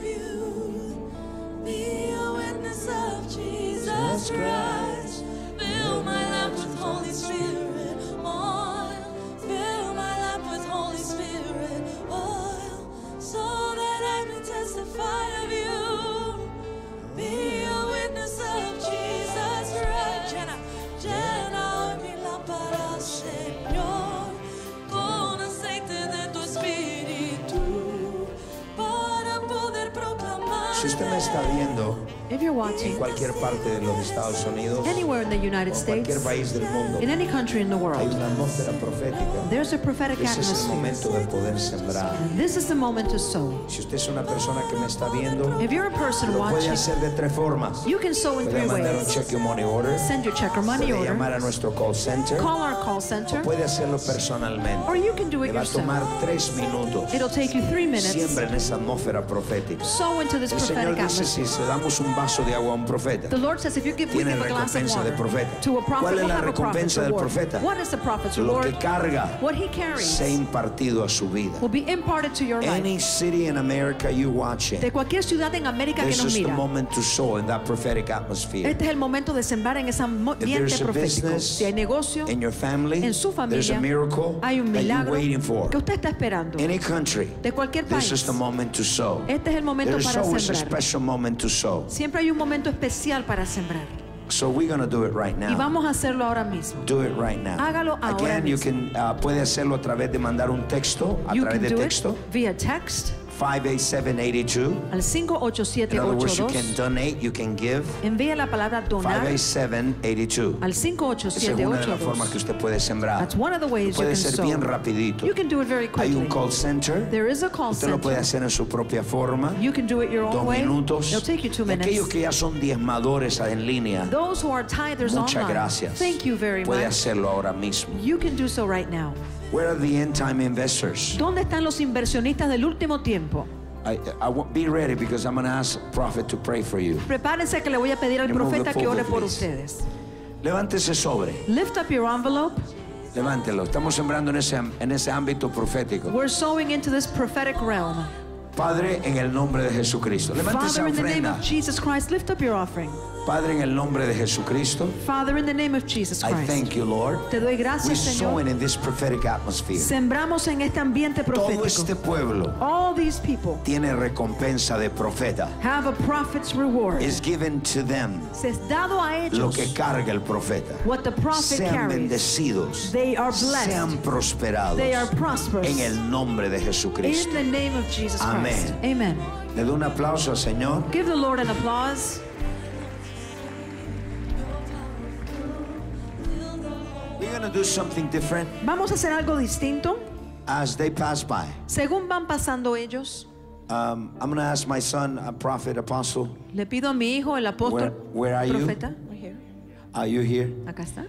Be a witness of Jesus Christ. Fill my life with Holy Spirit oil. Fill my life with Holy Spirit oil, so that I may testify of you. Be a witness of Jesus Christ. Llena mi lámpara, Señor, con aceite de tu espíritu, para poder proclamar. Si usted me está viendo If you're en watching cualquier parte de los Estados Unidos anywhere in the United o cualquier States, país del mundo, in any country in the hay world, una atmósfera profética. there's a prophetic Ese es el momento atmosphere. de poder sembrar. This is the moment to sow. Si usted es una persona que me está viendo, If you're a person lo puede watching, hacer de tres formas. you can sow in Puede three mandar un ways. cheque o money order, Send your check or money puede llamar order, a nuestro call center, call our call center, puede hacerlo personalmente. or you can do Le it va a tomar yourself. 3 minutos. It'll take you 3 minutes. Siempre en esa atmósfera profética. Sow into this El Señor prophetic dice, atmosphere. si le damos un vaso de agua a un profeta, The Lord says if you we tiene give a glass of recompensa de water profeta. to a prophet, ¿Cuál es we'll la have a prophet's recompensa del reward. profeta? What is the prophet's Lo que reward? carga What he carries sea impartido a su vida. will be imparted to your life. Any city in America you watching, De cualquier ciudad en América que this nos is the mira, moment to sow in that prophetic atmosphere. este es el momento de sembrar en ese ambiente there's a profético. business Si hay negocio, In your family, en su there's a familia, miracle hay un that you're milagro waiting for. que usted está esperando. Any country, De cualquier this is país, the moment to sow. este es el momento There's para always a sembrar. special moment to sow. Siempre hay un momento especial para sembrar. So we're going to do it right Y now. vamos a hacerlo ahora mismo. Do it right now. Hágalo ahora Again, you mismo. can puede hacerlo a través de mandar un texto, a You través can de do texto, it via text 58782. al In other words, you can 58782. donate, you can give. Envía la palabra donar 58782. al Esa es una de las formas 58782. que usted puede sembrar. That's one of the ways you Puede can ser sow. bien rapidito. You can do it very Hay un quickly. call center. There is a call Usted lo puede center. hacer en su propia forma. You can do it your 2 own way. minutos. It'll take you 2 Y aquellos minutes. que ya son diezmadores en línea, Those who are tithers muchas online, gracias. thank you very Puede much. hacerlo ahora mismo. You can do so right now. Where are the end time investors? ¿Dónde están los inversionistas del último tiempo? Be ready because I'm going to ask prophet to pray for you. Prepárense que le voy a pedir al Remove the profeta que ore folder, por please. ustedes. Levántese sobre. Lift up your envelope. Levántelo. Estamos sembrando en ese ámbito profético. We're sowing into this prophetic realm. Padre, en el nombre de Jesucristo. Levante esa Father, in the name ofrenda. of Jesus Christ, lift up your offering. Padre, en el nombre de Jesucristo. Father, in the name of Jesus I Christ, thank you, Lord. te doy We're gracias, sowing Señor. in this prophetic atmosphere. Sembramos en este ambiente Todo profético. este pueblo All these people tiene recompensa de profeta. have a prophet's reward. Is given to them Se es dado a lo ellos que carga el profeta. what the prophet Sean carries. bendecidos. They are blessed. Sean prosperados. They are prosperous. En el nombre de Jesucristo. In the name of Jesus Amén. Christ. Amen. Le doy un aplauso al Señor. Give the Lord an applause. We're going to do something different. Vamos a hacer algo distinto. As they pass by, según van pasando ellos, I'm going to ask my son, a prophet, apostle. le pido a mi hijo, el apóstol, Where are profeta. you? Are you here? Acá está.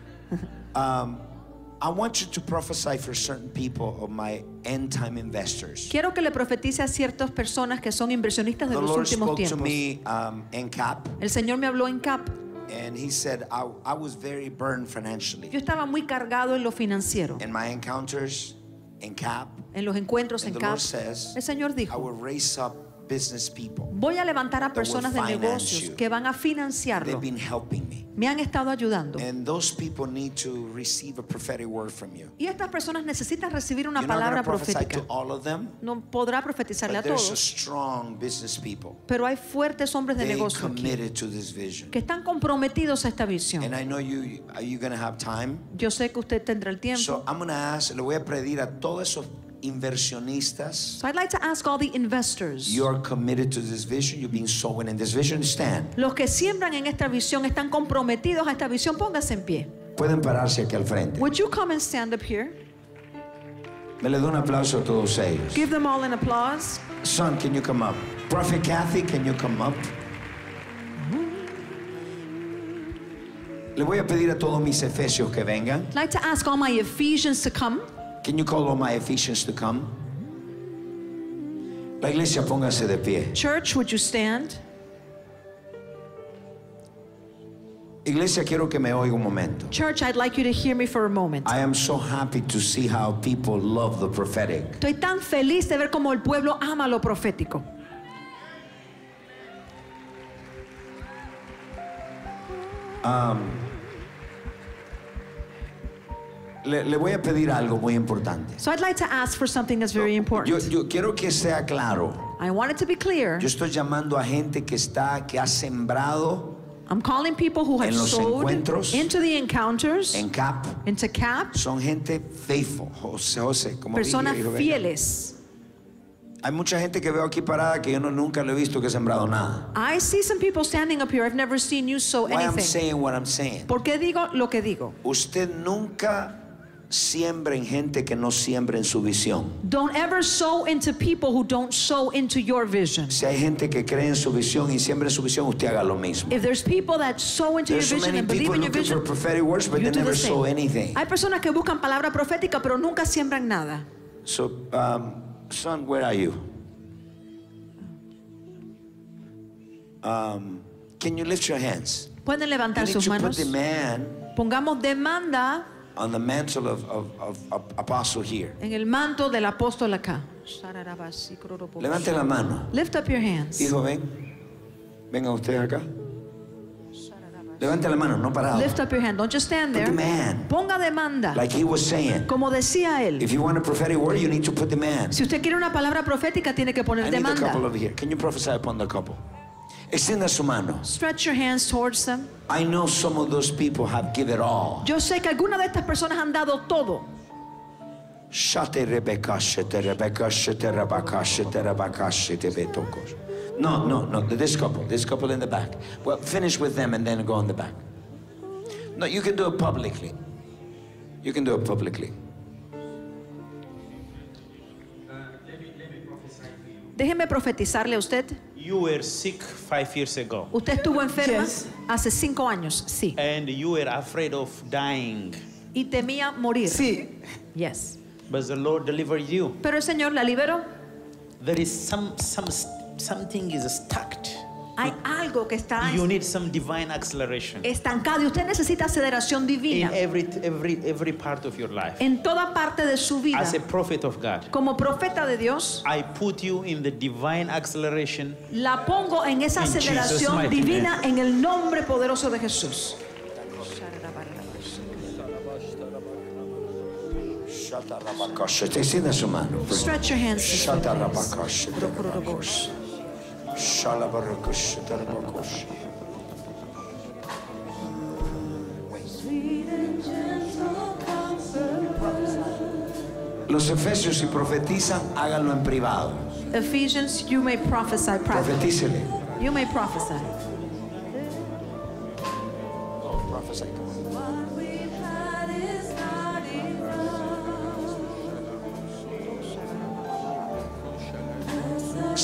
I want you to prophesy for certain people of my end time investors. Quiero que le profetice a ciertas personas que son inversionistas de The los Lord últimos spoke to tiempos. me in Cap, El Señor me habló en CAP. and He said I was very burned financially Yo estaba muy cargado en lo financiero, in my encounters in Cap. en los encuentros en And the CAP. Lord says, El Señor I dijo, will raise up business people. voy a levantar a that will personas de finance negocios you. que van a They've financiarlo. been helping me. Me han estado ayudando. And those people need to receive a prophetic word from you. Y estas personas necesitan recibir una You're not palabra going to prophesy profética. to all of them, No podrá profetizarle a but there's a todos, strong business people. pero hay fuertes hombres de They negocio aquí committed to this vision. que están comprometidos a esta visión. And I know are you going to have time? Yo sé que usted tendrá el tiempo. So I'm going to ask, le voy a pedir a todos esos inversionistas. So I'd like to ask all the investors, You are committed to this vision. You've been sowing in this vision. Stand. los que siembran en esta visión, están comprometidos a esta visión, pónganse en pie. Pueden pararse aquí al frente. Would you come and stand up here? Me le doy un aplauso a todos ellos. Give them all an applause. Son, can you come up? Prophet Kathy, can you come up? Le voy a pedir a todos mis efesios que vengan. I'd like to ask all my Ephesians to come. Can you call all my Ephesians to come? La iglesia, póngase de pie. Church, would you stand? Iglesia, quiero que me oiga un momento. Church, I'd like you to hear me for a moment. I am so happy to see how people love the prophetic. Estoy tan feliz de ver cómo el pueblo ama lo profético. Le voy a pedir algo muy importante. So I'd like to ask for something that's very important. Yo quiero que sea claro. I want it to be clear. Yo estoy llamando a gente que ha sembrado I'm calling people who have en los sowed encuentros, into the encounters, en CAP. into CAP, Son gente faithful. José, como personas dije, fieles. hay mucha gente que veo aquí parada que yo nunca le he visto que ha sembrado nada. I see some people standing up here. I've never seen you sow Why I'm anything. saying what I'm saying. ¿Por qué digo lo que digo? Usted nunca siembra en gente que no siembra en su visión. Don't ever sow into people who don't sow into your vision. Si hay gente que cree en su visión y siembra en su visión, usted haga lo mismo. If there's people that sow into your There's so vision many and believe people in your looking for vision, prophetic words, but you they do never the sow same. anything. Hay personas que buscan palabra profética pero nunca siembran nada. So, son, where are you? Can you lift your hands? Pueden You levantar need sus to put manos. the man Pongamos demanda on the mantle of apostle here. en el manto del apóstol acá. Levante la mano. Lift up your hands. Hijo, venga usted acá. Levante la mano, no parado. Lift up your hand. Don't just stand Put there. the man. Ponga demanda. Like he was saying, Como decía él. if you want a prophetic word, you need to put the man. Si usted quiere una palabra profética, tiene que I poner need a demanda. couple over here. Can you prophesy upon the couple? Extienda su mano. Stretch your hands towards them. I know some of those people have given it all. Yo sé que algunas de estas personas han dado todo. Shate Rebecca, shete Rebecca, shete Rebecca, shete Rebecca, shete Betokos. No, this couple in the back. Well, finish with them and then go in the back. No, you can do it publicly. You can do it publicly. Déjeme profetizarle a usted. You were sick 5 years ago. Usted estuvo enferma Yes. hace 5 años, sí. And you were afraid of dying. Y temía morir. Sí. Yes. But the Lord delivered you. Pero el Señor la liberó. There is something is stuck. Hay algo que está You need some divine acceleration estancado y usted necesita aceleración in divina every part of your life. en toda parte de su vida. As a prophet of God, Como profeta de Dios, I put you in the divine acceleration. la pongo en esa In Jesus' aceleración mighty divina en el nombre poderoso de Jesús. Extienda su mano. Stretch your hands. Shata Rabaka, shete Rabakos. Shalabarakos, shete Rabakos. Los efesios, si profetizan, háganlo en privado. Ephesians, you may prophesy privately. Profetícele. You may prophesy.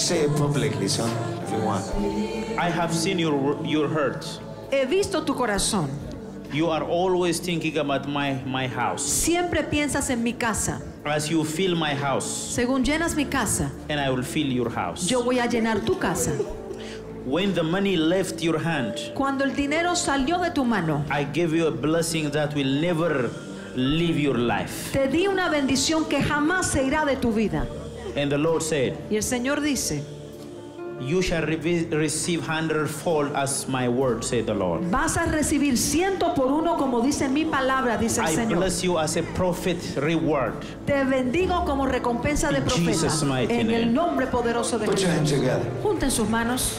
Just say it publicly, son, if you want. I have seen your hurt. He visto tu corazón. You are always thinking about my house. Siempre piensas en mi casa. As you fill my house, Según llenas mi casa, and I will fill your house. yo voy a llenar tu casa. When the money left your hand, Cuando el dinero salió de tu mano, I gave you a blessing that will never leave your life. te di una bendición que jamás se irá de tu vida. And the Lord said, Y el Señor dice, you shall receive 100-fold as my word, said the Lord. vas a recibir 100 por 1 como dice mi palabra, dice el I Señor. bless you as a prophet reward. Te bendigo como recompensa de In profeta. Jesus' mighty En el name. nombre poderoso de Put your hands Jesús. together. Junten sus manos.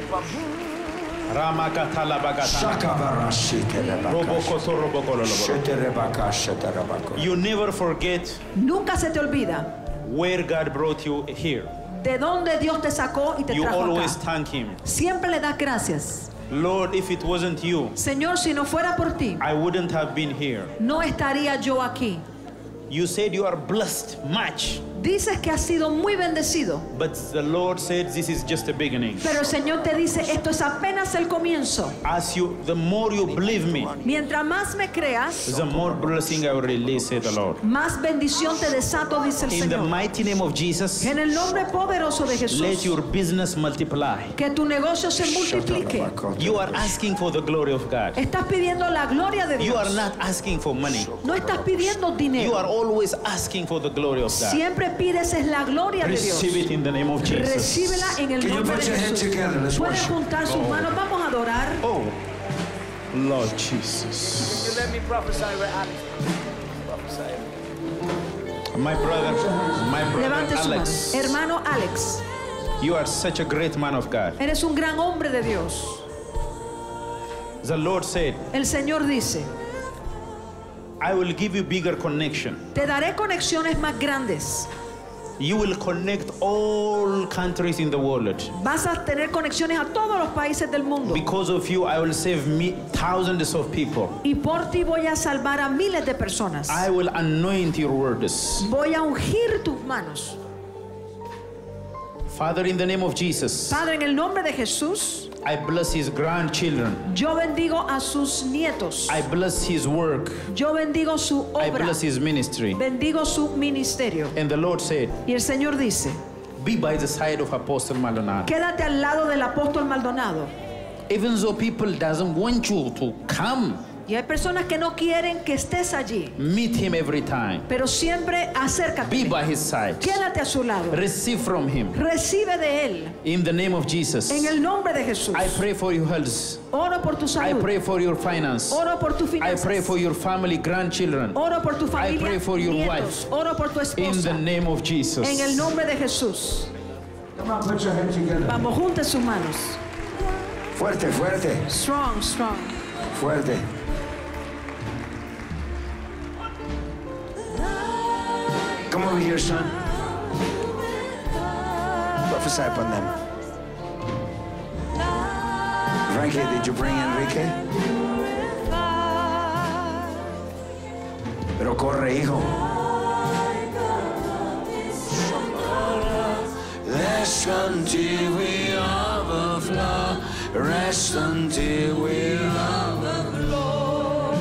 You never forget Nunca se te olvida where God brought you here. de dónde Dios te sacó y te You trajo always acá. thank Him. Siempre le das gracias. Lord, if it wasn't you, Señor, si no fuera por ti, I wouldn't have been here. no estaría yo aquí. You said you are blessed much, Dices que has sido muy bendecido, but the Lord said this is just a beginning. pero el Señor te dice, esto es apenas el comienzo. The more you believe me, Mientras más me creas, the more blessing I will release, said the Lord. más bendición te desato, dice el In the Señor. mighty name of Jesus, En el nombre poderoso de let Jesús, your business multiply. que tu negocio se multiplique. You are asking for the glory of God. Estás pidiendo la gloria de You are Dios. not asking for money. No estás pidiendo You are dinero. always asking for the glory of God. Siempre pides es la gloria de Dios. Receive it in the name of Jesus. Recíbela en el Can you nombre put de your hands Jesús. together? Let's Puedes worship. juntar sus manos. Vamos a adorar. Oh, Lord Jesus. Let me prophesy where Alex. My brother Levante su mano. Alex, Hermano Alex, you are such a great man of God. eres un gran hombre de Dios. The Lord said, El Señor dice, I will give you bigger connection. te daré conexiones más grandes. You will connect all countries in the world. Vas a tener conexiones a todos los países del mundo. Because of you, I will save thousands of people. Y por ti voy a salvar a miles de personas. I will anoint your words. Voy a ungir tus manos. Father, in the name of Jesus, Padre, en el nombre de Jesús, I bless his grandchildren. yo bendigo a sus nietos. I bless his work. Yo bendigo su I obra. bless his ministry. Bendigo su ministerio. And the Lord said, Y el Señor dice, be by the side of Apostle Maldonado. quédate al lado del apóstol Maldonado. Even though people doesn't want you to come, Y hay personas que no quieren que estés allí, meet him every time. pero siempre acércate. Be by his side. Quédate a su lado. Receive from him. Recibe de él. In the name of Jesus, En el nombre de Jesús. I pray for your health. Oro por tu I salud. pray for your finance. Oro por tu I finanzas. pray for your family, grandchildren. Oro por tu familia. pray for your nietos. wife. Oro por tu In the esposa. name of Jesus. En el nombre de Jesús. Come on, put your hands together. Vamos, junte sus manos. Fuerte, fuerte, Strong, strong. fuerte. Come over here, son. Prophesy upon them. Frankie, did you bring Enrique? Pero corre, hijo. Rest until we overflow. Rest until we overflow.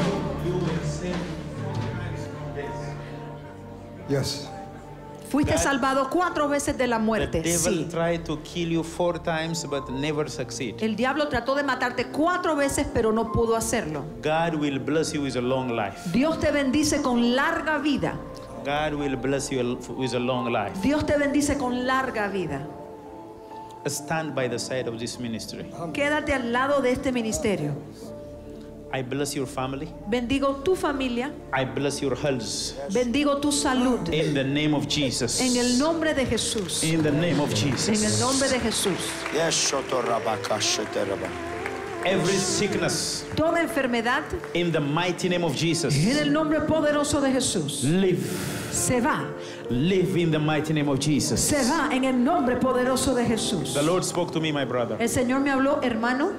Yes. Fuiste salvado 4 veces de la The muerte. devil Sí. tried to kill you 4 times but never succeed. El diablo trató de matarte 4 veces, pero no pudo hacerlo. God will bless you with a long life. Dios te bendice con larga vida. God will bless you with a long life. Dios te bendice con larga vida. Stand by the side of this ministry. Quédate al lado de este ministerio. I bless your family. Bendigo tu familia. I bless your health. Bendigo tu salud. In the name of Jesus. En el nombre de Jesús. In the name of Jesus. En el nombre de Jesús. Yes, shotorabakasheteraba. Every sickness, Toda enfermedad, in the mighty name of Jesus, en el nombre poderoso de Jesús, live. se va. Live in the mighty name of Jesus. Se va en el nombre poderoso de Jesús. The Lord spoke to me, my brother. El Señor me habló, hermano.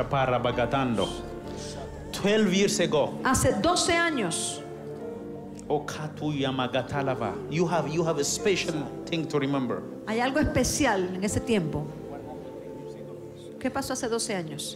12 years ago, Hace 12 años, You have a special thing to remember. Hay algo especial en ese tiempo. ¿Qué pasó hace 12 años?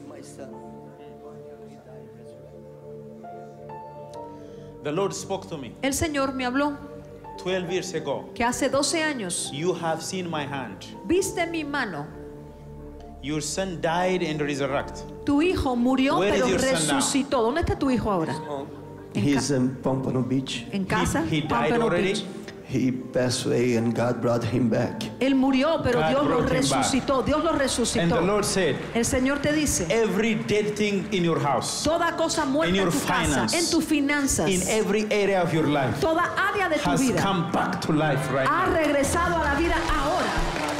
The Lord spoke to me El Señor me habló 12 years ago. que hace 12 años You have seen my hand. viste mi mano. Your son died and resurrected. Tu hijo murió Where pero is your son now? resucitó. ¿Dónde está tu hijo ahora? He's in Pompano Beach. En casa. He died Pompano already? Beach. He passed away and God brought him back. Él murió, pero God Dios lo brought him resucitó. Dios lo And the resucitó. Lord said, El Señor te dice, every dead thing in your house, toda cosa muerta in en your tu casa, finance, en tus finanzas, in every area of your life, toda área de tu has vida, come back to life right ha now. regresado a la vida ahora.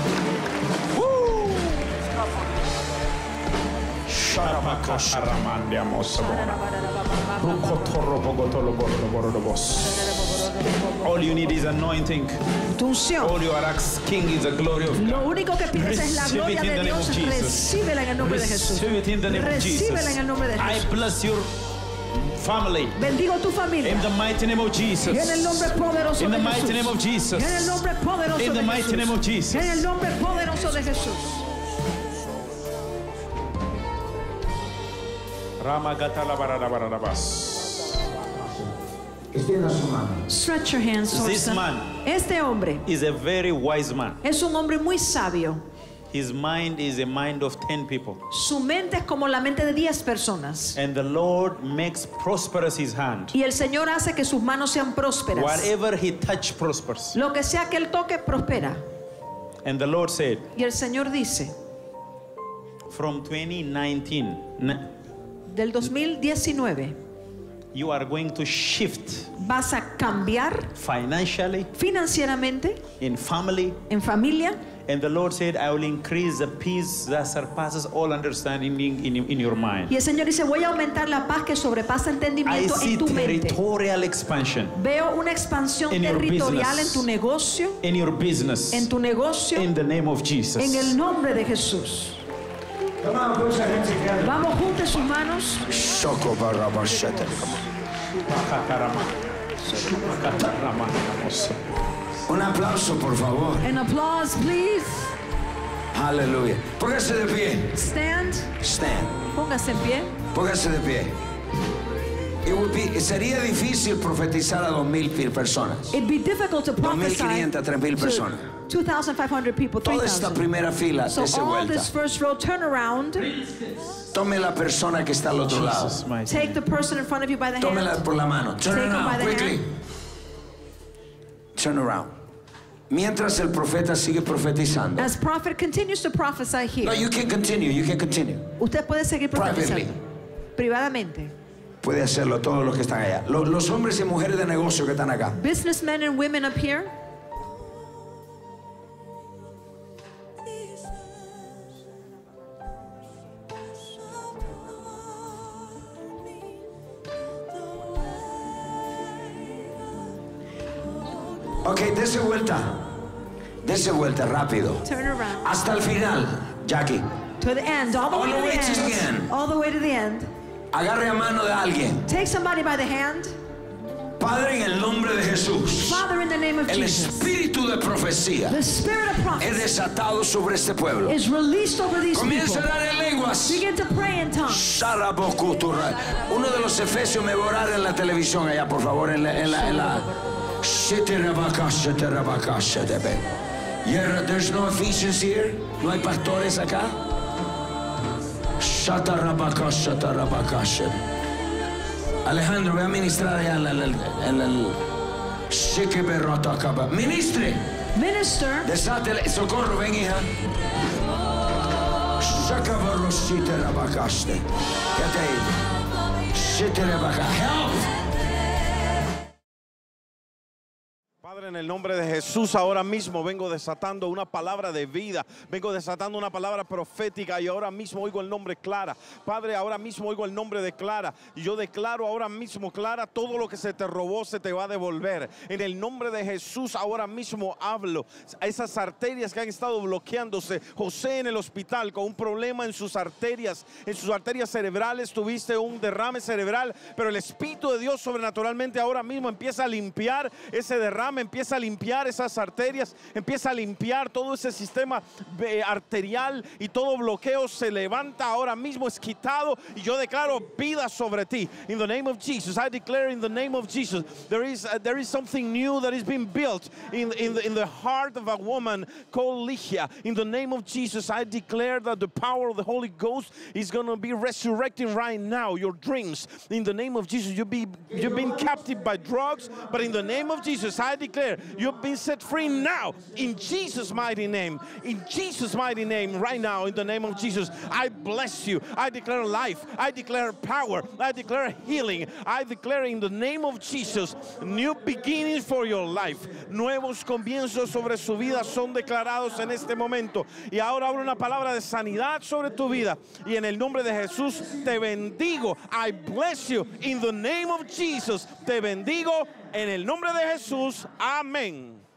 All you need is anointing. Tu unción. All you are asking is the glory of Lo God. único que pides es la Receive gloria it in de the name Dios. of Jesus. Recíbela en el nombre de Jesús. Receive it in the name of Recíbela en el nombre de Jesus. I Jesús. bless your family. Bendigo tu familia. In the mighty name of Jesus. En el nombre poderoso In de the mighty Jesús. name of Jesus. En el nombre poderoso In de the mighty name of Jesús. Jesus. En el nombre poderoso de Jesús. Stretch your hands towards This them. man Este hombre is a very wise man. es un hombre muy sabio. His mind is a mind of 10 people. Su mente es como la mente de 10 personas. And the Lord makes prosperous his hand. Y el Señor hace que sus manos sean prósperas. Whatever he touch prospers. Lo que sea que él toque, prospera. And the Lord said, Y el Señor dice, from 2019, del 2019, you are going to shift vas a cambiar financially, financieramente, in family. en familia. And the Lord said, I will increase the peace that surpasses all understanding in your mind. Y el Señor dice, voy a aumentar la paz que sobrepasa I entendimiento see en tu mente. territorial expansion Veo una expansión in your territorial en business. tu negocio, in your business. en tu negocio, In the name of Jesus. en el nombre de Jesús. Vamos juntos sus manos. Un aplauso, por favor. An applause, please. Aleluya. Póngase de pie. Stand. Stand. Póngase en pie. Póngase de pie. Sería difícil profetizar a 2,000 personas. It'd be difficult to prophesy 2,500, 3,000 personas. to 2,500 people, Toda esta 3,000. primera fila, So dese all vuelta. this first row, turn around. Tome la persona que está al otro lado. Jesus, my Take the person in front of you by the Tómela hand. por la mano. Turn Take him by around, the quickly. hand. Turn around. Mientras el profeta sigue profetizando. As prophet continues to prophesy here, No, you can continue, you can continue. usted puede seguir Privately. profetizando privadamente. Puede hacerlo todos los que están allá. Los hombres y mujeres de negocio que están acá. Businessmen and women up here, Ok, dese vuelta. Dese vuelta rápido. turn around Hasta el final, Jackie. to the end, all the way to the end, all the way to the end. Agarre a mano de alguien. Take somebody by the hand. Padre, en el nombre de Jesús. Father, in the name of El Jesus, espíritu de profecía the spirit of es prophecy desatado sobre este pueblo. is released over these Comienza a people. dar en lenguas. Begin to pray in tongues. Sharabokutura. Uno de los efesios me va a orar en la televisión allá, por favor, en la. There's no Ephesians here. No hay pastores acá. Alejandro, ve a ministrar allá en el Ministre. Minister. Desátele. Socorro, ven, hija. Quédate ahí. Help. Padre, en el nombre de Jesús, ahora mismo vengo desatando una palabra de vida, vengo desatando una palabra profética y ahora mismo oigo el nombre Clara. Padre, ahora mismo oigo el nombre de Clara y yo declaro ahora mismo, Clara, todo lo que se te robó se te va a devolver. En el nombre de Jesús, ahora mismo hablo a esas arterias que han estado bloqueándose. José en el hospital con un problema en sus arterias cerebrales, tuviste un derrame cerebral, pero el Espíritu de Dios sobrenaturalmente ahora mismo empieza a limpiar ese derrame, empieza a limpiar esas arterias, empieza a limpiar todo ese sistema arterial y todo bloqueo se levanta ahora mismo, es quitado y yo declaro vida sobre ti. In the name of Jesus, I declare in the name of Jesus, there is something new that is being built in the heart of a woman called Ligia. In the name of Jesus, I declare that the power of the Holy Ghost is going to be resurrecting right now your dreams. In the name of Jesus, you've been captive by drugs, but in the name of Jesus, I declare you've been set free now. In Jesus' mighty name, in Jesus' mighty name, right now, in the name of Jesus, I bless you. I declare life. I declare power. I declare healing. I declare in the name of Jesus, new beginnings for your life. Nuevos comienzos sobre su vida son declarados en este momento. Y ahora hablo una palabra de sanidad sobre tu vida. Y en el nombre de Jesús te bendigo. I bless you in the name of Jesus. Te bendigo en el nombre de Jesús. Amén.